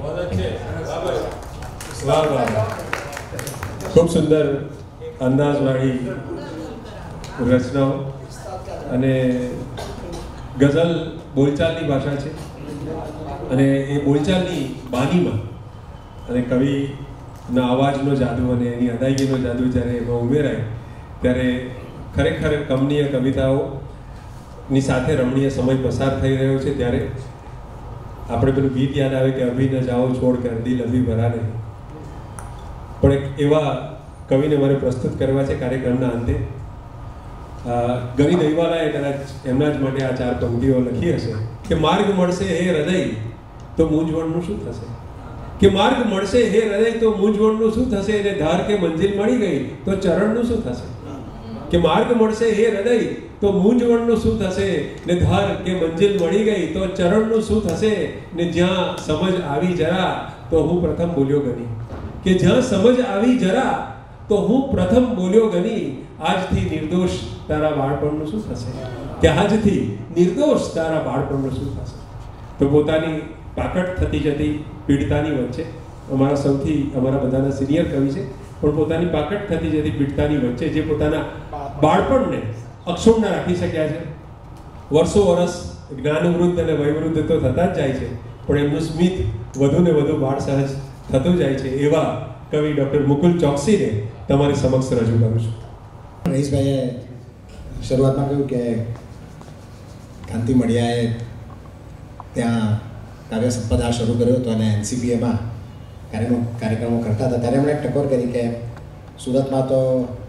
વાહ વાહ, ખૂબ સુંદર અંદાજવાળી રચનાઓ અને ગઝલ બોલચાલની ભાષા છે અને એ બોલચાલની બાનીમાં અને કવિના અવાજનો જાદુ અને એની અદાયગીનો જાદુ જ્યારે એમાં ઉમેરાય ત્યારે ખરેખર કમનીય કવિતાઓની સાથે રમણીય સમય પસાર થઈ રહ્યો છે. ત્યારે આપણે પેલું ગીત યાદ આવે કે અભી ન જાઓ છોડ કર દિલ અભી ભરા નહીં. પણ એક એવા કવિને મારે પ્રસ્તુત કરવા છે કાર્યક્રમના અંતે. ગવિ દહીવાલાએ કદાચ એમના જ માટે આ ચાર પંક્તિઓ લખી હશે કે માર્ગ મળશે હે હૃદય તો મૂંઝવણનું શું થશે, કે માર્ગ મળશે હે હૃદય તો મૂંઝવણનું શું થશે, અને ધાર કે મંજિલ મળી ગઈ તો ચરણનું શું થશે. કે માર્ગ મળશે હે હૃદય તો મૂંઝવણનું શું થશે, ને ધાર કે મંજિલ મળી ગઈ તો ચરણનું શું થશે, ને જ્યાં સમજ આવી જરા તો હું પ્રથમ બોલ્યો ગની. કે જ્યાં સમજ આવી જરા તો હું પ્રથમ બોલ્યો ગની. આજથી નિર્દોષ તારા બાળપણનું શું થશે, કે આજથી નિર્દોષ તારા બાળપણનું શું થશે. તો પોતાની પાકટ થતી જતી પીડિતાની વચ્ચે અમારા સૌથી અમારા બધાના સિનિયર કવિ છે, પણ પોતાની પાકટ થતી જતી પીડિતાની વચ્ચે જે પોતાના બાળપણને અક્ષુણ્ણ રાખી શક્યા છે. વર્ષો વર્ષ જ્ઞાનવૃદ્ધ અને વયવૃદ્ધ તો થતા જ જાય છે, પણ એમનું સ્મિત વધુ ને વધુ બાળ સહજ થતું જાય છે. એવા કવિ ડૉક્ટર મુકુલ ચોકસીને તમારી સમક્ષ રજૂ કરું છું. રહીશભાઈએ શરૂઆતમાં કહ્યું કે કાંતિ મડિયાએ ત્યાં કાવ્ય સંપદા શરૂ કર્યો હતો અને એનસીપીએમાં કાર્યક્રમો કાર્યક્રમો કરતા હતા. ત્યારે એમણે એક ટકોર કરી કે સુરતમાં તો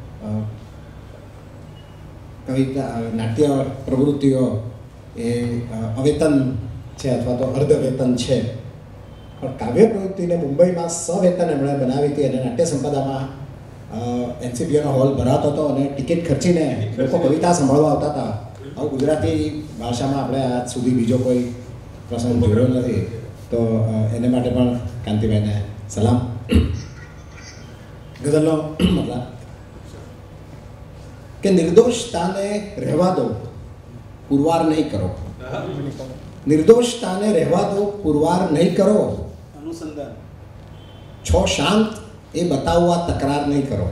કવિતા નાટ્ય પ્રવૃત્તિઓ એ અવેતન છે અથવા તો અર્ધવેતન છે, પણ કાવ્ય પ્રવૃત્તિને મુંબઈમાં સવેતન એમણે બનાવી હતી અને નાટ્ય સંપદામાં એનસીપીઓનો હોલ ભરાતો હતો અને ટિકિટ ખર્ચીને લોકો કવિતા સાંભળવા આવતા હતા. આવું ગુજરાતી ભાષામાં આપણે આજ સુધી બીજો કોઈ પ્રસંગ જોયો નથી. તો એને માટે પણ કાંતિભાઈને સલામ. ગઝલનો મતલબ કે નિર્દોષતાને રહેવા દો, પુરવાર નહીં કરો. નિર્દોષતાને રહેવા દો, પુરવાર નહીં કરો. અનુસંધાન છો શાંત એ બતાવવા તકરાર નહીં કરો.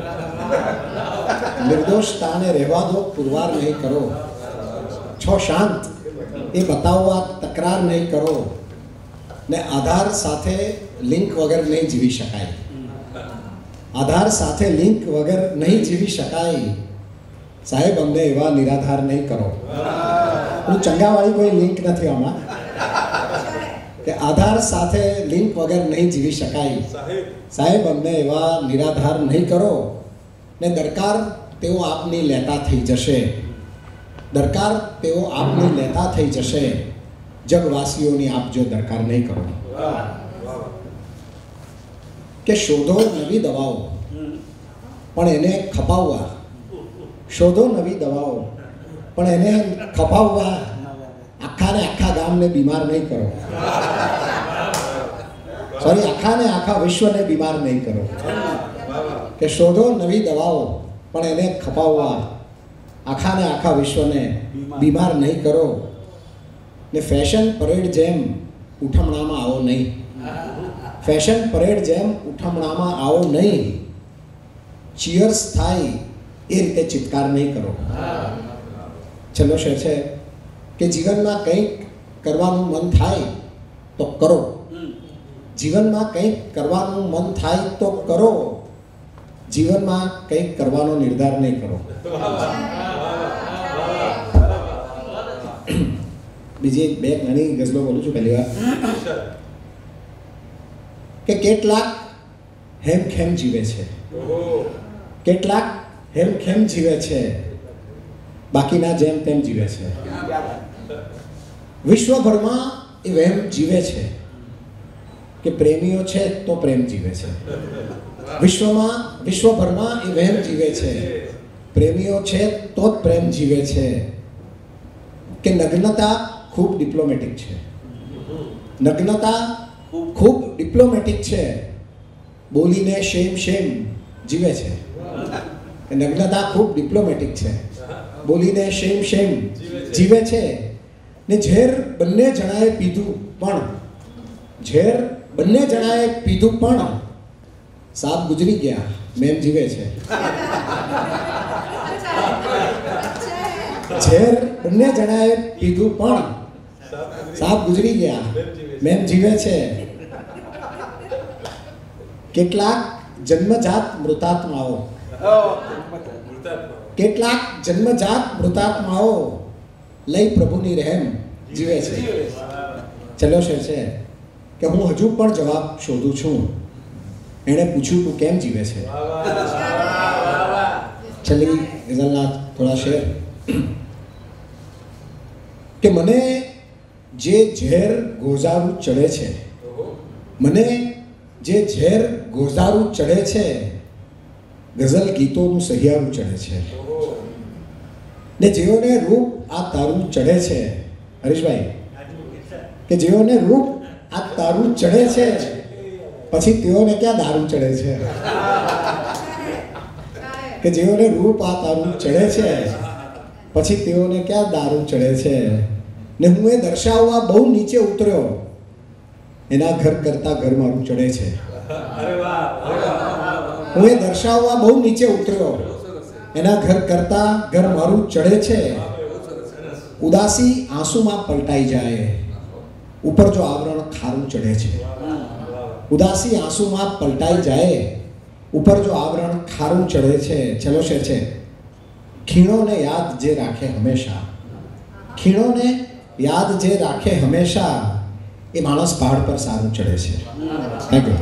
નિર્દોષતાને રહેવા દો, પુરવાર નહીં કરો. છો શાંત એ બતાવવા તકરાર નહીં કરો. ને આધાર સાથે લિંક વગર નહીં જીવી શકાય. આધાર સાથે લિંક વગર નહીં જીવી શકાય. સાહેબ અમને એવા નિરાધાર નહીં કરો. હું ચંગાવાળી કોઈ લિંક નથી આમાં, કે આધાર સાથે લિંક વગર નહીં જીવી શકાય. સાહેબ અમને એવા નિરાધાર નહીં કરો. ને દરકાર તેઓ આપની લેતા થઈ જશે. દરકાર તેઓ આપની લેતા થઈ જશે. જગવાસીઓની આપ જો દરકાર નહીં કરો. કે શોધો નવી દવાઓ પણ એને ખપાવવા. શોધો નવી દવાઓ પણ એને ખપાવવા. આખા ને આખા ગામને બીમાર નહીં કરો. સોરી, આખા ને આખા વિશ્વને બીમાર નહીં કરો. કે શોધો નવી દવાઓ પણ એને ખપાવવા. આખા ને આખા વિશ્વને બીમાર નહીં કરો. ને ફેશન પરેડ જેમ ઉઠમણામાં આવો નહીં. ફેશન પરેડ જેમ ઉઠમણામાં આવો નહીં. ચીયર્સ થાય એ રીતે ચિત્કાર નહીં કરો. છેલ્લો શેર છે કે જીવનમાં કંઈક કરવાનું મન થાય તો કરો. જીવનમાં કંઈક કરવાનું મન થાય તો કરો. જીવનમાં કંઈક કરવાનો નિર્ધાર નહીં કરો. બીજી બે ઘણી ગઝલો બોલું છું. પહેલી વાર કે કેટલાક હેમખેમ જીવે છે. કેટલાક હેમખેમ જીવે છે, બાકીના જેમ તેમ જીવે છે. વિશ્વભરમાં એ વહેમ જીવે છે કે પ્રેમીઓ છે તો પ્રેમ જીવે છે. વિશ્વમાં વિશ્વભરમાં એ વહેમ જીવે છે, પ્રેમીઓ છે તો જ પ્રેમ જીવે છે. કે નગ્નતા ખૂબ ડિપ્લોમેટિક છે. નગ્નતા ખૂબ ડિપ્લોમેટિક છે. બોલીને શેમ શેમ જીવે છે. નગ્નતા ખૂબ ડિપ્લોમેટિક છે. બોલીને શેમ શેમ જીવે છે. ને ઝેર બંને જણાએ પીધું પણ ઝેર બંને જણાએ પીધું પણ સાપ ગુજરી ગયા મેમ જીવે છે. ઝેર બંને જણાએ પીધું પણ સાપ ગુજરી ગયા મેમ જીવે છે. કેટલાક જન્મજાત મૃતાત્માઓ કેટલાક જન્મજાત મૃતાત્માઓ લઈ પ્રભુની રહેમ જીવે છે. છેલ્લો શેર છે કે હું હજુ પણ જવાબ શોધું છું. એણે પૂછ્યું તું કેમ જીવે છે. છેલ્લી ગઝલના થોડા શેર કે મને જે ઝેર ગોઝારું ચડે છે, મને જે ઝેર ગોઝારું ચડે છે, ગઝલ ગીતોનું સહિયારું ચડે છે. ને જેઓને રૂપ આ તારું ચડે છે, હરીશભાઈ, કે જેઓને રૂપ આ તારું ચડે છે, પછી તેઓને ક્યાં દારૂ ચડે છે. કે જેઓને રૂપ આ તારું ચડે છે, પછી તેઓને ક્યાં દારૂ ચડે છે. ને હું એ દર્શાવવા બહુ નીચે ઉતર્યો, એના ઘર કરતા ઘર મારું ચડે છે. હું એ દર્શાવવા બહુ નીચે ઉતર્યો, એના ઘર કરતા ઘર મારું ચડે છે. ઉદાસી આંસુમાં પલટાઈ જાય, ઉપર જો આવરણ ખારું ચડે છે. ઉદાસી આંસુમાં પલટાઈ જાય, ઉપર જો આવરણ ખારું ચડે છે. છેલ્લો શેર છે ખીણોને યાદ જે રાખે હંમેશા, ખીણોને યાદ જે રાખે હંમેશા, એ માણસ પહાડ પર સારું ચડે છે. Thank you.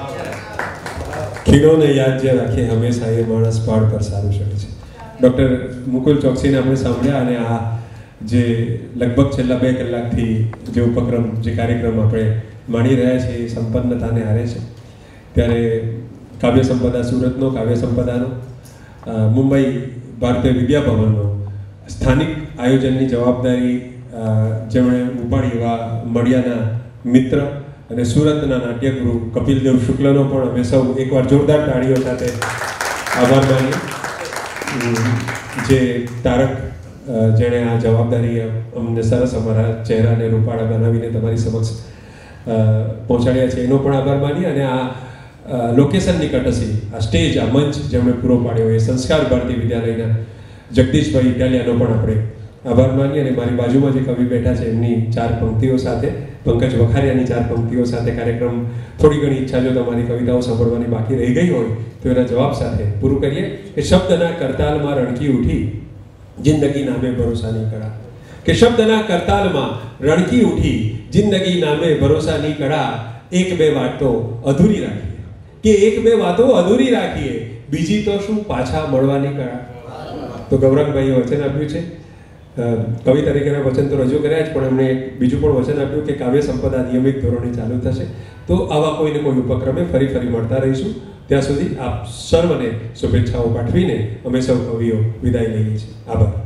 ખીણોને યાદ જે રાખે હંમેશા, એ માણસ પહાડ પર સારું ચડે છે. ડૉક્ટર મુકુલ ચોકસીને આપણે સાંભળ્યા, અને આ જે લગભગ છેલ્લા બે કલાકથી જે ઉપક્રમ, જે કાર્યક્રમ આપણે માણી રહ્યા છીએ, એ સંપન્નતાને હારે છે. ત્યારે કાવ્ય સંપદા સુરતનો, કાવ્ય સંપદાનો, મુંબઈ ભારતીય વિદ્યાભવનનો સ્થાનિક આયોજનની જવાબદારી જેમણે ઉપાડી એવા મળિયાના મિત્ર અને સુરતના નાટ્યગૃહ કપિલદેવ શુક્લનો પણ અમે સૌ એકવાર જોરદાર તાળીઓ સાથે આભાર માનીએ. જે તારક, જેણે આ જવાબદારી અમને સરસ અમારા ચહેરાને રૂપાળા બનાવીને તમારી સમક્ષ પહોંચાડ્યા છે, એનો પણ આભાર માનીએ. અને આ લોકેશનની કટસી, આ સ્ટેજ, આ મંચ જેમણે પૂરો પાડ્યો, એ સંસ્કાર ભારતી વિદ્યાલયના જગદીશભાઈ ઇટાલિયાનો પણ આપણે આભાર માનીએ. અને મારી બાજુમાં જે કવિ બેઠા છે એમની ચાર પંક્તિઓ સાથે, પંકજ વખારિયાની ચાર પંક્તિઓ સાથે કાર્યક્રમ, થોડી ઘણી ઈચ્છા જો તમારી કવિતાઓ સાંભળવાની બાકી રહી ગઈ હોય તો એના જવાબ સાથે પૂરું કરીએ. કે શબ્દના કરતાલમાં રણકી ઉઠી, જિંદગી નામે ભરોસાની કળા. કે શબ્દના કરતાલમાં રણકી ઉઠી, જિંદગી નામે ભરોસાની કળા. એક બે વાતો અધૂરી રાખીએ, કે એક બે વાતો અધૂરી રાખીએ, બીજી તો શું પાછા મળવાની કળા. તો ગૌરંગભાઈએ વચન આપ્યું છે, કવિ તરીકેના વચન તો રજૂ કર્યા જ, પણ એમણે બીજું પણ વચન આપ્યું કે કાવ્ય સંપદા નિયમિત ધોરણે ચાલુ થશે. તો આવા કોઈને કોઈ ઉપક્રમે ફરી ફરી મળતા રહીશું. ત્યાં સુધી આપ સર્વને શુભેચ્છાઓ પાઠવીને અમે સૌ કવિઓ વિદાય લઈએ છીએ. આભાર.